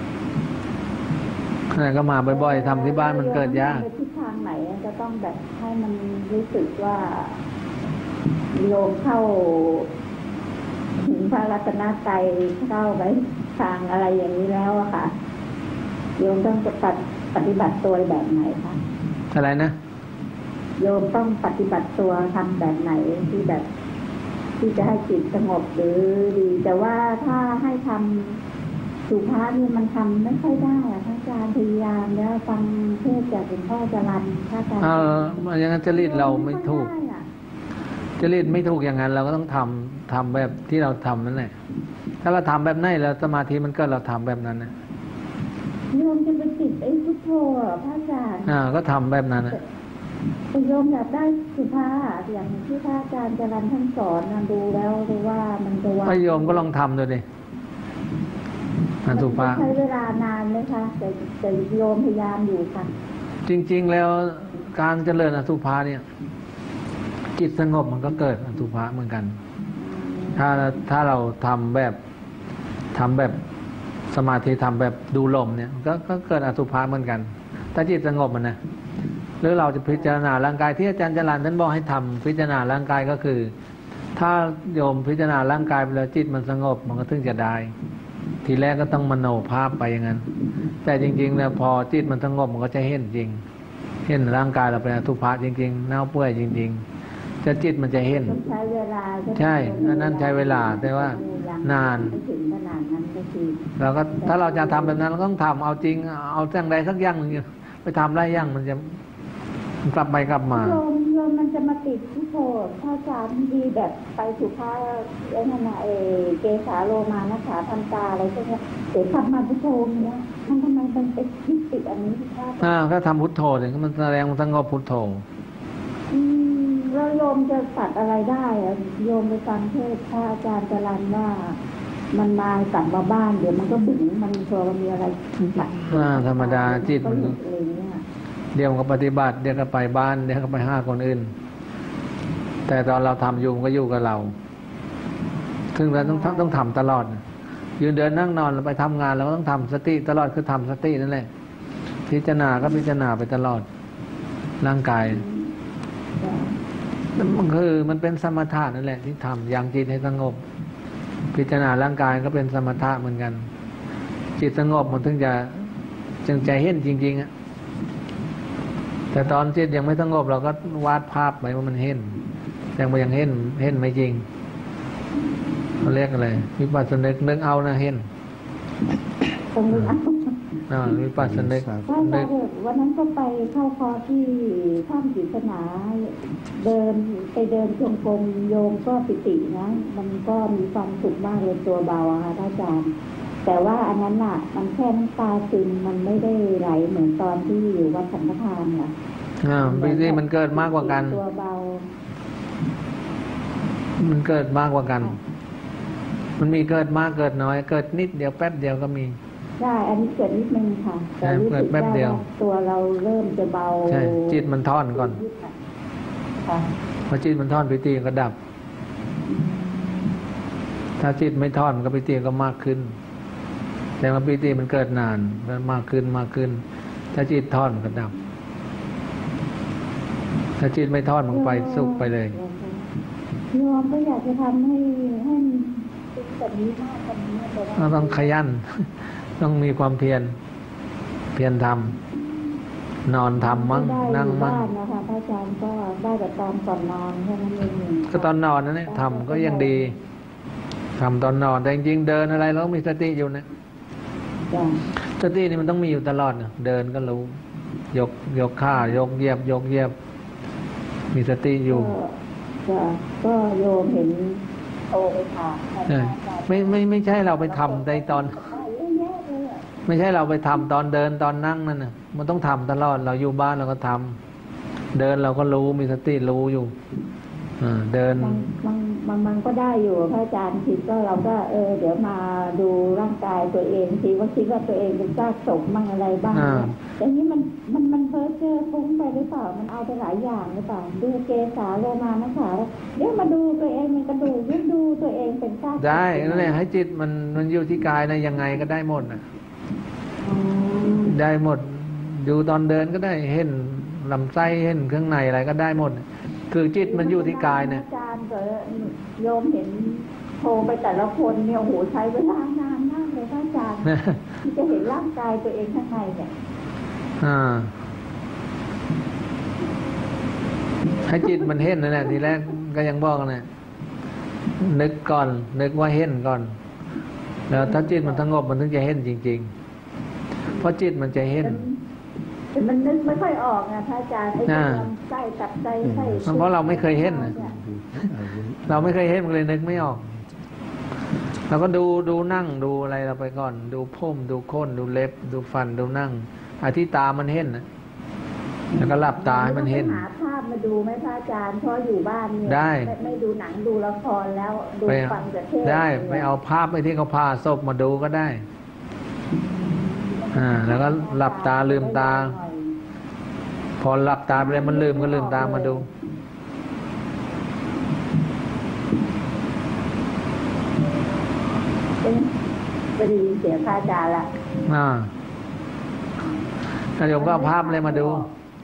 ก็มาบ่อยๆทำที่บ้านมันเกิดยากทิศทางไหนจะต้องแบบให้มันรู้สึกว่าโยมเข้าถึงพระรัตนตรัยเข้าไปทางอะไรอย่างนี้แล้วอะค่ะโยมต้องปฏิบัติตัวแบบไหนคะอะไรนะโยมต้องปฏิบัติตัวทำแบบไหนที่แบบที่จะให้จิตสงบหรือดีแต่ว่าถ้าให้ทำสุภาพนี่มันทำไม่ค่อยได้อะพระอาจารย์พยายามแล้วฟังเทศจากหลวงพ่อจรัญพระอาจารย์อย่างนั้นจริตเราไม่ถูกจริตไม่ถูกอย่างนั้นเราก็ต้องทำแบบที่เราทำนั่นแหละถ้าเราทำแบบไหนแล้วสมาธิมันก็เราทำแบบนั้นนะโยมจะไปติดไอ้พุทโธพระอาจารย์ก็ทำแบบนั้นนะโยมอยากได้สุภาพอย่างที่พระอาจารย์จรัญท่านสอนดูแล้วดูว่ามันจะว่าโยมก็ลองทำดูดิสุภาพใช้เวลานานไหมคะแต่โยมพยายามอยู่ค่ะจริงๆแล้วการเจริญอสุภาเนี่ยจิตสงบมันก็เกิดอสุภาเหมือนกันถ้าเราทำแบบสมาธิทำแบบดูลมเนี่ยก็เกิดอสุภะเหมือนกันถ้าจิตสงบมันนะหรือเราจะพิจารณาร่างกายที่อาจารย์จรัญท่านบอกให้ทำพิจารณาร่างกายก็คือถ้าโยมพิจารณาร่างกายไปแล้วจิตมันสงบมันก็ถึงจะได้ทีแรกก็ต้องมโนภาพไปอย่างนั้นแต่จริงๆแล้วพอจิตมันสงบมันก็จะเห็นจริงเห็นร่างกายเราเป็นอสุภะจริงๆเน่าเปื่อยจริงๆจะจิตมันจะเห็นใช้เวลาใช่นั่นใช้เวลาแต่ว่านานเราก็ถ้าเราจะทำแบบนั้นเราต้องทำเอาจริงเอาจังใดสักอย่างหนึ่งไปทำไรอย่างมันจะกลับไปกลับมาโยมมันจะมาติดที่โพธิ์ถ้าจารย์ดีแบบไปสุภาพไอ้นั่นนะเกสาโลมานะขาทันตาอะไรพวกนี้เดี๋ยวทำมาพุทโธเนี้ยมันทำไมมันเป็นติดอันนี้ที่ท่าก็ทำพุทโธเนี่ยมันแสดงมันสงบพุทโธแล้วโยมจะตัดอะไรได้โยมไปฟังเทศพระอาจารย์จรัญว่ามันมากลับมาบ้านเดี๋ยวมันก็บึ้งมันตัวมันมีอะไรธรรมดาจิตมันเดี๋ยวก็ปฏิบัติเดี๋ยวก็ไปบ้านเดี๋ยวก็ไปหาคนอื่นแต่ตอนเราทำอยู่มันก็อยู่กับเราซึ่งเราต้องทำตลอดยืนเดินนั่งนอนเราไปทำงานเราก็ต้องทำสติตลอดคือทำสตินั่นแหละพิจารณาก็พิจารณาไปตลอดร่างกายมันคือมันเป็นสมถะนั่นแหละที่ทำยังจิตให้สงบพิจารณาร่างกายก็เป็นสมถะเหมือนกันจิตสงบมันถึงจะใจเห็นจริงๆอะแต่ตอนจิตยังไม่สงบเราก็วาดภาพไปว่ามันเห็นแต่มันยังเห็นไม่จริงเขาเรียกอะไรวิปัสสนึกนึกเอานะเห็นวิปัสสนึกวันนั้นก็ไปเข้าคอที่ถ้ำศรีสนาเดินจงกรมโยมก็ปิตินะมันก็มีความสุขมากเลยตัวเบาค่ะอาจารย์แต่ว่าอันนั้นน่ะมันแค่น้ำตาซึมมันไม่ได้ไหลเหมือนตอนที่อยู่วัดสังฆทานค่ะปีนี้มันเกิดมากกว่ากันตัวเบามันเกิดมากกว่ากันมันมีเกิดมากเกิดน้อยเกิดนิดเดียวแป๊บเดียวก็มีใช่อันนี้เกิดนิดนึงค่ะแต่เกิดแป๊บเดียวตัวเราเริ่มจะเบาใช่จิตมันท่อนก่อนพอจิตมันท่อนปิติก็ดับถ้าจิตไม่ท่อนก็ปิติก็มากขึ้นแต่ว่าปิติมันเกิดนานมันมากขึ้นถ้าจิตท่อนก็ดับถ้าจิตไม่ท่อนมันไปสุขไปเลยโยมก็อยากจะทำให้แบบนี้มากกว่านี้เราต้องขยันต้องมีความเพียรทำนอนทำมั่งนั่งมั่งนะคะพระอาจารย์ก็ได้แต่ตอนก่อนนอนแค่นั้นเองก็ตอนนอนนั่นแหละทำก็ยังดีทำตอนนอนแต่จริงๆเดินอะไรเรามีสติอยู่นะสตินี่มันต้องมีอยู่ตลอดนะเดินก็รู้ยกขายกเหยียบมีสติอยู่ก็โยมเห็นโตไปถามไม่ใช่เราไปทำในตอนไม่ใช่เราไปทำตอนเดินตอนนั่งนั่นน่ะมันต้องทำตลอดเราอยู่บ้านเราก็ทำเดินเราก็รู้มีสติรู้อยู่เดินมันก็ได้อยู่พระอาจารย์ทีก็เราก็เดี๋ยวมาดูร่างกายตัวเองทีว่าคิดว่าตัวเองเป็นซากศพมั่งอะไรบ้างแต่นี้มันเพ้อเจ้อฟุ้งไปหรือเปล่ามันเอาไปหลายอย่างหรือเปล่าดูเกสาโลมานะคะเดี๋ยวมาดูตัวเองมันกระดูกยิ่งดูตัวเองเป็นซากได้นั่นแหละให้จิตมันอยู่ที่กายนะยังไงก็ได้หมดนะได้หมดดูตอนเดินก็ได้เห็นลำไส้เห็นเครื่องในอะไรก็ได้หมดคือจิตมันอยู่ที่กายเนี่ยอาจารย์โยมเห็นโทรไปแต่ละคนเนี่ยโอ้โหใช้เวลานานมากเลยพระอาจารย์ที่จะเห็นร่างกายตัวเองข้างในเนี่ยให้จิตมันเห็นนั่นแหละทีแรกก็ยังบอกนะนึกก่อนนึกว่าเห็นก่อนแล้วถ้าจิตมันสงบมันถึงจะเห็นจริงๆเพราะจิตมันจะเห็นมันนึกไม่ค่อยออกนะพระอาจารย์ไอ้ความใส่ตับใจใส่เพราะเราไม่เคยเห็นเราไม่เคยเห็นมันเลยนึกไม่ออกเราก็ดูนั่งดูอะไรเราไปก่อนดูผมดูโคนดูเล็บดูฟันดูนั่งที่ตามันเห็นนะแล้วก็หลับตาให้มันเห็นหาภาพมาดูไหมพระอาจารย์เพราะอยู่บ้านเนี่ยได้ไม่ดูหนังดูละครแล้วดูฟังแต่เทศได้ไปเอาภาพไปที่เขาพาศพมาดูก็ได้แล้วก็หลับตาลืมตาพอหลับตาไปเลยมันลืมก็ลืมตามาดูไปได้ยินเสียงพระอาจารย์ละถ้าโยมก็เอาภาพเลยมาดู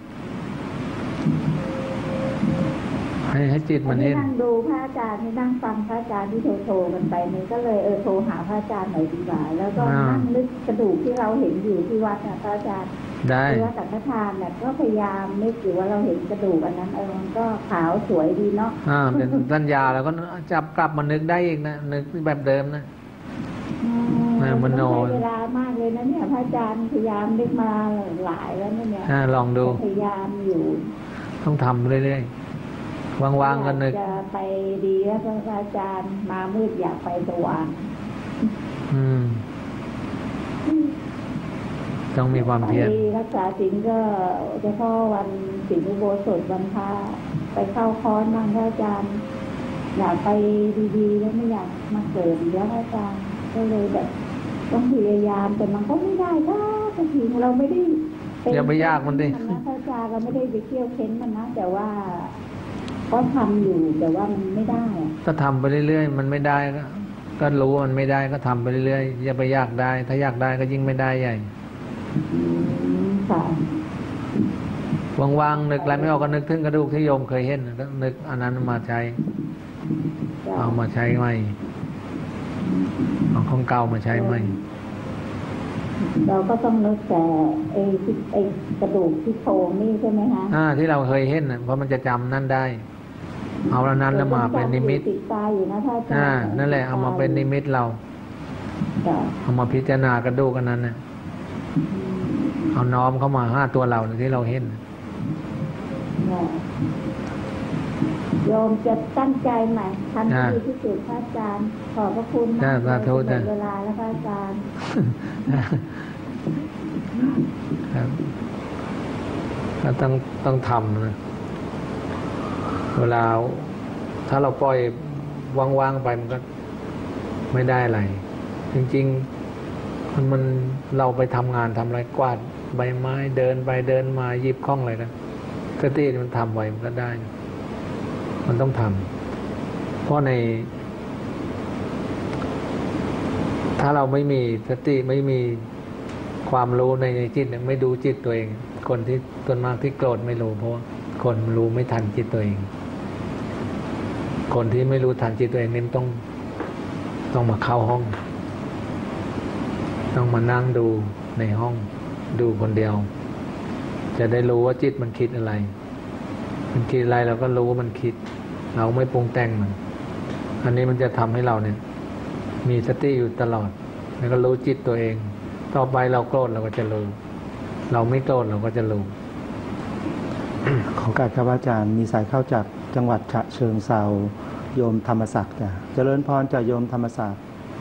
ให้จิตมันเห็นนั่งดูพระอาจารย์ที่นั่งฟังพระอาจารย์ที่โทรกันไปนี่ก็เลยโทรหาพระอาจารย์หน่อยดีกว่าแล้วก็นั่งนึกกระดูกที่เราเห็นอยู่ที่วัดนะพระอาจารย์ที่วัดสังฆทานเนี่ยก็พยายามนึกอยู่ว่าเราเห็นกระดูกอันนั้นมันก็ขาวสวยดีเนาะเป็นสัญญาแล้วก็จับกลับมานึกได้อีกนะนึกแบบเดิมนะมันใช้เวลามากเลยนะเนี่ยพระอาจารย์พยายามนึกมาหลายแล้วเนี่ยลองดูพยายามอยู่ต้องทำเรื่อยๆวางๆกันนึกจะไปดีแล้วพระอาจารย์มามืดอยากไปสว่างต้องมีความเพียรรักษาศีลก็เฉพาะวันศีลอุโบสถวันพระไปเข้าคอร์สนั่งพระอาจารย์อยากไปดีๆแล้วไม่อยากมาเกิดเดี๋ยวพระอาจารย์ก็เลยแบบต้องพยายามแต่มันก็ไม่ได้ก็ทีเราไม่ได้อย่าไปยากมันดินะพระอาจารย์เราไม่ได้ไปเที่ยวเค้นมันนะแต่ว่าก็ทำอยู่แต่ว่ามันไม่ได้ก็ทำไปเรื่อยๆมันไม่ได้ก็รู้ว่ามันไม่ได้ก็ทำไปเรื่อยๆอย่าไปยากได้ถ้าอยากได้ก็ยิ่งไม่ได้ใหญ่ว่างๆนึกอะไรไม่ออกก็นึกถึงกระดูกที่โยมเคยเห็นก็นึกอันนั้นมาใช้เอามาใช้ใหม่เอาของเก่ามาใช้ใหม่เราก็ต้องนึกแต่ไอ้กระดูกที่โครงนี่ใช่ไหมคะที่เราเคยเห็นเพราะมันจะจำนั่นได้เอาแล้วนั้นแล้วมาเป็นนิมิตติดตาอยู่นะท่านอาจารย์นั่นแหละเอามาเป็นนิมิตเราเอามาพิจารณากระดูกกันนั้นเนี่ยเอาน้อมเข้ามา5ตัวเราที่เราเห็นโยมจะตั้งใจใหม่ทำดีที่สุดพระอาจารย์ขอบพระคุณมากเลยเวลาแล้วพระอาจารย์ครับก็ต้องทำนะเวลาถ้าเราปล่อยว่างๆไปมันก็ไม่ได้อะไรจริงๆมันเราไปทำงานทำอะไรกวาดใบไม้เดินไปเดินมาหยิบข้องอะไรกันสติมันทำไว้มันก็ได้มันต้องทำเพราะถ้าเราไม่มีสติไม่มีความรู้ในจิตไม่ดูจิตตัวเองคนที่ส่วนมากที่โกรธไม่รู้เพราะคนรู้ไม่ทันจิตตัวเองคนที่ไม่รู้ทันจิตตัวเองนี่ต้องมาเข้าห้องต้องมานั่งดูในห้องดูคนเดียวจะได้รู้ว่าจิตมันคิดอะไรมันคิดอะไรเราก็รู้ว่ามันคิดเราไม่ปรุงแต่งมันอันนี้มันจะทำให้เราเนี่ยมีสติอยู่ตลอดแล้วก็รู้จิตตัวเองต่อไปเราโกรธเราก็จะรู้เราไม่โกรธเราก็จะรู้ของการครับอาจารย์มีสายเข้าจากจังหวัดฉะเชิงเทราโยมธรรมศักดิ์จ้ะเจริญพรจากโยมธรรมศักดิ์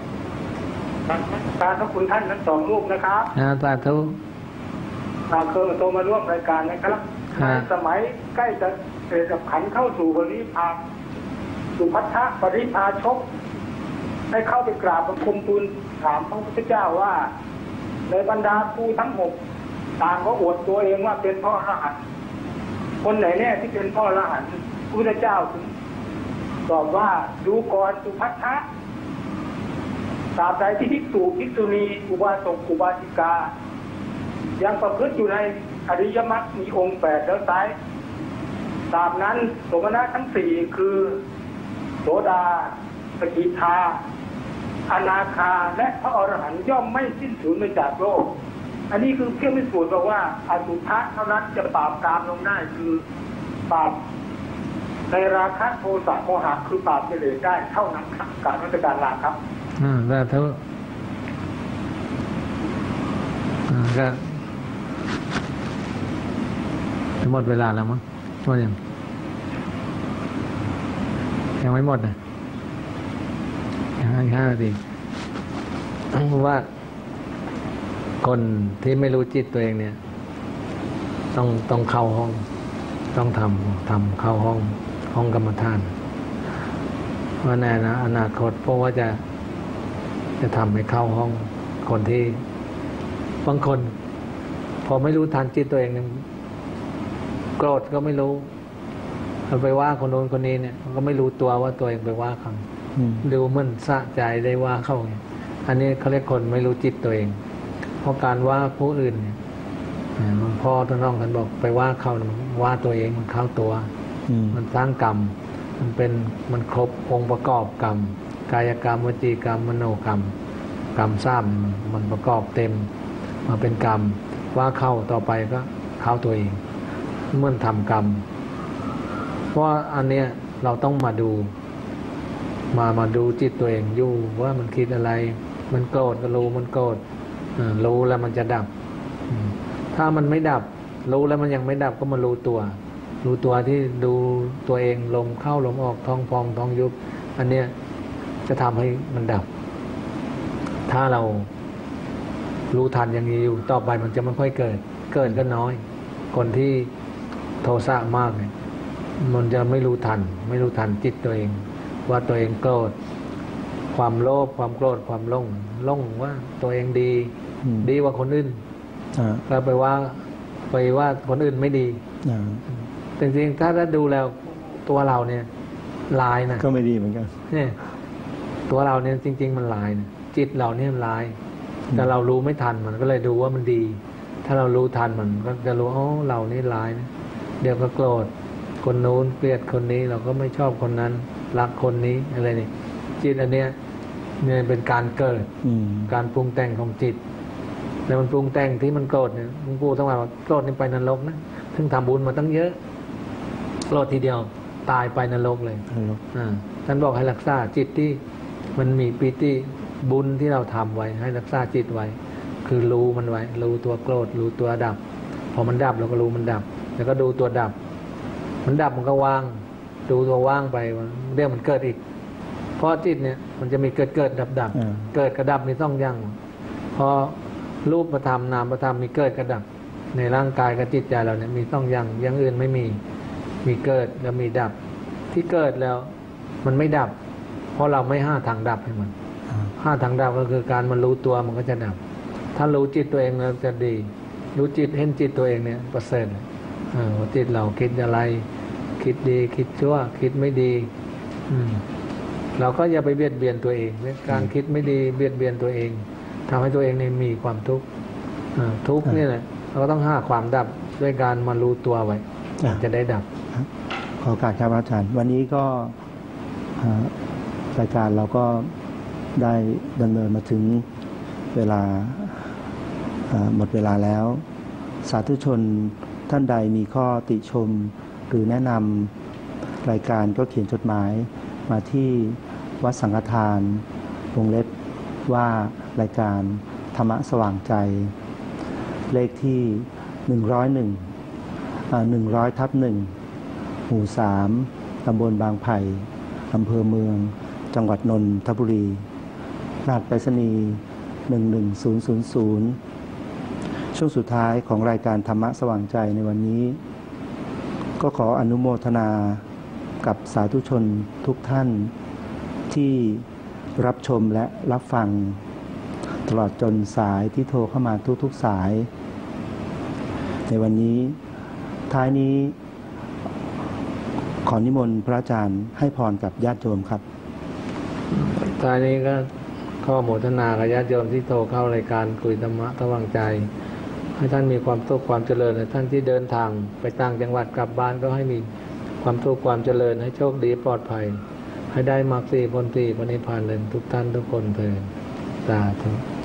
สาธุคุณท่านทั้งสองรูปนะครับสาธุเคยโทรมาร่วมรายการนะครับในสมัยใกล้จะขันเข้าสู่ปริพานสุภัททะปริพาชกได้เข้าไปกราบบังคมทูลถามพระพุทธเจ้าว่าในบรรดาครูทั้ง6ต่างก็อวดตัวเองว่าเป็นพ่ออรหันต์คนไหนแน่ที่เป็นพ่ออรหันต์พระพุทธเจ้าถึงตอบว่าดูก่อนสุภัททะตราบใดที่ภิกษุภิกษุณีอุบาสกอุบาสิกายังประพฤติอยู่ในอริยมรรคมีองค์8แล้วไซตราบนั้นโสมนัสทั้ง4คือโสดาสกิทาอนาคาและพระอรหันต์ย่อมไม่สิ้นสูญไปจากโลกอันนี้คือเพียงพิสูจน์บอกว่าอสุภะเท่านั้นจะปราบกามลงได้คือปราบในราคะโทสะโมหะคือปราบกิเลสได้เท่านั้นครับการรัชการลาครับแล้วเท่าก็หมดเวลาแล้วมั้งหมดยังไม่หมดนะ5 นาทีเพราะว่าคนที่ไม่รู้จิตตัวเองเนี่ยต้องเข้าห้องต้องทำเข้าห้องกรรมฐานว่าแน่นะอนาคตเพราะว่าจะทำให้เข้าห้องคนที่บางคนพอไม่รู้ทันจิตตัวเองเนี่ยโกรธก็ไม่รู้ไปว่าคนโน้นคนนี้เนี่ยก็ไม่รู้ตัวว่าตัวเองไปว่าเขาดูเหมือนสะใจได้ว่าเขาอันนี้เขาเรียกคนไม่รู้จิตตัวเองเพราะการว่าผู้อื่นเนี่ยหลวงพ่อท่านน้องท่านบอกไปว่าเขาว่าตัวเองมันเข้าตัวมันสร้างกรรมมันครบองค์ประกอบกรรมกายกรรมวจีกรรมมโนกรรมกรรม3มันประกอบเต็มมาเป็นกรรมว่าเข้าต่อไปก็เข้าตัวเองเมื่อทำกรรมเพราะอันเนี้ยเราต้องมาดูจิตตัวเองอยู่ว่ามันคิดอะไรมันโกรธก็รู้มันโกรธรู้แล้วมันจะดับถ้ามันไม่ดับรู้แล้วมันยังไม่ดับก็มารู้ตัวที่ดูตัวเองลมเข้าลมออกท้องพองท้องยุบอันเนี้ยจะทำให้มันดับถ้าเรารู้ทันอย่างนี้อยู่ต่อไปมันจะไม่ค่อยเกิดก็น้อยคนที่โทสะมากเนี่ยมันจะไม่รู้ทันจิตตัวเองว่าตัวเองโกรธความโลภความโกรธความหลงว่าตัวเองดีกว่าคนอื่นเราไปว่าคนอื่นไม่ดีจริงๆถ้าดูแล้วตัวเราเนี่ยลายนะก็ไม่ดีเหมือนกันเนี่ยตัวเราเนี่ยจริงๆมันลายนะจิตเราเนี่ยลายแต่เรารู้ไม่ทันมันก็เลยดูว่ามันดีถ้าเรารู้ทันมันก็จะรู้อ๋อเรานี่ลายนะเดี๋ยวก็โกรธคนนู้นเกลียดคนนี้เราก็ไม่ชอบคนนั้นรักคนนี้อะไรนี่จิตอันเนี้ยเนี่ยเป็นการเกิดการปรุงแต่งของจิตแล้วมันปรุงแต่งที่มันโกรธเนี่ยหลวงปู่ต้องว่าโกรธนี่ไปนรกนะถึงทำบุญมาตั้งเยอะโกรธทีเดียวตายไปนรกเลยท่านบอกให้รักษาจิตที่มันมีปิติบุญที่เราทำไว้ให้รักษาจิตไว้คือรู้มันไว้รู้ตัวโกรธรู้ตัวดับพอมันดับเราก็รู้มันดับแล้วก็ดูตัวดับมันดับมันก็ว่างดูตัวว่างไปเดี๋ยวมันเกิดอีกเพราะจิตเนี่ยมันจะมีเกิดดับเกิดกระดับมีต้องยั่งพอรูปธรรมนามธรรมมีเกิดกระดับในร่างกายกับจิตใจเราเนี่ยมีต้องยั่งอย่างอื่นไม่มีเกิดแล้วมีดับที่เกิดแล้วมันไม่ดับเพราะเราไม่ห้าทางดับให้มันห้าทางดับก็คือการมันรู้ตัวมันก็จะดับถ้ารู้จิตตัวเองแล้วจะดีรู้จิตเห็นจิตตัวเองเนี่ยประเสริฐว่าจิตเราคิดอะไรคิดดีคิดชั่วคิดไม่ดีเราก็อย่าไปเบียดเบียนตัวเองการคิดไม่ดีเบียดเบียนตัวเองทำให้ตัวเองเนี่ยมีความทุกข์ทุกข์นี่แหละเราก็ต้องหาความดับด้วยการมารู้ตัวไว้จะได้ดับขอโอกาสครับอาจารย์วันนี้ก็รายการเราก็ได้ดำเนินมาถึงเวลาหมดเวลาแล้วสาธุชนท่านใดมีข้อติชมหรือแนะนำรายการก็เขียนจดหมายมาที่วัดสังฆทานวงเล็บว่ารายการธรรมะสว่างใจเลขที่100/1 หมู่ 3 ตำบลบางไผ่อำเภอเมืองจังหวัดนนทบุรีรหัสไปรษณีย์11000ช่วงสุดท้ายของรายการธรรมะสว่างใจในวันนี้ก็ขออนุโมทนากับสาธุชนทุกท่านที่รับชมและรับฟังตลอดจนสายที่โทรเข้ามาทุกๆสายในวันนี้ท้ายนี้ขอนิมนต์พระอาจารย์ให้พรกับญาติโยมครับท้ายนี้ก็ข้อโมทนากับญาติโยมที่โทรเข้ารายการคุยธรรมะสว่างใจให้ท่านมีความสุขความเจริญและท่านที่เดินทางไปต่างจังหวัดกลับบ้านก็ให้มีความสุขความเจริญให้โชคดีปลอดภัยให้ได้มรรคสี่ผลสี่พระนิพพานเลยทุกท่านทุกคนเถิดสาธุ